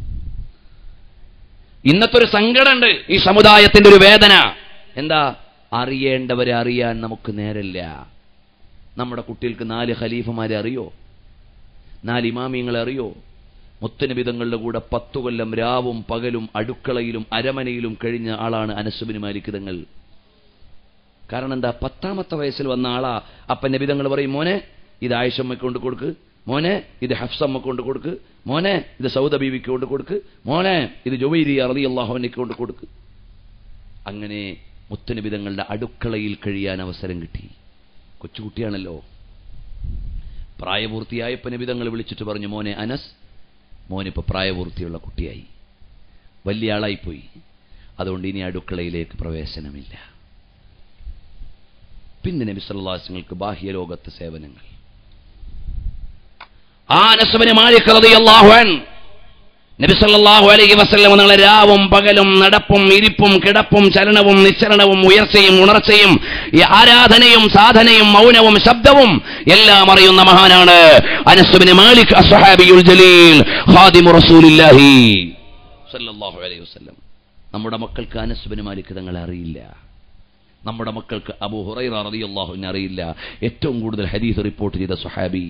ഇന്നത്തെ ഒരു സങ്കടമുണ്ട്, ഈ സമുദായത്തിന്റെ ഒരു വേദന എന്താ? അറിയേണ്ടവരെ അറിയാൻ നമുക്ക് നേരമില്ല. നമ്മുടെ കുട്ടികൾക്ക് നാല് ഖലീഫമാരെ അറിയോ? നാല് ഇമാമിയങ്ങളെ അറിയോ? മുത്തുനബി തങ്ങളുടെ കൂടെ പത്തു കൊല്ലം രാവും പകലും അടുക്കളയിലും അരമനയിലും കഴിഞ്ഞ ആളാണ് അനസ് ഇബ്നു മാലിക് തങ്ങൾ. കാരണം എന്താ? പത്താമത്തെ വയസ്സിൽ വന്ന ആളാ. അപ്പൻ നബി തങ്ങൾ പറയും, മോനെ ഇത് ആയിഷമ്മയ്ക്ക് കൊണ്ട് കൊടുക്ക്, മോനെ ഇത് ഹഫ്സമ്മക്ക് കൊണ്ട് കൊടുക്ക്, മോനെ ഇത് സൗദ ബീവിക്ക് കൊണ്ട് കൊടുക്ക്, മോനെ ഇത് ജുവൈരിയ റളിയല്ലാഹു അൻഹയ്ക്ക് കൊണ്ട് കൊടുക്ക്. അങ്ങനെ മുത്തുനബി തങ്ങളുടെ അടുക്കളയിൽ കഴിയാൻ അവസരം കിട്ടി. കൊച്ചുകുട്ടിയാണല്ലോ. പ്രായപൂർത്തിയായപ്പോൾ നബി തങ്ങൾ വിളിച്ചിട്ട് പറഞ്ഞു, മോനെ അനസ്, മോനിപ്പോ പ്രായപൂർത്തിയുള്ള കുട്ടിയായി, വലിയ ആളായിപ്പോയി, അതുകൊണ്ട് ഇനി അടുക്കളയിലേക്ക് പ്രവേശനമില്ല. പിന്നെ നബി സല്ലല്ലാഹു അലൈഹി വസല്ലം ബാഹ്യ ലോകത്തെ സേവനങ്ങൾ. ആ അനസ് ഇബ്നു മാലിക് റളിയല്ലാഹു അൻഹു നബി സല്ലല്ലാഹു അലൈഹി വസല്ലം തങ്ങളെ രാവും പകലും നടപ്പും ഇരിപ്പും കിടപ്പും ചലനവും നിശ്ചലനവും ഉയർച്ചയും ഉണർച്ചയും ഈ ആരാധനയും സാധനയും മൗനവും ശബ്ദവും എല്ലാം അറിയുന്ന മഹാനാണ് അനസ് ഇബ്നു മാലിക് അസ്ഹാബിയുൽ ജലീൽ ഖാദിമു റസൂലില്ലാഹി സല്ലല്ലാഹു അലൈഹി വസല്ലം. നമ്മുടെ മക്കൾക്ക് അനസ് ഇബ്നു മാലിക് തങ്ങളെ അറിയില്ല. നമ്മുടെ മക്കൾക്ക് അബൂ ഹുറൈറ റളിയല്ലാഹു അൻഹു അറിയില്ല. ഏറ്റവും കൂടുതൽ ഹദീസ് റിപ്പോർട്ട് ചെയ്ത സ്വഹാബി.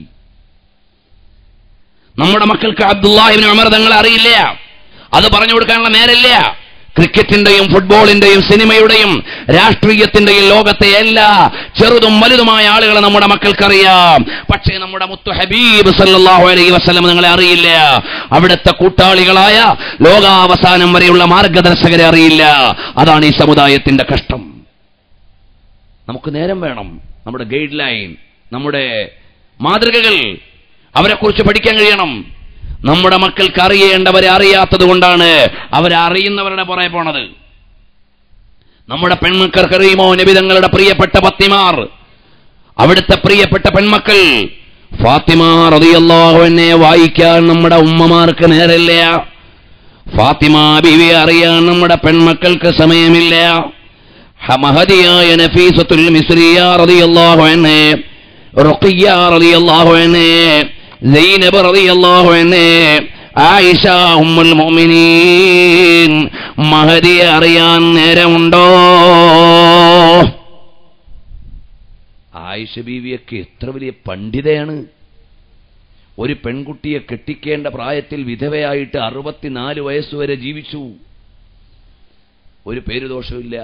നമ്മുടെ മക്കൾക്ക് അബ്ദുല്ലാഹി ഇബ്നു ഉമർ തങ്ങളെ അറിയില്ല. അത് പറഞ്ഞു കൊടുക്കാനുള്ള നേരമില്ല. ക്രിക്കറ്റിന്റെയും ഫുട്ബോളിന്റെയും സിനിമയുടെയും രാഷ്ട്രീയത്തിന്റെയും ലോകത്തെ എല്ലാ ചെറുതും വലുതുമായ ആളുകളെ നമ്മുടെ മക്കൾക്കറിയാം. പക്ഷേ നമ്മുടെ മുത്തു ഹബീബ് സല്ലല്ലാഹു അലൈഹി വസല്ലം നിങ്ങളെ അറിയില്ല. അവിടുത്തെ കൂട്ടാളികളായ ലോകാവസാനം വരെയുള്ള മാർഗദർശകരെ അറിയില്ല. അതാണ് ഈ സമുദായത്തിന്റെ കഷ്ടം. നമുക്ക് നേരം വേണം. നമ്മുടെ ഗൈഡ് ലൈൻ, നമ്മുടെ മാതൃകകൾ, അവരെക്കുറിച്ച് പഠിക്കാൻ കഴിയണം. നമ്മുടെ മക്കൾക്ക് അറിയേണ്ടവരെ അറിയാത്തത് കൊണ്ടാണ് അവരെ അറിയുന്നവരുടെ പുറകെ പോണത്. നമ്മുടെ പെൺമക്കൾക്ക് അറിയുമോ നബി തങ്ങളുടെ പ്രിയപ്പെട്ട പത്നിമാർ, അവിടുത്തെ പ്രിയപ്പെട്ട പെൺമക്കൾ? ഫാത്തിമ റളിയല്ലാഹു അൻഹയെ വായിക്കാൻ നമ്മുടെ ഉമ്മമാർക്ക് നേരമില്ല. ഫാത്തിമ ബീവിയെ അറിയാൻ നമ്മുടെ പെൺമക്കൾക്ക് സമയമില്ല. മഹദിയായ നഫീസത്തുൽ മിസ്രിയ റളിയല്ലാഹു അൻഹ, റുഖിയ്യ റളിയല്ലാഹു അൻഹ, സൈനബ് റളിയല്ലാഹു അൻഹ, ആയിഷ ഉമ്മുൽ മുഅ്മിനീൻ, മഹദിയെ അറിയാൻ നേരമുണ്ടോ? ആയിഷ ബീവിയൊക്കെ എത്ര വലിയ പണ്ഡിതയാണ്. ഒരു പെൺകുട്ടിയെ കെട്ടിക്കേണ്ട പ്രായത്തിൽ വിധവയായിട്ട് അറുപത്തിനാല് വയസ്സുവരെ ജീവിച്ചു. ഒരു പേരുദോഷമില്ല.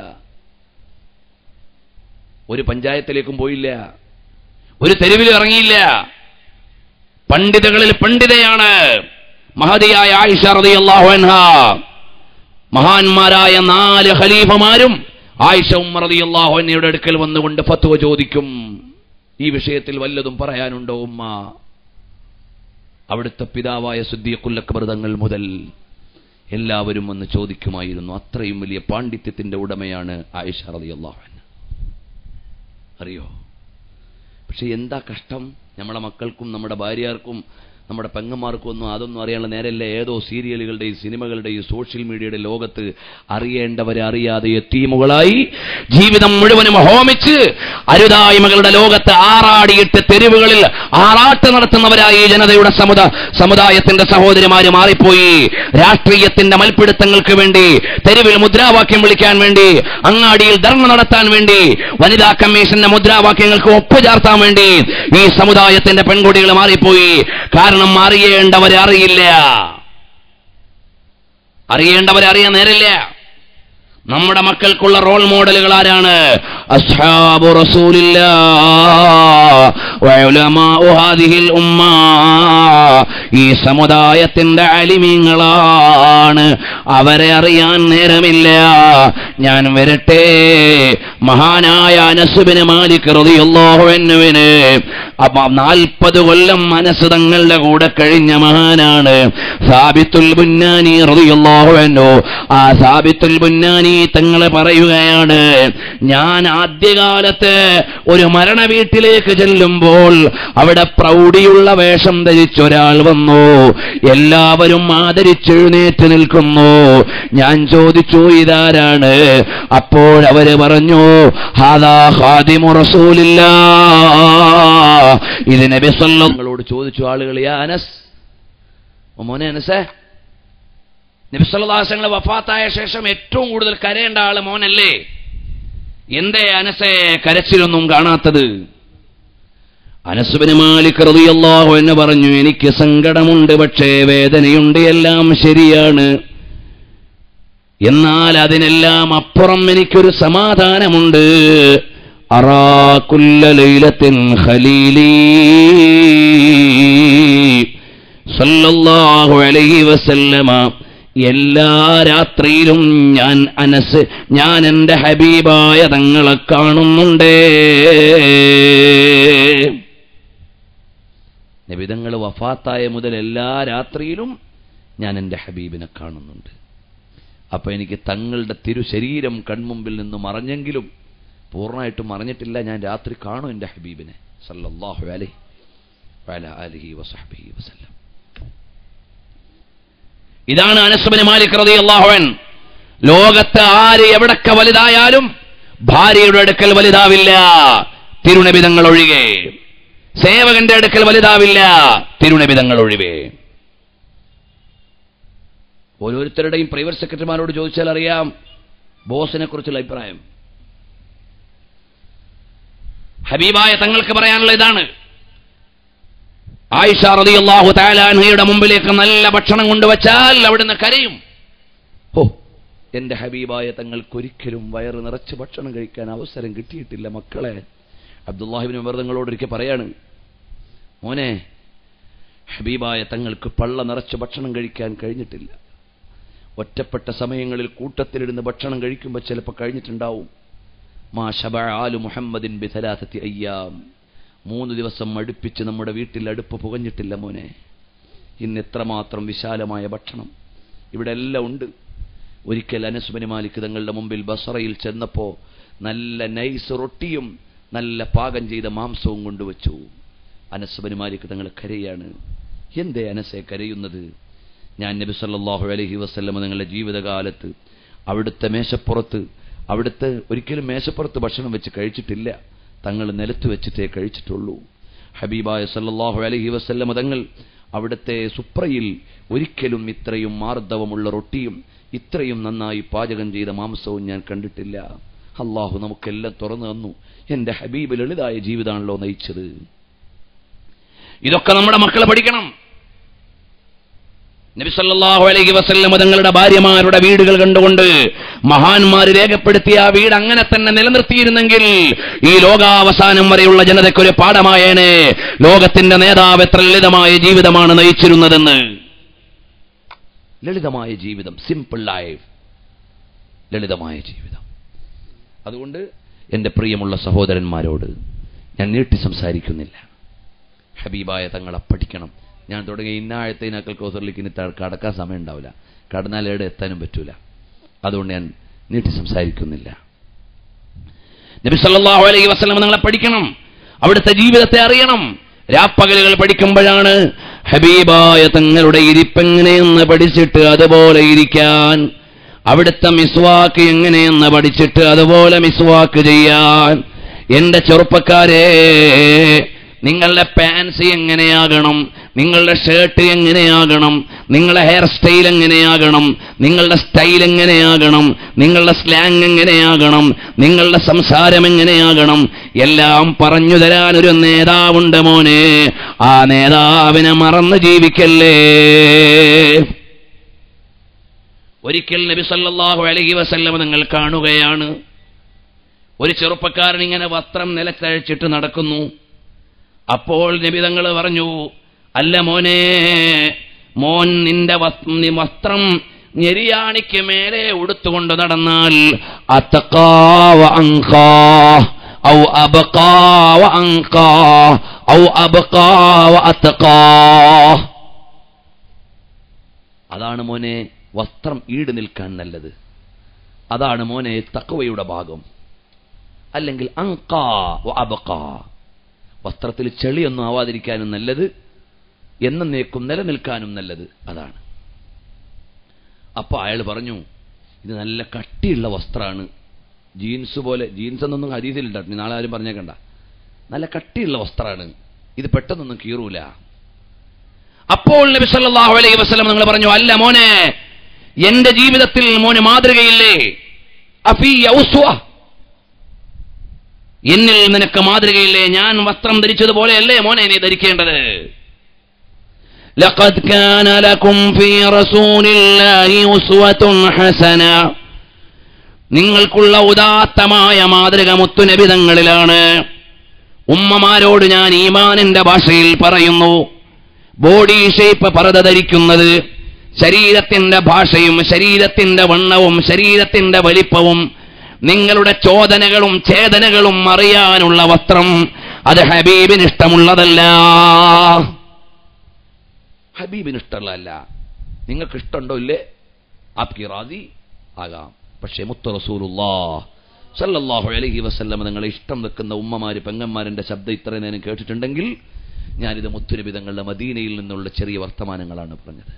ഒരു പഞ്ചായത്തിലേക്കും പോയില്ല. ഒരു തെരുവിലും ഇറങ്ങിയില്ല. പണ്ഡിതകളിൽ പണ്ഡിതയാണ് മഹദിയായ ആയിഷ റളിയല്ലാഹു അൻഹ. മഹാന്മാരായ നാല് ഖലീഫമാരും ആയിഷ ഉമ്മ റളിയല്ലാഹു അൻഹയുടെ അടുക്കൽ വന്നുകൊണ്ട് ഫത്വ ചോദിക്കും. ഈ വിഷയത്തിൽ വല്ലതും പറയാനുണ്ടോ ഉമ്മ? അവിടുത്തെ പിതാവായ സിദ്ദീഖുൽ അക്ബർ തങ്ങൾ മുതൽ എല്ലാവരും വന്ന് ചോദിക്കുമായിരുന്നു. അത്രയും വലിയ പാണ്ഡിത്യത്തിന്റെ ഉടമയാണ് ആയിഷ റളിയല്ലാഹു അൻഹ. അറിയോ? പക്ഷെ എന്താ കഷ്ടം? നമ്മുടെ മക്കൾക്കും നമ്മുടെ ഭാര്യർക്കും നമ്മുടെ പെങ്ങന്മാർക്കൊന്നും അതൊന്നും അറിയാനുള്ള നേരല്ല. ഏതോ സീരിയലുകളുടെയും സിനിമകളുടെയും സോഷ്യൽ മീഡിയയുടെ ലോകത്ത് അറിയേണ്ടവരെ അറിയാതെ യതീമുകളായി ജീവിതം മുഴുവനും ഹോമിച്ച് അരുതായ്മകളുടെ ലോകത്ത് ആറാടിയിട്ട് തെരുവുകളിൽ ആറാട്ട് നടത്തുന്നവരായി ജനതയുടെ സമുദായ സമുദായത്തിന്റെ സഹോദരിമാര് മാറിപ്പോയി. രാഷ്ട്രീയത്തിന്റെ മൽപ്പിടുത്തങ്ങൾക്ക് വേണ്ടി, തെരുവിൽ മുദ്രാവാക്യം വിളിക്കാൻ വേണ്ടി, അങ്ങാടിയിൽ ധർമ്മ നടത്താൻ വേണ്ടി, വനിതാ കമ്മീഷന്റെ മുദ്രാവാക്യങ്ങൾക്ക് ഒപ്പുചേർത്താൻ വേണ്ടി ഈ സമുദായത്തിന്റെ പെൺകുട്ടികൾ മാറിപ്പോയി. കാരണം അറിയേണ്ടവരെ അറിയില്ല, അറിയേണ്ടവരെ അറിയാൻ നേരില്ല. നമ്മുടെ മക്കൾക്കുള്ള റോൾ മോഡലുകൾ ആരാണ്? അസ്ഹാബു റസൂലില്ലാഹ് വഉലമാഉ ഹാദിഹിൽ ഉമ്മ. ഈ സമുദായത്തിന്റെ അലിമീങ്ങളാണ്, അവരെ അറിയാൻ നേരമില്ല. ഞാൻ വരട്ടെ, മഹാനായ അനസ് ബിൻ മാലിക് റളിയല്ലാഹു അൻഹുവിന് നാൽപ്പത് കൊല്ലം അനസ് തങ്ങളുടെ കൂടെ കഴിഞ്ഞ മഹാനാണ് സാബിത്തുൽ ബുന്നാനി റളിയല്ലാഹു അൻഹു. ആ സാബിത്തുൽ ബുന്നാനി തങ്ങളെ പറയുകയാണ്, ഞാൻ ആദ്യകാലത്ത് ഒരു മരണ വീട്ടിലേക്ക് ചെല്ലുമ്പോൾ അവിടെ പ്രൗഢിയുള്ള വേഷം ധരിച്ചൊരാൾ വന്നു. എല്ലാവരും ആദരിച്ചെഴുന്നേറ്റ് നിൽക്കുന്നു. ഞാൻ ചോദിച്ചു, ഇതാരാണ്? അപ്പോഴവര് പറഞ്ഞു, ഹാദാ ഖാദിമു റസൂലില്ലാഹ്. ഇത് നബി സല്ലല്ലാഹു അലൈഹി വസല്ലം ചോദിച്ചു ആളുകൾ, യാ അനസ്, മോനെ അനസേ, നബി സല്ലല്ലാഹു അലൈഹി വസല്ലം വഫാത്തായ ശേഷം ഏറ്റവും കൂടുതൽ കരയേണ്ട ആള് മോനല്ലേ? എന്തേ അനസേ കരച്ചിലൊന്നും കാണാത്തത്? അനസ് ബിൻ മാലിക് റളിയല്ലാഹു അൻഹു പറഞ്ഞു, എനിക്ക് സങ്കടമുണ്ട്, പക്ഷേ വേദനയുണ്ട്, എല്ലാം ശരിയാണ്. എന്നാൽ അതിനെല്ലാം അപ്പുറം എനിക്കൊരു സമാധാനമുണ്ട്. അറാ കുല്ല ലൈലത്തിൻ ഖലീലി സല്ലല്ലാഹു അലൈഹി വസല്ലമ. എല്ലാ രാത്രിയിലും ഞാൻ അനസ് ഞാൻ എൻ്റെ ഹബീബായ തങ്ങളെ കാണുന്നുണ്ട്. നബി തങ്ങൾ വഫാത്തായ മുതൽ എല്ലാ രാത്രിയിലും ഞാൻ എൻ്റെ ഹബീബിനെ കാണുന്നുണ്ട്. അപ്പൊ എനിക്ക് തങ്ങളുടെ തിരുശരീരം കൺമുമ്പിൽ നിന്ന് മറഞ്ഞെങ്കിലും പൂർണ്ണമായിട്ടും മറഞ്ഞിട്ടില്ല. ഞാൻ രാത്രി കാണും എൻ്റെ ഹബീബിനെ സല്ലല്ലാഹു അലൈഹി വഅലാ ആലിഹി വസഹ്ബിഹി വസല്ലം. ഇതാണ് അനസ് ബിൻ മാലിക് റളിയല്ലാഹു അൻഹു. ലോകത്ത് ആര് എവിടൊക്കെ വലുതായാലും ഭാര്യയുടെ അടുക്കൽ വലുതാവില്ല, തിരുനബി തങ്ങൾ ഒഴികെ. സേവകന്റെ അടുക്കൽ വലുതാവില്ല, തിരുനബി തങ്ങൾ ഒഴികെ. ഓരോരുത്തരുടെയും പ്രൈവറ്റ് സെക്രട്ടറിമാരോട് ചോദിച്ചാൽ അറിയാം ബോസിനെ കുറിച്ചുള്ള അഭിപ്രായം. ഹബീബായ തങ്ങൾക്ക് പറയാനുള്ള ഇതാണ്. ആയിഷ റളിയല്ലാഹു തആല അൻഹയുടെ മുമ്പിലേക്ക് നല്ല ഭക്ഷണം കൊണ്ടുവച്ചാൽ അവിടുന്ന് കരയും. ഓ, എന്റെ ഹബീബായ തങ്ങൾക്കൊരിക്കലും വയറ് നിറച്ച് ഭക്ഷണം കഴിക്കാൻ അവസരം കിട്ടിയിട്ടില്ല മക്കളെ. അബ്ദുല്ലാഹി ഇബ്നു ഉമർ തങ്ങളോട് ഒരിക്കൽ പറയാണ്, മോനെ, ഹബീബായ തങ്ങൾക്ക് പള്ള നിറച്ച് ഭക്ഷണം കഴിക്കാൻ കഴിഞ്ഞിട്ടില്ല. ഒറ്റപ്പെട്ട സമയങ്ങളിൽ കൂട്ടത്തിലിരുന്ന് ഭക്ഷണം കഴിക്കുമ്പോൾ ചിലപ്പോൾ കഴിഞ്ഞിട്ടുണ്ടാവും. മാ ശബഅ ആലു മുഹമ്മദിൻ ബിസലാസത്തി അയ്യാം. മൂന്ന് ദിവസം അടുപ്പിച്ച് നമ്മുടെ വീട്ടിൽ അടുപ്പ് പുകഞ്ഞിട്ടില്ല മോനെ. ഇന്ന് എത്രമാത്രം വിശാലമായ ഭക്ഷണം ഇവിടെ എല്ലാം ഉണ്ട്. ഒരിക്കൽ അനസ് ബിൻ മാലിക് തങ്ങളുടെ മുമ്പിൽ ബസറയിൽ ചെന്നപ്പോൾ നല്ല നൈസ് റൊട്ടിയും നല്ല പാകം ചെയ്ത മാംസവും കൊണ്ടുവച്ചു. അനസ് ബിൻ മാലിക് തങ്ങൾ കരയാണ്. എന്തേ അനസെ കരയുന്നത്? ഞാൻ നബി സല്ലല്ലാഹു അലൈഹി വസല്ലം തങ്ങളുടെ ജീവിതകാലത്ത് അവിടുത്തെ മേശപ്പുറത്ത് അവിടുത്തെ ഒരിക്കലും മേശപ്പുറത്ത് ഭക്ഷണം വെച്ച് കഴിച്ചിട്ടില്ല. തങ്ങൾ നിലത്ത് വെച്ചിട്ടേ കഴിച്ചിട്ടുള്ളൂ. ഹബീബായ സല്ലല്ലാഹു അലൈഹി വസല്ലം തങ്ങൾ അവിടുത്തെ സുപ്രയിൽ ഒരിക്കലും ഇത്രയും മാർദ്ദവമുള്ള റൊട്ടിയും ഇത്രയും നന്നായി പാചകം ചെയ്ത മാംസവും ഞാൻ കണ്ടിട്ടില്ല. അള്ളാഹു നമുക്കെല്ലാം തുറന്നു തന്നു. എന്റെ ഹബീബ് ലളിതായ ജീവിതമാണല്ലോ നയിച്ചത്. ഇതൊക്കെ നമ്മുടെ മക്കളെ പഠിക്കണം. നബി സല്ലല്ലാഹു അലൈഹി വസല്ലം തങ്ങളുടെ ഭാര്യമാരുടെ വീടുകൾ കണ്ടുകൊണ്ട് മഹാന്മാർ രേഖപ്പെടുത്തിയ ആ വീട് അങ്ങനെ തന്നെ നിലനിർത്തിയിരുന്നെങ്കിൽ ഈ ലോകാവസാനം വരെയുള്ള ജനതയ്ക്കൊരു പാഠമായേനെ. ലോകത്തിന്റെ നേതാവ് എത്ര ലളിതമായ ജീവിതമാണ് നയിച്ചിരുന്നതെന്ന്. ലളിതമായ ജീവിതം, സിമ്പിൾ ലൈഫ്, ലളിതമായ ജീവിതം. അതുകൊണ്ട് എന്റെ പ്രിയമുള്ള സഹോദരന്മാരോട് ഞാൻ നീട്ടി സംസാരിക്കുന്നില്ല. ഹബീബായ തങ്ങളെ പഠിക്കണം. ഞാൻ തുടങ്ങിയ ഇന്നാഴത്തേനക്കൽ കോസറിലേക്ക് ഇനി കടക്കാൻ സമയം ഉണ്ടാവില്ല. കടന്നാൽ എവിടെ എത്താനും പറ്റൂല. അതുകൊണ്ട് ഞാൻ നീട്ടി സംസാരിക്കുന്നില്ല. നബി സല്ലല്ലാഹു അലൈഹി വസല്ലം തങ്ങളെ പഠിക്കണം. അവിടുത്തെ ജീവിതത്തെ അറിയണം. രാപ്പകലുകൾ പഠിക്കുമ്പോഴാണ് ഹബീബായ തങ്ങളുടെ ഇരിപ്പെങ്ങനെയെന്ന് പഠിച്ചിട്ട് അതുപോലെ ഇരിക്കാൻ, അവിടുത്തെ മിസ്വാക്ക് എങ്ങനെയെന്ന് പഠിച്ചിട്ട് അതുപോലെ മിസ്വാക്ക് ചെയ്യാൻ. എന്റെ ചെറുപ്പക്കാരെ, നിങ്ങളുടെ പാൻസ് എങ്ങനെയാകണം, നിങ്ങളുടെ ഷർട്ട് എങ്ങനെയാകണം, നിങ്ങളുടെ ഹെയർ സ്റ്റൈൽ എങ്ങനെയാകണം, നിങ്ങളുടെ സ്റ്റൈൽ എങ്ങനെയാകണം, നിങ്ങളുടെ സ്ലാങ് എങ്ങനെയാകണം, നിങ്ങളുടെ സംസാരം എങ്ങനെയാകണം, എല്ലാം പറഞ്ഞു തരാൻ ഒരു നേതാവുണ്ട് മോനെ. ആ നേതാവിനെ മറന്ന് ജീവിക്കല്ലേ. ഒരിക്കൽ നബി സല്ലല്ലാഹു അലൈഹി വസല്ലം നിങ്ങൾ കാണുകയാണ്, ഒരു ചെറുപ്പക്കാരൻ ഇങ്ങനെ വസ്ത്രം നിലത്തഴിച്ചിട്ട് നടക്കുന്നു. അപ്പോൾ നബി തങ്ങൾ പറഞ്ഞു, അല്ല മോനെ, മോൻ നിന്റെ വസ്ത്രം ഞെരിയാണിക്ക് മേലെ ഉടുത്തുകൊണ്ട് നടന്നാൽ അത്തഖാവ അൻഖാ ഔ അബ്ഖാവ അൻഖാ ഔ അബ്ഖാവ അത്തഖാ. അതാണ് മോനെ വസ്ത്രം ഈട് നിൽക്കാൻ നല്ലത്. അതാണ് മോനെ തഖ്വയുടെ ഭാഗം. അല്ലെങ്കിൽ അൻഖാ വ അബ്ഖാ, വസ്ത്രത്തിൽ ചെളിയൊന്നും ആവാതിരിക്കാനും നല്ലത്, എന്നേക്കും നിലനിൽക്കാനും നല്ലത് അതാണ്. അപ്പൊ അയാൾ പറഞ്ഞു, ഇത് നല്ല കട്ടിയുള്ള വസ്ത്രമാണ്, ജീൻസ് പോലെ. ജീൻസ് എന്നൊന്നും ഹദീസിലുണ്ടായിരുന്നു, നാളെ ആരും പറഞ്ഞേക്കണ്ട. നല്ല കട്ടിയുള്ള വസ്ത്രമാണ്, ഇത് പെട്ടെന്നൊന്നും കീറൂല. അപ്പോൾ നബി സല്ലല്ലാഹു അലൈഹി വസല്ലം നിങ്ങൾ പറഞ്ഞു, അല്ല മോനെ, എന്റെ ജീവിതത്തിൽ മോന് മാതൃകയില്ലേ? അഫീ ഔസ്വ, എന്നിൽ നിനക്ക് മാതൃകയില്ലേ? ഞാൻ വസ്ത്രം ധരിച്ചതുപോലെയല്ലേ മോനെ നീ ധരിക്കേണ്ടത്? ലഖദ് കാന ലകും ഫീ റസൂലില്ലാഹി ഉസ്വത്തുൻ ഹസന, നിങ്ങൾക്കുള്ള ഉദാത്തമായ മാതൃക മുത്തുനബി തങ്ങളിലാണ്. ഉമ്മമാരോട് ഞാൻ ഈമാനിന്റെ ഭാഷയിൽ പറയുന്നു, ബോഡി ഷേപ്പ് പർദ്ദ ധരിക്കുന്നത്, ശരീരത്തിന്റെ ഭാഷയും ശരീരത്തിന്റെ വണ്ണവും ശരീരത്തിന്റെ വലിപ്പവും നിങ്ങളുടെ ചോദനകളും ഛേദനകളും അറിയാനുള്ള വസ്ത്രം, അത് ഹബീബിന് ഇഷ്ടമുള്ളതല്ല. ഹബീബിന് ഇഷ്ടമുള്ളതല്ല. നിങ്ങൾക്ക് ഇഷ്ടമുണ്ടോ ഇല്ലേ? ആപ്കി റാദി ആകാം. പക്ഷേ മുത്ത് റസൂലുള്ളാഹ് സല്ലല്ലാഹു അലൈഹി വസല്ലം നിങ്ങളെ ഇഷ്ടം വെക്കുന്ന ഉമ്മമാര് പെങ്ങന്മാരുടെ ശബ്ദം ഇത്ര നേരം കേട്ടിട്ടുണ്ടെങ്കിൽ, ഞാനിത് മുത്തുനബി തങ്ങളുടെ മദീനയിൽ നിന്നുള്ള ചെറിയ വർത്തമാനങ്ങളാണ് പറഞ്ഞത്.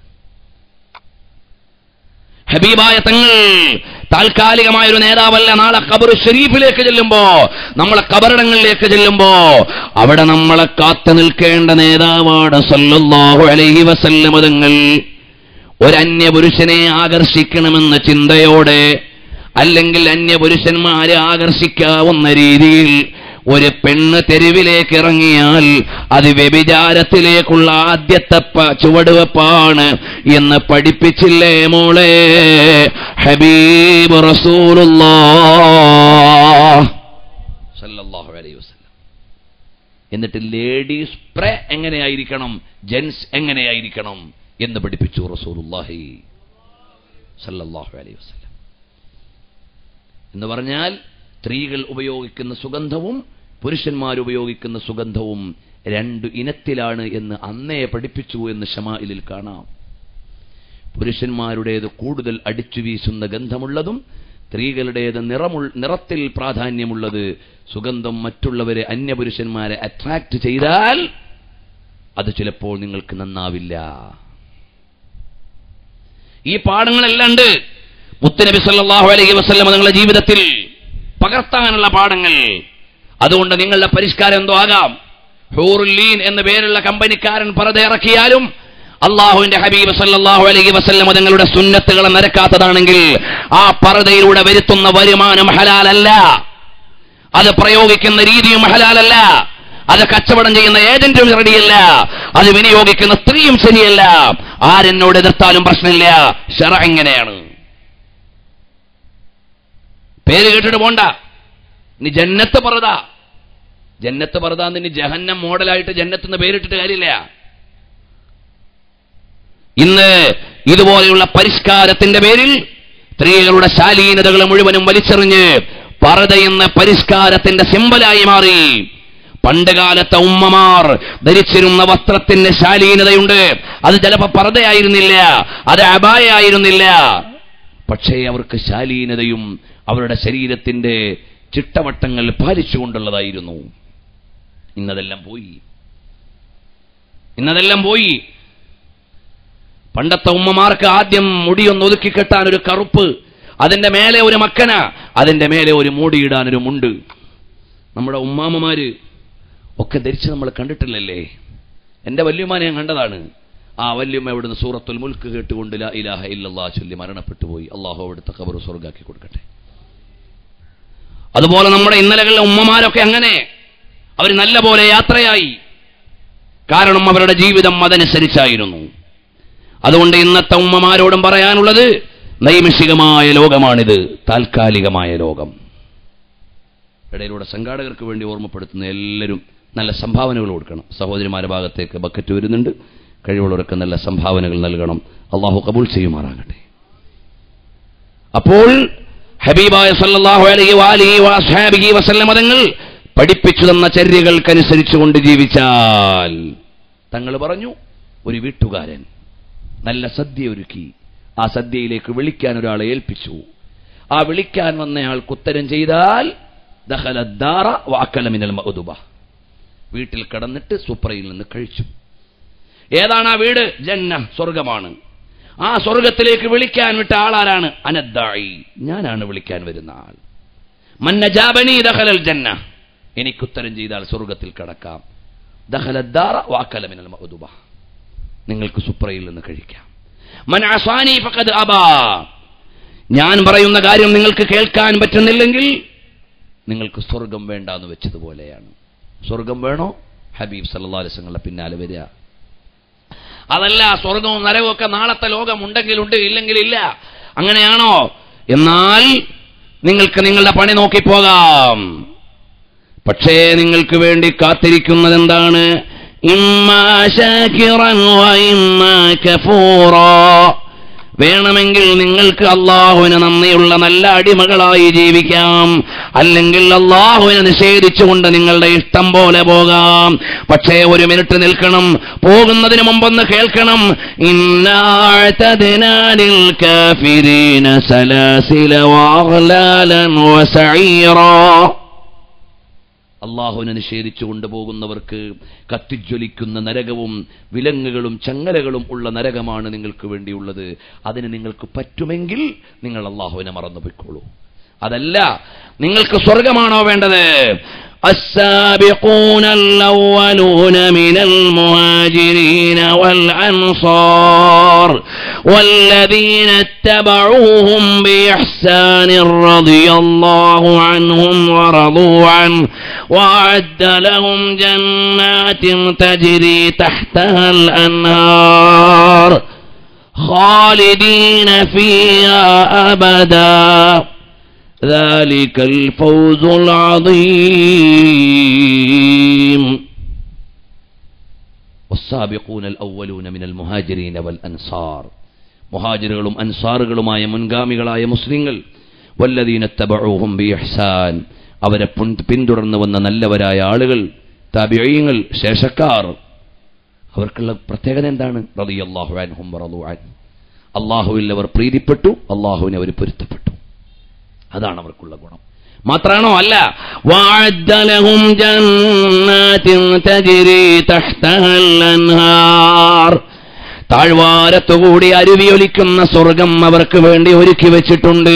ഹബീബായ തങ്ങൾ താൽക്കാലികമായ ഒരു നേതാവല്ല. നാളെ ഖബർ ഷരീഫിലേക്ക് ചെല്ലുമ്പോ, നമ്മളെ ഖബറിടങ്ങളിലേക്ക് ചെല്ലുമ്പോ അവിടെ നമ്മളെ കാത്തു നിൽക്കേണ്ട നേതാവാണ് സല്ലല്ലാഹു അലൈഹി വസല്ലം തങ്ങൾ. ഒരു അന്യപുരുഷനെ ആകർഷിക്കണമെന്ന ചിന്തയോടെ, അല്ലെങ്കിൽ അന്യപുരുഷന്മാരെ ആകർഷിക്കാവുന്ന രീതിയിൽ ഒരു പെണ്ണ് തെരുവിലേക്ക് ഇറങ്ങിയാൽ അത് വ്യഭിചാരത്തിലേക്കുള്ള ആദ്യത്തെ ചുവടുവെപ്പാണ് എന്ന് പഠിപ്പിച്ചില്ലേ മോളെ ഹബീബ് റസൂലുള്ളാഹ് സല്ലല്ലാഹു അലൈഹി വസല്ലം. എന്നിട്ട് ലേഡീസ് പ്രേ എങ്ങനെയായിരിക്കണം, ജെൻസ് എങ്ങനെയായിരിക്കണം എന്ന് പഠിപ്പിച്ചു റസൂലുള്ളാഹി സല്ലല്ലാഹു അലൈഹി വസല്ലം. എന്ന് പറഞ്ഞാൽ സ്ത്രീകൾ ഉപയോഗിക്കുന്ന സുഗന്ധവും പുരുഷന്മാർ ഉപയോഗിക്കുന്ന സുഗന്ധവും രണ്ടു ഇനത്തിലാണ് എന്ന് അന്നേ പഠിപ്പിച്ചു എന്ന് ശമാഇലിൽ കാണാം. പുരുഷന്മാരുടേത് കൂടുതൽ അടിച്ചു വീശുന്ന ഗന്ധമുള്ളതും സ്ത്രീകളുടേത് നിറമുള്ള നിറത്തിൽ പ്രാധാന്യമുള്ളത്. സുഗന്ധം മറ്റുള്ളവരെ, അന്യപുരുഷന്മാരെ അട്രാക്ട് ചെയ്താൽ അത് ചിലപ്പോൾ നിങ്ങൾക്ക് നന്നാവില്ല. ഈ പാഠങ്ങളെല്ലാം ഉണ്ട് മുത്തുനബി സല്ലല്ലാഹു അലൈഹി വസല്ലം നിങ്ങളുടെ ജീവിതത്തിൽ പകർത്താനുള്ള പാഠങ്ങൾ. അതുകൊണ്ട് നിങ്ങളുടെ പരിഷ്കാരം എന്തോ ആകാം. ഹൂറുൽ ലീൻ എന്ന പേരുള്ള കമ്പനിക്കാരൻ പർദ്ദ ഇറക്കിയാലും അള്ളാഹുവിന്റെ ഹബീബ് സല്ലല്ലാഹു അലൈഹി വസല്ലം തങ്ങളുടെ സുന്നത്തുകളെ നിരക്കാത്തതാണെങ്കിൽ ആ പർദ്ദയിലൂടെ വരുത്തുന്ന വരുമാനം ഹലാലല്ല, അത് പ്രയോഗിക്കുന്ന രീതിയും ഹലാലല്ല, അത് കച്ചവടം ചെയ്യുന്ന ഏജന്റും റെഡിയല്ല, അത് വിനിയോഗിക്കുന്ന സ്ത്രീയും ശരിയല്ല. ആരെന്നോട് എതിർത്താലും പ്രശ്നമില്ല. ശറഅ എങ്ങനെയാണ്? പേര് കേട്ടിട്ട് പോണ്ട. ഇനി ജന്നത്ത് പർദ്ദ, ജന്നത്ത് പർദ്ദ ഇനി ജഹന്നം മോഡലായിട്ട് ജന്നത്ത് പേരിട്ടിട്ട് കാര്യമില്ല. ഇന്ന് ഇതുപോലെയുള്ള പരിഷ്കാരത്തിന്റെ പേരിൽ സ്ത്രീകളുടെ ശാലീനതകൾ മുഴുവനും വലിച്ചെറിഞ്ഞ് പർദ്ദ എന്ന പരിഷ്കാരത്തിന്റെ സിംബലായി മാറി. പണ്ടുകാലത്തെ ഉമ്മമാർ ധരിച്ചിരുന്ന വസ്ത്രത്തിന്റെ ശാലീനതയുണ്ട്. അത് ചിലപ്പോൾ പർദ്ദയായിരുന്നില്ല, അത് അബായയായിരുന്നില്ല, പക്ഷേ അവർക്ക് ശാലീനതയും അവരുടെ ശരീരത്തിന്റെ ചിട്ടവട്ടങ്ങൾ പാലിച്ചുകൊണ്ടുള്ളതായിരുന്നു. ഇന്നതെല്ലാം പോയി. ഇന്നതെല്ലാം പോയി. പണ്ടത്തെ ഉമ്മമാർക്ക് ആദ്യം മുടിയൊന്ന് ഒതുക്കി കെട്ടാൻ ഒരു കറുപ്പ്, അതിന്റെ മേലെ ഒരു മക്കന, അതിന്റെ മേലെ ഒരു മൂടിയിടാൻ ഒരു മുണ്ട്. നമ്മുടെ ഉമ്മാമ്മമാര് ഒക്കെ ധരിച്ച് നമ്മൾ കണ്ടിട്ടില്ലല്ലേ? എന്റെ വല്യമ്മനെ ഞാൻ കണ്ടതാണ്. ആ വല്യമ്മ ഇവിടുന്ന് സൂറത്തുൽ മുൽക്ക് കേട്ടുകൊണ്ട് ലാ ഇലാഹ ഇല്ലല്ലാഹ് ചൊല്ലി മരണപ്പെട്ടു പോയി. അള്ളാഹു അവിടുത്തെ ഖബർ സ്വർഗ്ഗാക്കി കൊടുക്കട്ടെ. അതുപോലെ നമ്മുടെ ഇന്നലകളിലെ ഉമ്മമാരൊക്കെ അങ്ങനെ അവർ നല്ല പോലെ യാത്രയായി. കാരണം അവരുടെ ജീവിതം അതനുസരിച്ചായിരുന്നു. അതുകൊണ്ട് ഇന്നത്തെ ഉമ്മമാരോടും പറയാനുള്ളത്, നൈമിഷികമായ ലോകമാണിത്, താൽക്കാലികമായ ലോകം. ഇടയിലൂടെ സംഘാടകർക്ക് വേണ്ടി ഓർമ്മപ്പെടുത്തുന്ന എല്ലാവരും നല്ല സംഭാവനകൾ കൊടുക്കണം. സഹോദരിമാരുടെ ഭാഗത്തേക്ക് ബക്കറ്റ് വരുന്നുണ്ട്. കഴിവുള്ളവർക്ക് നല്ല സംഭാവനകൾ നൽകണം. അള്ളാഹു കബൂൽ ചെയ്യുമാറാകട്ടെ. അപ്പോൾ ഹബീബായ സല്ലല്ലാഹു അലൈഹി വഅലിഹി വഅസ്ഹാബിഹി വസല്ലം തങ്ങൾ പഠിപ്പിച്ചു തന്ന ചര്യകൾക്കനുസരിച്ചുകൊണ്ട് ജീവിച്ചാൽ, തങ്ങൾ പറഞ്ഞു, ഒരു വീട്ടുകാരൻ നല്ല സദ്യ ഒരുക്കി ആ സദ്യയിലേക്ക് വിളിക്കാൻ ഒരാളെ ഏൽപ്പിച്ചു. ആ വിളിക്കാൻ വന്നയാൾക്ക് ഉത്തരം ചെയ്താൽ ദഖല ദാറ വഅക്കല മിനൽ മഅ്ദുബ, വീട്ടിൽ കടന്നിട്ട് സുപ്രയിൽ നിന്ന് കഴിച്ചു. ഏതാണ് ആ വീട്? ജന്ന, സ്വർഗമാണ്. ആ സ്വർഗത്തിലേക്ക് വിളിക്കാൻ വിട്ട ആളാരാണ്? അനദ്ദായി, ഞാനാണ് വിളിക്കാൻ വരുന്ന ആൾ. മൻ നജാബനി ദഖലൽ ജന്ന, എനിക്കുത്തരം ചെയ്താൽ സ്വർഗത്തിൽ കടക്കാം. ദഖല ദാറ വഅക്കല മിനൽ മഅ്ദുബ, നിങ്ങൾക്ക് സുപ്രയിൽ നിന്ന് കഴിക്കാം. മൻ അസാനി ഫഖദ് അബാ, ഞാൻ പറയുന്ന കാര്യം നിങ്ങൾക്ക് കേൾക്കാൻ പറ്റുന്നില്ലെങ്കിൽ നിങ്ങൾക്ക് സ്വർഗം വേണ്ട എന്ന് വെച്ചതുപോലെയാണ്. സ്വർഗം വേണോ? ഹബീബ് സല്ലല്ലാഹു അലൈഹി വസല്ലം പിന്നാലെ വരിക. അതല്ല സ്വർഗവും നരകവും ഒക്കെ നാളത്തെ ലോകം ഉണ്ടെങ്കിലുണ്ട്, ഇല്ലെങ്കിൽ ഇല്ല. അങ്ങനെയാണോ? എന്നാൽ നിങ്ങൾക്ക് നിങ്ങളുടെ പണി നോക്കിപ്പോകാം. പക്ഷേ നിങ്ങൾക്ക് വേണ്ടി കാത്തിരിക്കുന്നത് എന്താണ്? ഇമ്മാ ശാകിറൻ വ ഇമ്മാ കഫൂറാ, വേണമെങ്കിൽ നിങ്ങൾക്ക് അള്ളാഹുവിന് നന്ദിയുള്ള നല്ല അടിമകളായി ജീവിക്കാം, അല്ലെങ്കിൽ അള്ളാഹുവിനെ നിഷേധിച്ചുകൊണ്ട് നിങ്ങളുടെ ഇഷ്ടം പോലെ പോകാം. പക്ഷേ ഒരു മിനിറ്റ് നിൽക്കണം. പോകുന്നതിന് മുമ്പൊന്ന് കേൾക്കണം. ഇന്നാ അഅ്തദ്നാ ലിൽ കാഫിരീന സലാസില വഅഗ്ലാലൻ വസഈറാ, അള്ളാഹുവിനെ നിഷേധിച്ചു കൊണ്ടുപോകുന്നവർക്ക് കത്തിജ്വലിക്കുന്ന നരകവും വിലങ്ങുകളും ചങ്ങലകളും ഉള്ള നരകമാണ് നിങ്ങൾക്ക് വേണ്ടിയുള്ളത്. അതിന് നിങ്ങൾക്ക് പറ്റുമെങ്കിൽ നിങ്ങൾ അള്ളാഹുവിനെ മറന്നുപോയിക്കോളൂ. അതല്ല, നിങ്ങൾക്ക് സ്വർഗമാണോ വേണ്ടത്? السابقون الأولون من المهاجرين والأنصار والذين اتبعوهم بإحسان رضي الله عنهم ورضوا عنه وأعد لهم جنات تجري تحتها الأنهار خالدين فيها أبدا ذلك الفوز العظيم والسابقون الأولون من المهاجرين والأنصار, മുഹാജിറുകളും അൻസാറുകളുമായ മുൻഗാമികളായ മുസ്ലിങ്ങൾ, വല്ലദീന തബഊഹും ബിഇഹ്സാൻ, അവരെ പിന്തുടർന്നു വന്ന നല്ലവരായ ആളുകൾ, താബിഈങ്ങൾ, ശേഷക്കാർ, അവർക്കുള്ള പ്രത്യേകത എന്താണ്? റളിയല്ലാഹു അൻഹും വറളൂ അൻഹു, അല്ലാഹുവിൽ അവർ പ്രീതിപ്പെട്ടു, അല്ലാഹുവിനെ അവർ പൊരുത്തപ്പെട്ടു. അതാണ് അവർക്കുള്ള ഗുണം. മാത്രാണോ? അല്ല. വഅദ്ദ ലഹും ജന്നാത്തിൻ തജ്രി തഹ്തഹൽ അൻഹാർ, താഴ്വാരത്തുകൂടി അരുവിയൊലിക്കുന്ന സ്വർഗം അവർക്ക് വേണ്ടി ഒരുക്കി വെച്ചിട്ടുണ്ട്.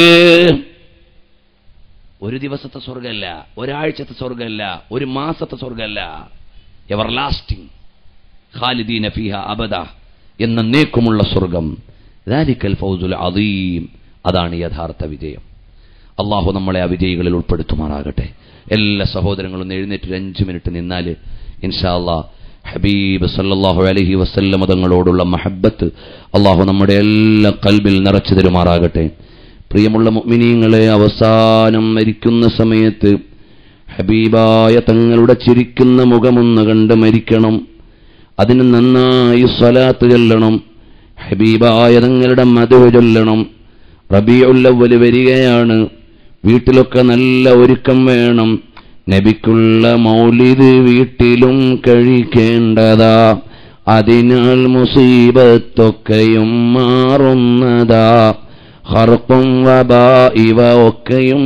ഒരു ദിവസത്തെ സ്വർഗമല്ല, ഒരാഴ്ചത്തെ സ്വർഗമല്ല, ഒരു മാസത്തെ സ്വർഗമല്ല, എവർ ലാസ്റ്റിംഗ്, ഖാലിദീന ഫീഹ അബദ, എന്നേക്കുമുള്ള സ്വർഗം. ദാലിക്കൽ ഫൗസുൽ അദീം, അതാണ് യഥാർത്ഥ വിജയം. അള്ളാഹു നമ്മളെ ആ വിജയികളിൽ ഉൾപ്പെടുത്തുമാറാകട്ടെ. എല്ലാ സഹോദരങ്ങളും എഴുന്നേറ്റ് ഒരു അഞ്ച് മിനിറ്റ് നിന്നാൽ ഇൻഷാ അല്ലാഹ് ഹബീബ് സല്ലല്ലാഹു അലൈഹി വസല്ലം തങ്ങളോടുള്ള മഹബ്ബത്ത് അള്ളാഹു നമ്മുടെ എല്ലാ ഖൽബിൽ നിറച്ചു തരുമാറാകട്ടെ. പ്രിയമുള്ള മുഅ്മിനീങ്ങളെ, അവസാനം മരിക്കുന്ന സമയത്ത് ഹബീബായ തങ്ങളുടെ ചിരിക്കുന്ന മുഖമൊന്ന് കണ്ട് മരിക്കണം. അതിന് നന്നായി സ്വലാത്ത് ചൊല്ലണം, ഹബീബായ തങ്ങളുടെ മദ്ഹ് ചൊല്ലണം. റബീഉൽ അവ്വൽ വരികയാണ്, വീട്ടിലൊക്കെ നല്ല ഒരുക്കം വേണം. നബിക്കുള്ള മൗലിദ് വീട്ടിലും കഴിക്കേണ്ടതാ, അതിനാൽ മുസീബത്തൊക്കെയും മാറുന്നതാ, ഖർഖും വബാ ഇവ ഒക്കെയും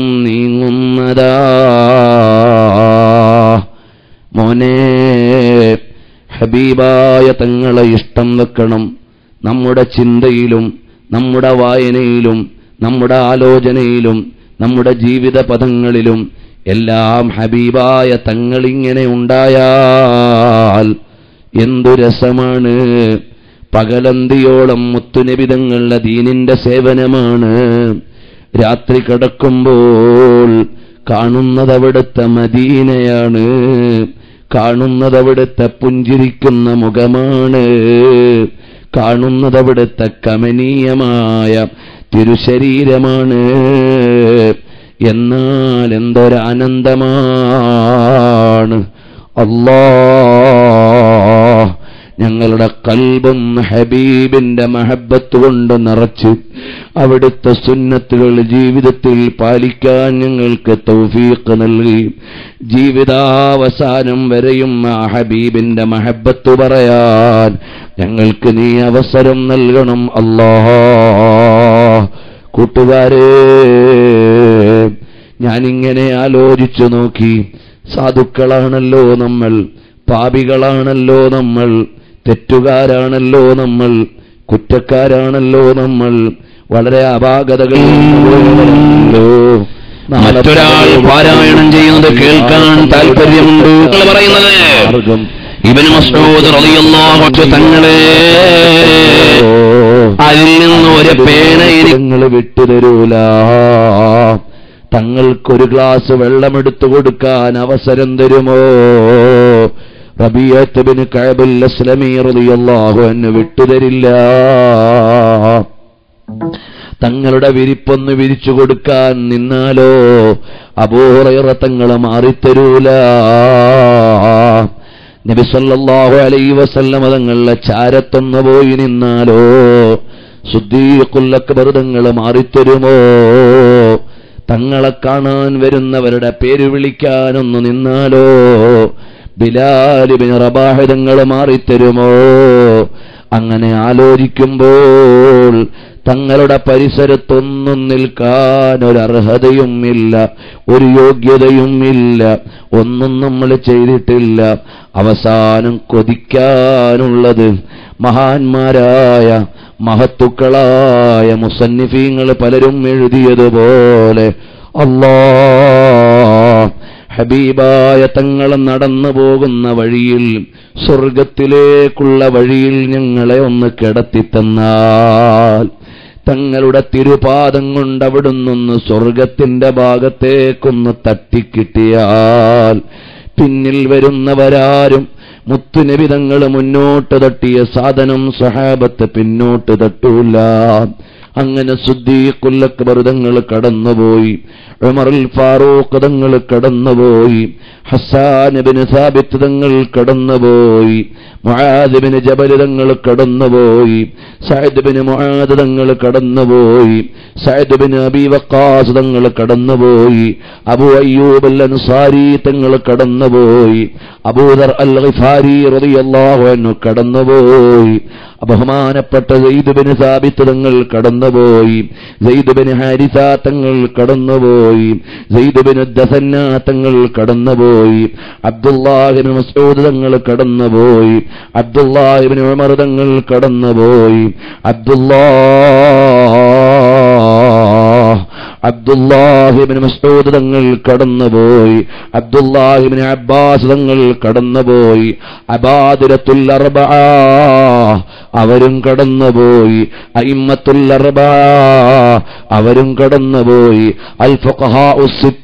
നീങ്ങുന്നതാ. മോനെ, ഹബീബായ തങ്ങളെ ഇഷ്ടം വെക്കണം. നമ്മുടെ ചിന്തയിലും നമ്മുടെ വായനയിലും നമ്മുടെ ആലോചനയിലും നമ്മുടെ ജീവിത പദങ്ങളിലും എല്ലാം ഹബീബായ തങ്ങളിങ്ങനെ ഉണ്ടായാൽ എന്തു രസമാണ്. പകലന്തിയോളം മുത്തുനബി തങ്ങളുടെ ദീനിന്റെ സേവനമാണ്. രാത്രി കിടക്കുമ്പോൾ കാണുന്നത് അവിടുത്തെ മദീനയാണ്, കാണുന്നത് അവിടുത്തെ പുഞ്ചിരിക്കുന്ന മുഖമാണ്, കാണുന്നത് അവിടുത്തെ കമനീയമായ തിരുശരീരമാണ്. എന്നാൽ എന്തൊരാനന്ദമാണ്. അല്ലാഹ് ഞങ്ങളുടെ കൽബും ഹബീബിന്റെ മഹബത്ത് കൊണ്ട് നിറച്ച് അവിടുത്തെ സുന്നത്തുകൾ ജീവിതത്തിൽ പാലിക്കാൻ ഞങ്ങൾക്ക് തൗഫീഖ് നൽകി ജീവിതാവസാനം വരെയും ആ ഹബീബിന്റെ മഹബത്ത് പറയാൻ ഞങ്ങൾക്ക് നീ അവസരം നൽകണം അല്ലാഹ്. കൂട്ടുകാരെ, ഞാനിങ്ങനെ ആലോചിച്ചു നോക്കി. സാധുക്കളാണല്ലോ നമ്മൾ, പാപികളാണല്ലോ നമ്മൾ, തെറ്റുകാരാണല്ലോ നമ്മൾ, കുറ്റക്കാരാണല്ലോ നമ്മൾ, വളരെ അപാകതകളോ. മറ്റൊരാൾ പാരായണം ചെയ്യുന്നത് കേൾക്കാൻ താല്പര്യമുണ്ട് പറയുന്നത് ഇബ്നു മസ്ഊദ് റളിയല്ലാഹു അൻഹു തങ്ങളെ അതിൽ നിന്ന് ഒരു പേന നിങ്ങൾ വിട്ടുതരൂല. തങ്ങൾക്കൊരു ഗ്ലാസ് വെള്ളമെടുത്തു കൊടുക്കാൻ അവസരം തരുമോ? റബീഅത്ത് ബിൻ കഅബ് അസ്ലമി റളിയല്ലാഹു അൻഹു വിട്ടുതരില്ല. തങ്ങളുടെ വിരിപ്പൊന്ന് വിരിച്ചു കൊടുക്കാൻ നിന്നാലോ അബൂ ഹുറൈറ തങ്ങളെ മാറിത്തരൂല. നബി സല്ലല്ലാഹു അലൈഹി വസല്ലം തങ്ങളുടെ ചാരത്തൊന്ന് പോയി നിന്നാലോ സിദ്ദീഖുൽ അക്ബർ തങ്ങളെ മാറിത്തരുമോ? തങ്ങളെ കാണാൻ വരുന്നവരുടെ പേര് വിളിക്കാനൊന്ന് നിന്നാലോ ബിലാൽ ഇബ്നു റബാഹ് തങ്ങളെ മാറിത്തരുമോ? അങ്ങനെ ആലോചിക്കുമ്പോൾ തങ്ങളുടെ പരിസരത്തൊന്നും നിൽക്കാൻ ഒരർഹതയും ഇല്ല, ഒരു യോഗ്യതയും ഇല്ല, ഒന്നും നമ്മൾ ചെയ്തിട്ടില്ല. അവസാനം കൊതിക്കാനുള്ളത് മഹാന്മാരായ മഹത്തുക്കളായ മുസന്നിഫീങ്ങൾ പലരും എഴുതിയതുപോലെ അല്ലാഹ് ഹബീബായ തങ്ങൾ നടന്നു പോകുന്ന വഴിയിൽ, സ്വർഗത്തിലേക്കുള്ള വഴിയിൽ ഞങ്ങളെ ഒന്ന് കിടത്തിത്തന്നാൽ, തങ്ങളുടെ തിരുപാദം കൊണ്ട് അവിടുന്നൊന്ന് സ്വർഗത്തിന്റെ ഭാഗത്തേക്കൊന്ന് തട്ടിക്കിട്ടിയാൽ, പിന്നിൽ വരുന്നവരാരും മുത്തുനബി തങ്ങൾ മുന്നോട്ട് തട്ടിയ സാധനം സ്വഹാബത്ത് പിന്നോട്ട് തട്ടൂല. അങ്ങനെ സിദ്ദീഖുൽ അക്ബർ തങ്ങൾ കടന്നുപോയി, ഉമറുൽ ഫാറൂഖ് തങ്ങൾ കടന്നുപോയി, ഹസ്സാൻ ഇബ്നു സാബിത്ത് തങ്ങൾ കടന്നുപോയി, മുആദ് ഇബ്നു ജബൽ തങ്ങൾ കടന്നുപോയി, സഅദ് ഇബ്നു മുആദ് തങ്ങൾ കടന്നുപോയി, സഅദ് ഇബ്നു അബീ വഖാസ് തങ്ങൾ കടന്നുപോയി, അബൂ അയ്യൂബ് അൽ അൻസാരി തങ്ങൾ കടന്നുപോയി, അബൂദർ അൽ ഗിഫാരി റളിയല്ലാഹു അൻഹു കടന്നുപോയി, ബഹുമാനപ്പെട്ട സെയ്ദ് ഇബ്നു സാബിത്ത് തങ്ങൾ കടന്നുപോയി, സെയ്ദ് ഇബ്നു ഹാരിസ തങ്ങൾ കടന്നുപോയി, സെയ്ദ് ഇബ്നു ദസന്ന തങ്ങൾ കടന്നുപോയി, അബ്ദുല്ലാഹ് ഇബ്നു മസ്ഊദ് തങ്ങൾ കടന്നുപോയി, അബ്ദുല്ലാഹ് ഇബ്നു ഉമർ തങ്ങൾ കടന്നുപോയി, അബ്ദുല്ലാഹ് അബ്ദുല്ലാഹ് ഇബ്നു മസ്ഊദ് തങ്ങൾ കടന്നുപോയി, അബ്ദുല്ലാഹ് ഇബ്നു അബ്ബാസ് തങ്ങൾ കടന്നുപോയി, അബാദിറത്തുൽ അർബഅ അവരും കടന്നുപോയി, അയിമ്മത്തുൽ അർബഅ അവരും കടന്നുപോയി, അൽ ഫുഖഹാഉസ് സിത്ത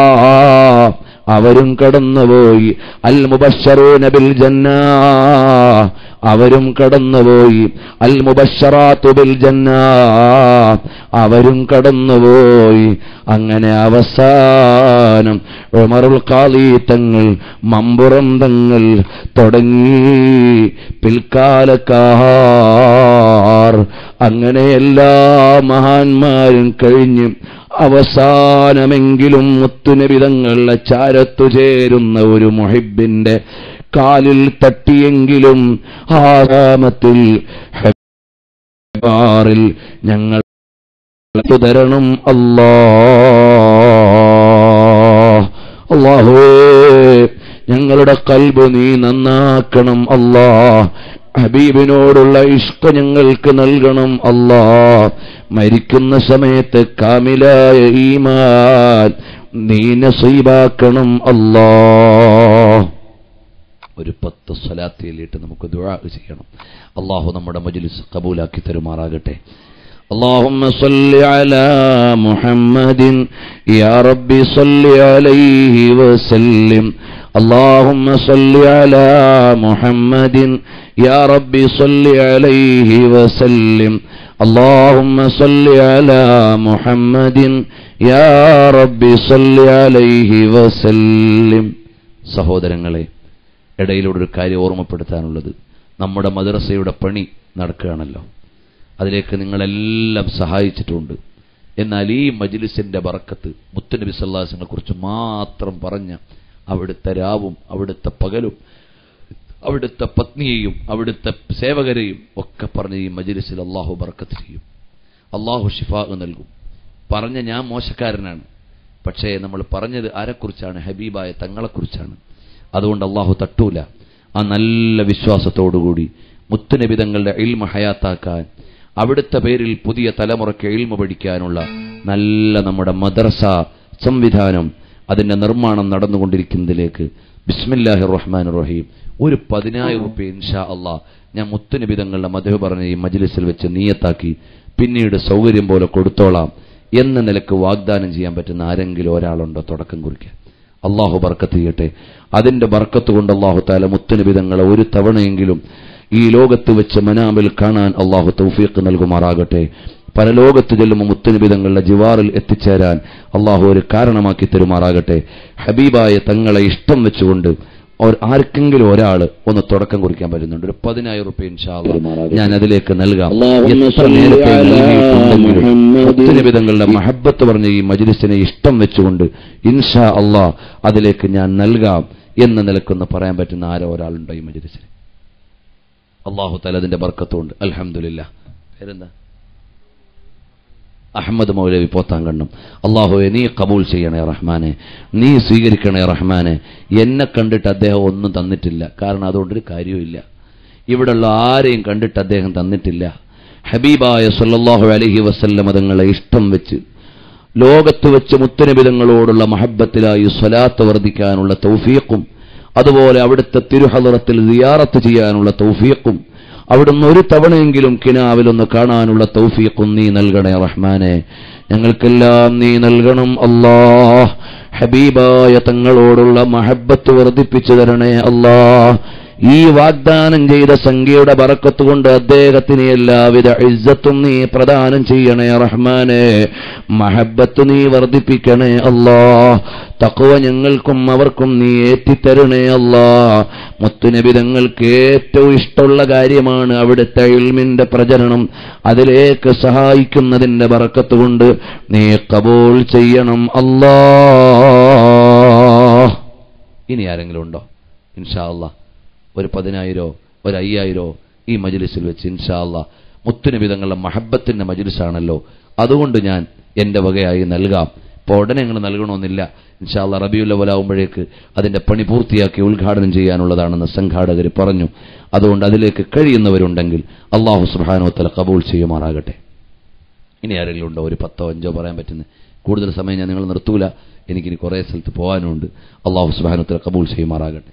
അവരും കടന്നുപോയി, അൽ മുബശ്ശറൂന ബിൽ ജന്ന അവരും കടന്നുപോയി, അൽ മുബശ്ശറാത്തു ബിൽ ജന്ന അവരും കടന്നുപോയി. അങ്ങനെ അവസാനം ഉമറുൽ ഖാദി തങ്ങൾ, മമ്പുറം തങ്ങൾ തുടങ്ങി പിൽക്കാലക്കാർ, അങ്ങനെ എല്ലാ മഹാന്മാരും കഴിഞ്ഞ് അവസാനമെങ്കിലും മുത്തുനബി തങ്ങളുടെ ചാരത്തു ചേരുന്ന ഒരു മുഹിബിന്റെ കാലിൽ തട്ടിയെങ്കിലും ആരാമത്തിൽ ഹബാറിൽ ഞങ്ങൾ തരണം. അല്ലാഹ് അല്ലാഹുവേ, ഞങ്ങളുടെ ഖൽബ് നീ നന്നാക്കണം അല്ലാഹ്. ഹബീബിനോടുള്ള ഇഷ്ക ഞങ്ങൾക്ക് നൽകണം അല്ലാഹ്. മരിക്കുന്ന സമയത്ത് കാമിലായ ഈമാൻ നീ നസീബാക്കണം അല്ലാഹ്. ഒരു പത്ത് സ്വലാത്തിയിലിട്ട് നമുക്ക് ദുആ ചെയ്യണം. അല്ലാഹു നമ്മുടെ മജ്ലിസ് ഖബൂലാക്കി തരുമാറാകട്ടെ. اللهم صل على محمد يا رب صل عليه وسلم. اللهم صل على محمد يا رب صل عليه وسلم. اللهم صل على محمد يا رب صل عليه وسلم. സഹോദരങ്ങളെ, ഇടയിലൂടെ ഒരു കാര്യം ഓർമ്മപ്പെടുത്താനുള്ളത്, നമ്മുടെ മദ്രസയുടെ പണി നടക്കുകയാണല്ലോ. അതിലേക്ക് നിങ്ങളെല്ലാം സഹായിച്ചിട്ടുണ്ട്. എന്നാൽ ഈ മജ്ലിസിന്റെ ബറക്കത്ത് മുത്തുനബി സല്ലല്ലാഹു അലൈഹി വസല്ലമയെ കുറിച്ച് മാത്രം പറഞ്ഞ അവിടുത്തെ രാവും അവിടുത്തെ പകലും അവിടുത്തെ പത്നിയെയും അവിടുത്തെ സേവകരെയും ഒക്കെ പറഞ്ഞ് ഈ മജ്ലിസിൽ അള്ളാഹു ബറക്കത്ത് ചെയ്യും, അള്ളാഹു ശിഫാ നൽകും. പറഞ്ഞ ഞാൻ മോശക്കാരനാണ്, പക്ഷേ നമ്മൾ പറഞ്ഞത് ആരെക്കുറിച്ചാണ്? ഹബീബായ തങ്ങളെക്കുറിച്ചാണ്. അതുകൊണ്ട് അള്ളാഹു തട്ടൂല. ആ നല്ല വിശ്വാസത്തോടുകൂടി മുത്തുനബി തങ്ങളുടെ ഇൽമ ഹയാത്താക്കാൻ, അവിടുത്തെ പേരിൽ പുതിയ തലമുറയ്ക്ക് ഇൽമ പഠിക്കാനുള്ള നല്ല നമ്മുടെ മദ്രസ സംവിധാനം, അതിന്റെ നിർമ്മാണം നടന്നുകൊണ്ടിരിക്കുന്നതിലേക്ക് ബിസ്മില്ലാഹിർ റഹ്മാനിർ റഹീം ഒരു പതിനായിരം റുപ്യ ഇൻഷാ അള്ളാഹ് ഞാൻ മുത്തുനബി തങ്ങളുടെ മദ്ഹ് പറഞ്ഞ ഈ മജ്ലിസിൽ വെച്ച് നിയത്താക്കി പിന്നീട് സൗകര്യം പോലെ കൊടുത്തോളാം എന്ന നിലക്ക് വാഗ്ദാനം ചെയ്യാൻ പറ്റുന്ന ആരെങ്കിലും ഒരാളുണ്ടോ? തുടക്കം കുറിക്കാൻ. അള്ളാഹു ബർക്കത്ത് ചെയ്യട്ടെ. അതിന്റെ ബർക്കത്ത് കൊണ്ട് അള്ളാഹു തആല മുത്തുനബി തങ്ങളെ ഒരു തവണയെങ്കിലും ഈ ലോകത്ത് വെച്ച് മനാമിൽ കാണാൻ അള്ളാഹു തൗഫീഖ് നൽകുമാറാകട്ടെ. പരലോകത്ത് ചെല്ലുമ്പോൾ മുത്തുനബി തങ്ങളുടെ ജിവാറിൽ എത്തിച്ചേരാൻ അള്ളാഹു ഒരു കാരണമാക്കി തരുമാറാകട്ടെ. ഹബീബായ തങ്ങളെ ഇഷ്ടം വെച്ചുകൊണ്ട് ആർക്കെങ്കിലും ഒരാൾ ഒന്ന് തുടക്കം കുറിക്കാൻ പറ്റുന്നുണ്ട്, ഒരു പതിനായിരം റുപ്യ ഇൻഷാ അല്ലാഹ് ഞാൻ അതിലേക്ക് നൽകാം. എത്ര നേരത്തെ നൽകിയിട്ടുണ്ടെങ്കിലും മുത്തുനബി തങ്ങളുടെ മഹബ്ബത്ത് പറഞ്ഞ ഈ മജ്ലിസിനെ ഇഷ്ടം വെച്ചുകൊണ്ട് ഇൻഷാ അല്ലാഹ് അതിലേക്ക് ഞാൻ നൽകാം എന്ന് നിലക്കൊന്ന് പറയാൻ പറ്റുന്ന ആരോ ഒരാളുണ്ടോ ഈ മജ്ലിസിൽ? അള്ളാഹു തആല അതിന്റെ ബർക്കത്തുണ്ട്. അൽഹംദുലില്ലാഹ്. പേരെന്താ? അഹമ്മദ് മൗലവി പോത്താങ്കണ്ണം. അള്ളാഹുവെ നീ കബൂൽ ചെയ്യണേ റഹ്മാനെ, നീ സ്വീകരിക്കണേ റഹ്മാനെ. എന്നെ കണ്ടിട്ട് അദ്ദേഹം ഒന്നും തന്നിട്ടില്ല, കാരണം അതുകൊണ്ടൊരു കാര്യവുമില്ല. ഇവിടെയുള്ള ആരെയും കണ്ടിട്ട് അദ്ദേഹം തന്നിട്ടില്ല. ഹബീബായ സല്ലല്ലാഹു അലൈഹി വസല്ലം തങ്ങളെ ഇഷ്ടം വെച്ച് ലോകത്ത് വെച്ച് മുത്തുനബി തങ്ങളോടുള്ള മഹബ്ബത്തിലായി സ്വലാത്ത് വർദ്ധിക്കാനുള്ള തൗഫീഖും, അതുപോലെ അവിടുത്തെ തിരുഹളറത്തിൽ സിയാറത്ത് ചെയ്യാനുള്ള തൗഫീഖും, അവിടുന്ന് ഒരു തവണയെങ്കിലും കിനാവിലൊന്ന് കാണാനുള്ള തൗഫീഖും നീ നൽകണേ റഹ്മാനെ. ഞങ്ങൾക്കെല്ലാം നീ നൽകണം അല്ലാഹ്. ഹബീബായ തങ്ങളോടുള്ള മഹബ്ബത്ത് വർദ്ധിപ്പിച്ചു തരണേ അല്ലാഹ്. ഈ വാഗ്ദാനം ചെയ്ത സംഖ്യയുടെ ബറക്കത്ത് കൊണ്ട് അദ്ദേഹത്തിന് എല്ലാവിധ ഇസ്സത്തും നീ പ്രദാനം ചെയ്യണേ റഹ്മാനെ. മഹബ്ബത്ത് നീ വർദ്ധിപ്പിക്കണേ അല്ലാഹ്. തഖ്വ ഞങ്ങൾക്കും അവർക്കും നീ ഏറ്റിത്തരണേ അല്ലാഹ്. മുത്തുനബി തങ്ങൾക്ക് ഏറ്റവും ഇഷ്ടമുള്ള കാര്യമാണ് അവിടുത്തെ ഇൽമിന്റെ പ്രചരണം. അതിലേക്ക് സഹായിക്കുന്നതിന്റെ ബറക്കത്ത് കൊണ്ട് നീ ഖബൂൽ ചെയ്യണം അല്ലാഹ്. ഇനി ആരെങ്കിലും ഉണ്ടോ? ഇൻഷാ അല്ലാഹ് ഒരു പതിനായിരോ ഒരു അയ്യായിരോ ഈ മജ്ലിസിൽ വെച്ച് ഇൻഷാ അല്ലാഹ് മുത്തുനബി തങ്ങളുടെ മഹബ്ബത്തിന്റെ മജ്ലിസാണല്ലോ, അതുകൊണ്ട് ഞാൻ എന്റെ വകയായി നൽകാം. ഇപ്പോൾ ഉടനെ നിങ്ങൾ നൽകണമെന്നില്ല. ഇൻഷാ അല്ലാഹ് റബീഉൽ അവ്വൽ ആവുമ്പോഴേക്ക് അതിന്റെ പണി പൂർത്തിയാക്കി ഉദ്ഘാടനം ചെയ്യാനുള്ളതാണെന്ന് സംഘാടകർ പറഞ്ഞു. അതുകൊണ്ട് അതിലേക്ക് കഴിയുന്നവരുണ്ടെങ്കിൽ അല്ലാഹു സുബ്ഹാനഹു വ തആല ഖബൂൽ ചെയ്യുമാറാകട്ടെ. ഇനി ആരെങ്കിലും ഉണ്ടോ? ഒരു പത്തോ അഞ്ചോ പറയാൻ പറ്റുന്നത്. കൂടുതൽ സമയം ഞാൻ നിങ്ങൾ നിർത്തൂല, എനിക്കിനി കുറേ സ്ഥലത്ത് പോകാനുണ്ട്. അല്ലാഹു സുബ്ഹാനഹു വ തആല ഖബൂൽ ചെയ്യുമാറാകട്ടെ.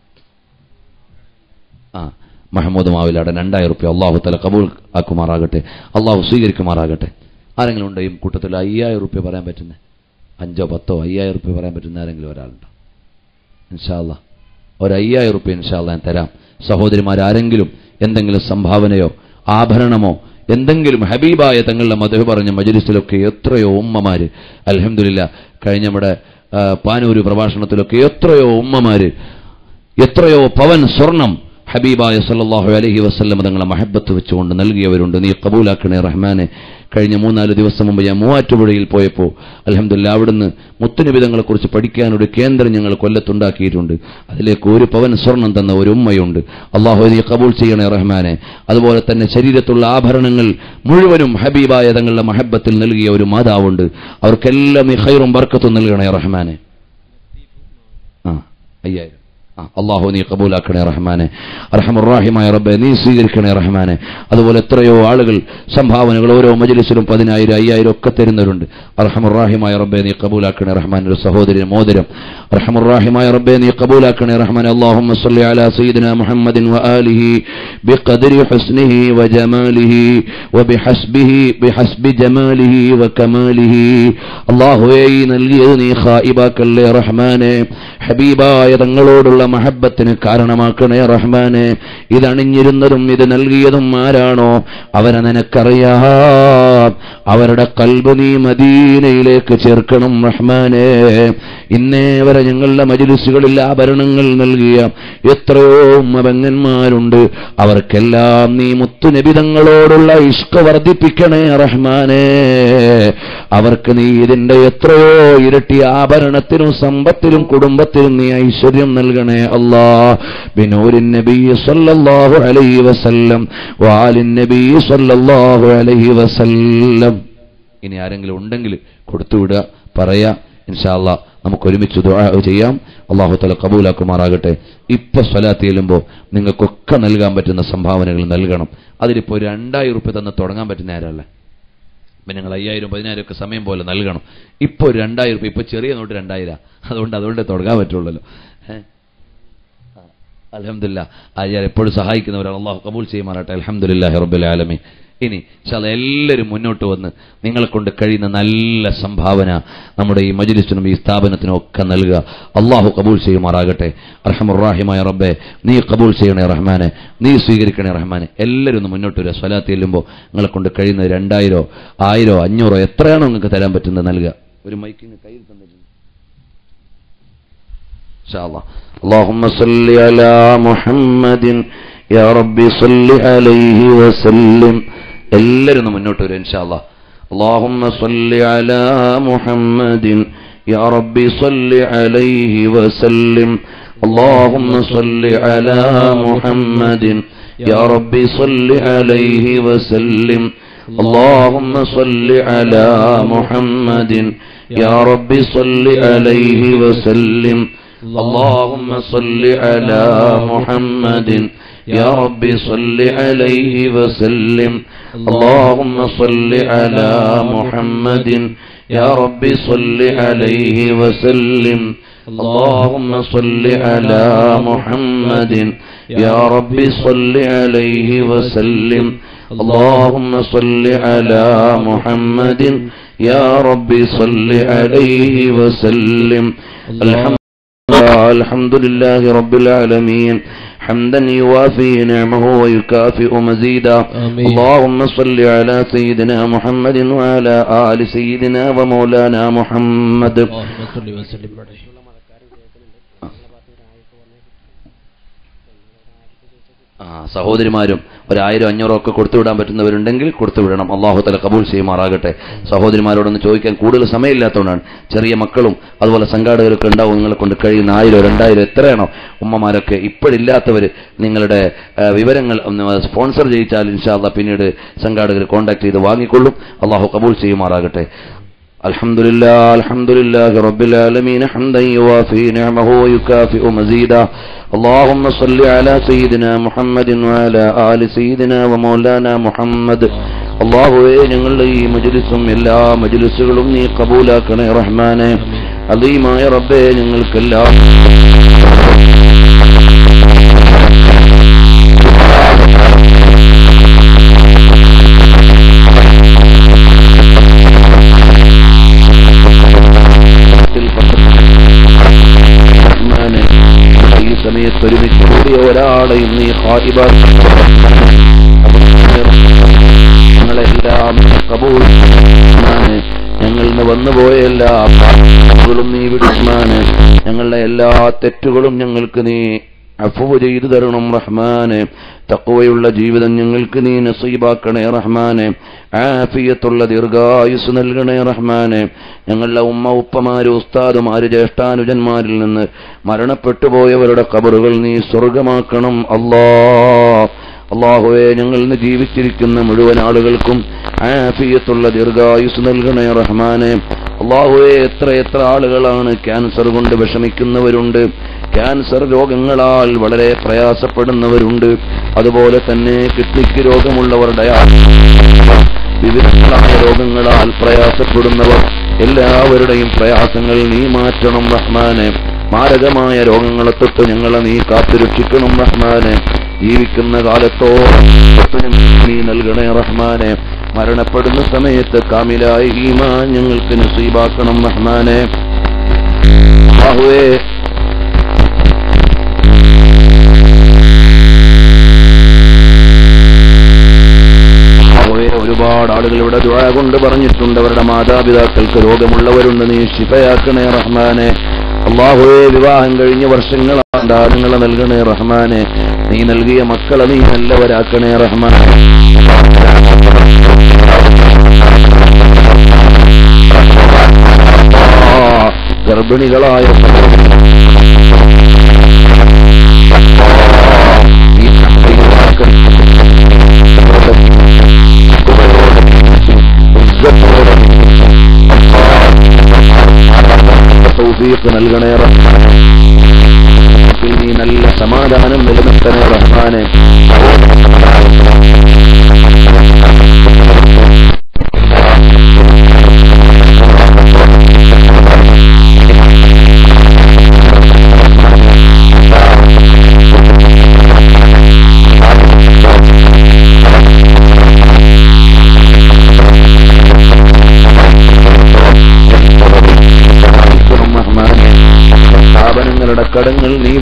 ആ മഹമ്മൂദ് മാവിലാടൻ രണ്ടായിരം റുപ്യ അള്ളാഹു തആല കബൂൽ ആക്കുമാറാകട്ടെ, അള്ളാഹു സ്വീകരിക്കുമാറാകട്ടെ. ആരെങ്കിലും ഉണ്ടോ ഈ കൂട്ടത്തിൽ അയ്യായിരം റുപ്യ പറയാൻ പറ്റുന്നത്? അഞ്ചോ പത്തോ അയ്യായിരം റുപ്യ പറയാൻ പറ്റുന്ന ആരെങ്കിലും ഒരാളുണ്ടോ? ഇൻഷാ അല്ലാഹ് ഒരു അയ്യായിരം റുപ്യ ഇൻഷാ അല്ലാഹ് ഞാൻ തരാം. സഹോദരിമാരാരെങ്കിലും എന്തെങ്കിലും സംഭാവനയോ ആഭരണമോ എന്തെങ്കിലും ഹബീബായ തങ്ങളുടെ മദ്ഹ് പറഞ്ഞ മജ്ലിസിലൊക്കെ എത്രയോ ഉമ്മമാര്, അൽഹംദുലില്ലാഹ് കഴിഞ്ഞ നമ്മുടെ പാനൂര് പ്രഭാഷണത്തിലൊക്കെ എത്രയോ ഉമ്മമാര് എത്രയോ പവൻ സ്വർണം ഹബീബായ സല്ലല്ലാഹു അലൈഹി വസല്ലം തങ്ങളെ മഹബ്ബത്ത് വെച്ചുകൊണ്ട് നൽകിയവരുണ്ട്. നീ കബൂലാക്കണേ റഹ്മാനെ. കഴിഞ്ഞ മൂന്നാല് ദിവസം മുമ്പ് ഞാൻ മൂവാറ്റുപുഴയിൽ പോയപ്പോൾ അൽഹംദുലില്ലാഹ് അവിടുന്ന് മുത്തുനബി തങ്ങളെക്കുറിച്ച് പഠിക്കാനൊരു കേന്ദ്രം ഞങ്ങൾ കൊല്ലത്തുണ്ടാക്കിയിട്ടുണ്ട്. അതിലേക്ക് ഒരു പവൻ സ്വർണം തന്ന ഒരു ഉമ്മയുണ്ട്. അള്ളാഹു നീ കബൂൽ ചെയ്യണേ റഹ്മാനെ. അതുപോലെ തന്നെ ശരീരത്തുള്ള ആഭരണങ്ങൾ മുഴുവനും ഹബീബായ തങ്ങളുടെ മഹബ്ബത്തിൽ നൽകിയ ഒരു മാതാവുണ്ട്. അവർക്കെല്ലാം നീ ഖൈറും ബർക്കത്തും നൽകണേ റഹ്മാനെ. ആ അയ്യായിരം അള്ളാഹു നീ കബൂലാക്കണേ റഹ്മാനെ. അർഹമുർറാഹിമായ റബ്ബേ നീ സ്വീകരിക്കണേ റഹ്മാനെ. അതുപോലെ എത്രയോ ആളുകൾ സംഭാവനകൾ ഓരോ മജ്ലിസിലും പതിനായിരം അയ്യായിരം ഒക്കെ തരുന്നവരുണ്ട്. അർഹമുർറാഹിമായ റബ്ബേ നീ കബൂലാക്കണേ റഹ്മാൻ. ഒരു സഹോദരി മോതിരം അർഹമുർറാഹിമായ റബ്ബേ നീ കബൂലാക്കണേ റഹ്മാനെ. അല്ലാഹുമ്മ സ്വല്ലി അലാ സയ്യിദിനാ മുഹമ്മദിൻ വആലിഹി ബിഖദ്രി ഹുസ്നിഹി വജമാലിഹി വബിഹസ്ബിഹി ബിഹസ്ബി ജമാലിഹി വകമാലിഹി. അല്ലാഹുവേ നൽകിയത് നീ ഖായിബാക്കല്ലേ റഹ്മാനെ. ഹബീബായ തങ്ങളോടുള്ള മഹബ്ബത്തിന് കാരണമാക്കണേ റഹ്മാനെ. ഇതണിഞ്ഞിരുന്നതും ഇത് നൽകിയതും ആരാണോ അവരെ നിനക്കറിയാം. അവരുടെ ഖൽബ് നീ മദീനയിലേക്ക് ചേർക്കണം റഹ്മാനെ. ഇന്നേ വരെ ഞങ്ങളുടെ മജ്ലിസുകളിൽ ആഭരണങ്ങൾ നൽകിയ എത്രയോ ഉമ്മപെങ്ങന്മാരുണ്ട്. അവർക്കെല്ലാം നീ മുത്തുനബി തങ്ങളോടുള്ള ഇഷ്ക് വർദ്ധിപ്പിക്കണേ റഹ്മാനെ. അവർക്ക് നീ ഇതിന്റെ എത്രയോ ഇരട്ടി ആഭരണത്തിലും സമ്പത്തിലും കുടുംബത്തിലും നീ ഐശ്വര്യം നൽകണേ അല്ലാഹ്. ബിനൂരിൻ നബി സല്ലല്ലാഹു അലൈഹി വസല്ലം വആലിൻ നബി സല്ലല്ലാഹു അലൈഹി വസല്ലം. ഇനി ആരെങ്കിലും ഉണ്ടെങ്കിൽ കൊടുത്തുവിടുക, പറയാ. ഇൻഷാ അല്ലാഹ് നമുക്ക് ഒരുമിച്ച് ദുആ ചെയ്യാം. അല്ലാഹു തആല കബൂലാക്കുമാറാകട്ടെ. ഇപ്പൊ സ്വലാത്ത് ചെല്ലുമ്പോൾ നിങ്ങൾക്കൊക്കെ നൽകാൻ പറ്റുന്ന സംഭാവനകൾ നൽകണം. അതിലിപ്പോൾ രണ്ടായിരം റുപ്യ തന്ന് തുടങ്ങാൻ പറ്റുന്ന ആരല്ല. അപ്പം നിങ്ങൾ അയ്യായിരം പതിനായിരം ഒക്കെ സമയം പോലെ നൽകണം. ഇപ്പോൾ രണ്ടായിരം റുപ്യ, ഇപ്പോൾ ചെറിയ നോട്ട് രണ്ടായിരം, അതുകൊണ്ട് അതുകൊണ്ട് തുടങ്ങാൻ പറ്റുള്ളൂ. ഏഹ് അൽഹംദുലില്ലാഹ് ആര്യാർ എപ്പോഴും സഹായിക്കുന്നവരാണ്. അല്ലാഹു കബൂൽ ചെയ്യുമാറാട്ടെ. അൽഹംദുലില്ലാഹി റബ്ബിൽ ആലമീൻ. ഇനി ഇൻഷാല്ലാഹ് എല്ലാവരും മുന്നോട്ട് വന്ന് നിങ്ങളെ കൊണ്ട് കഴിയുന്ന നല്ല സംഭാവന നമ്മുടെ ഈ മജ്ലിസിനും ഈ സ്ഥാപനത്തിനും ഒക്കെ നൽകുക. അള്ളാഹു കബൂൽ ചെയ്യുമാറാകട്ടെ. അർഹമുർറാഹിമായ റബ്ബേ നീ കബൂൽ ചെയ്യണേ റഹ്മാനെ, നീ സ്വീകരിക്കണേ റഹ്മാനെ. എല്ലാവരും ഒന്ന് മുന്നോട്ട് വരിക. സ്വലാത്ത് ചെല്ലുമ്പോൾ നിങ്ങളെ കൊണ്ട് കഴിയുന്നത് രണ്ടായിരോ ആയിരോ അഞ്ഞൂറോ എത്രയാണോ നിങ്ങൾക്ക് തരാൻ പറ്റുന്നത് നൽകുക. ഒരു മൈക്കിന് കയ്യിൽ തന്നിട്ടുണ്ട്. ഇൻഷാ അല്ലാഹ്. اللهم صل على محمد يا رب صل عليه وسلم. എല്ലാവരും ഒന്ന് മുന്നോട്ട് വരും ഇൻഷാ അല്ലാഹ്. اللهم صل على محمد يا رب صل عليه وسلم. اللهم صل على محمد يا رب صل عليه وسلم. اللهم صل على محمد يا رب صل عليه وسلم. اللهم صل على محمد يا رب صل عليه وسلم. اللهم صل على محمد يا رب صل عليه وسلم. اللهم صل على محمد يا رب صل عليه وسلم. اللهم صل على محمد يا رب صل عليه وسلم. الحمد لله رب العالمين حمدا يوافي نعمه ويكافئ مزيدا. اللهم صل على سيدنا محمد وعلى آل سيدنا ومولانا محمد. സഹോദരിമാരും ഒരായിരം അഞ്ഞൂറോ ഒക്കെ കൊടുത്തുവിടാൻ പറ്റുന്നവരുണ്ടെങ്കിൽ കൊടുത്തുവിടണം. അള്ളാഹു തആല കബൂൽ ചെയ്യുമാറാകട്ടെ. സഹോദരിമാരോടൊന്ന് ചോദിക്കാൻ കൂടുതൽ സമയമില്ലാത്തതുകൊണ്ടാണ്. ചെറിയ മക്കളും അതുപോലെ സംഘാടകരൊക്കെ ഉണ്ടാവും. നിങ്ങളെ കൊണ്ട് കഴിയുന്ന ആയിരം രണ്ടായിരം എത്രയാണോ ഉമ്മമാരൊക്കെ ഇപ്പോഴില്ലാത്തവർ നിങ്ങളുടെ വിവരങ്ങൾ സ്പോൺസർ ചെയ്യിച്ചാൽ ഇൻഷാ അല്ലാഹ് പിന്നീട് സംഘാടകർ കോൺടാക്ട് ചെയ്ത് വാങ്ങിക്കൊള്ളും. അള്ളാഹു കബൂൽ ചെയ്യുമാറാകട്ടെ. الحمد لله الحمد لله رب العالمين حمدا يوافي نعمه ويكافئ مزيدا. اللهم صل على سيدنا محمد وعلى آل سيدنا ومولانا محمد. അല്ലാഹുവേ ഞങ്ങളുടെ ഈ മജ്ലിസും എല്ലാ മജ്ലിസുകളും നീ കബൂലാക്കണേ റഹ്മാനെ. അദീമായ റബ്ബേ ഞങ്ങൾക്കെല്ലാം ഈ സമയത്ത് ഒരുമിച്ച് കൂടിയ ഒരാളെയും നീ ഞങ്ങളെല്ലാം കബൂൽ. ഞങ്ങളിൽ നിന്ന് വന്നുപോയ എല്ലാ പാപങ്ങളും നീ വിടുമാന്. ഞങ്ങളുടെ എല്ലാ തെറ്റുകളും ഞങ്ങൾക്ക് നീ അഫ്വ് ചെയ്തു തരണം റഹ്മാനെ. തഖ്വയുള്ള ജീവിതം ഞങ്ങൾക്ക് നീ നസീബാക്കണേ റഹ്മാനെ. ആഫിയത്തുള്ള ദീർഘായുസ് നൽകണേ റഹ്മാനെ. ഞങ്ങളുടെ ഉമ്മ ഉപ്പമാര് ഉസ്താദുമാര് ജ്യേഷ്ഠാനുജന്മാരിൽ നിന്ന് മരണപ്പെട്ടു പോയവരുടെ ഖബറുകൾ നീ സ്വർഗമാക്കണം അല്ലാഹ്. അല്ലാഹുവേ ഞങ്ങൾ ഇന്ന് ജീവിച്ചിരിക്കുന്ന മുഴുവൻ ആളുകൾക്കും ആഫിയത്തുള്ള ദീർഘായുസ് നൽകണേ റഹ്മാനെ. അല്ലാഹുവേ എത്ര എത്ര ആളുകളാണ് ക്യാൻസർ കൊണ്ട് വിഷമിക്കുന്നവരുണ്ട്, ക്യാൻസർ രോഗങ്ങളാൽ വളരെ പ്രയാസപ്പെടുന്നവരുണ്ട്. അതുപോലെ തന്നെ കിഡ്നിക്ക് രോഗമുള്ളവർ, വിവിധങ്ങളായ രോഗങ്ങളാൽ പ്രയാസപ്പെടുന്നവർ, എല്ലാവരുടെയും പ്രയാസങ്ങൾ നീ മാറ്റണം റഹ്മാനെ. മാരകമായ രോഗങ്ങളെ തൊട്ട് ഞങ്ങളെ നീ കാത്തുരക്ഷിക്കണം റഹ്മാനെ. ജീവിക്കുന്ന കാലത്തോളം നീ നൽകണേ റഹ്മാനെ. മരണപ്പെടുന്ന സമയത്ത് കാമിലായ ഈമാൻ ഞങ്ങൾക്ക് നസീബാക്കണം റഹ്മാനെ. അല്ലാഹുവേ, ഒരുപാട് ആളുകൾ ഇവിടെ ദുആ കൊണ്ട് പറഞ്ഞിട്ടുണ്ട്. അവരുടെ മാതാപിതാക്കൾക്ക് രോഗമുള്ളവരുണ്ട്, നീ ശിഫയാക്കണേ റഹ്മാനെ. അല്ലാഹുവേ, വിവാഹം കഴിഞ്ഞ വർഷങ്ങളാണ് ദാനങ്ങളെ നൽകണേ റഹ്മാനെ. നീ നൽകിയ മക്കളെ നീ നല്ലവരാക്കണേ റഹ്മാനെ. ഗർഭിണികളായ തൗഫീഖ് നൽകണേ റഹ്മാനെ. നീ നല്ല സമാധാനം നിലനിർത്തണേ റഹ്മാനെ. സ്ഥാപനങ്ങളുടെ കടങ്ങൾ നീ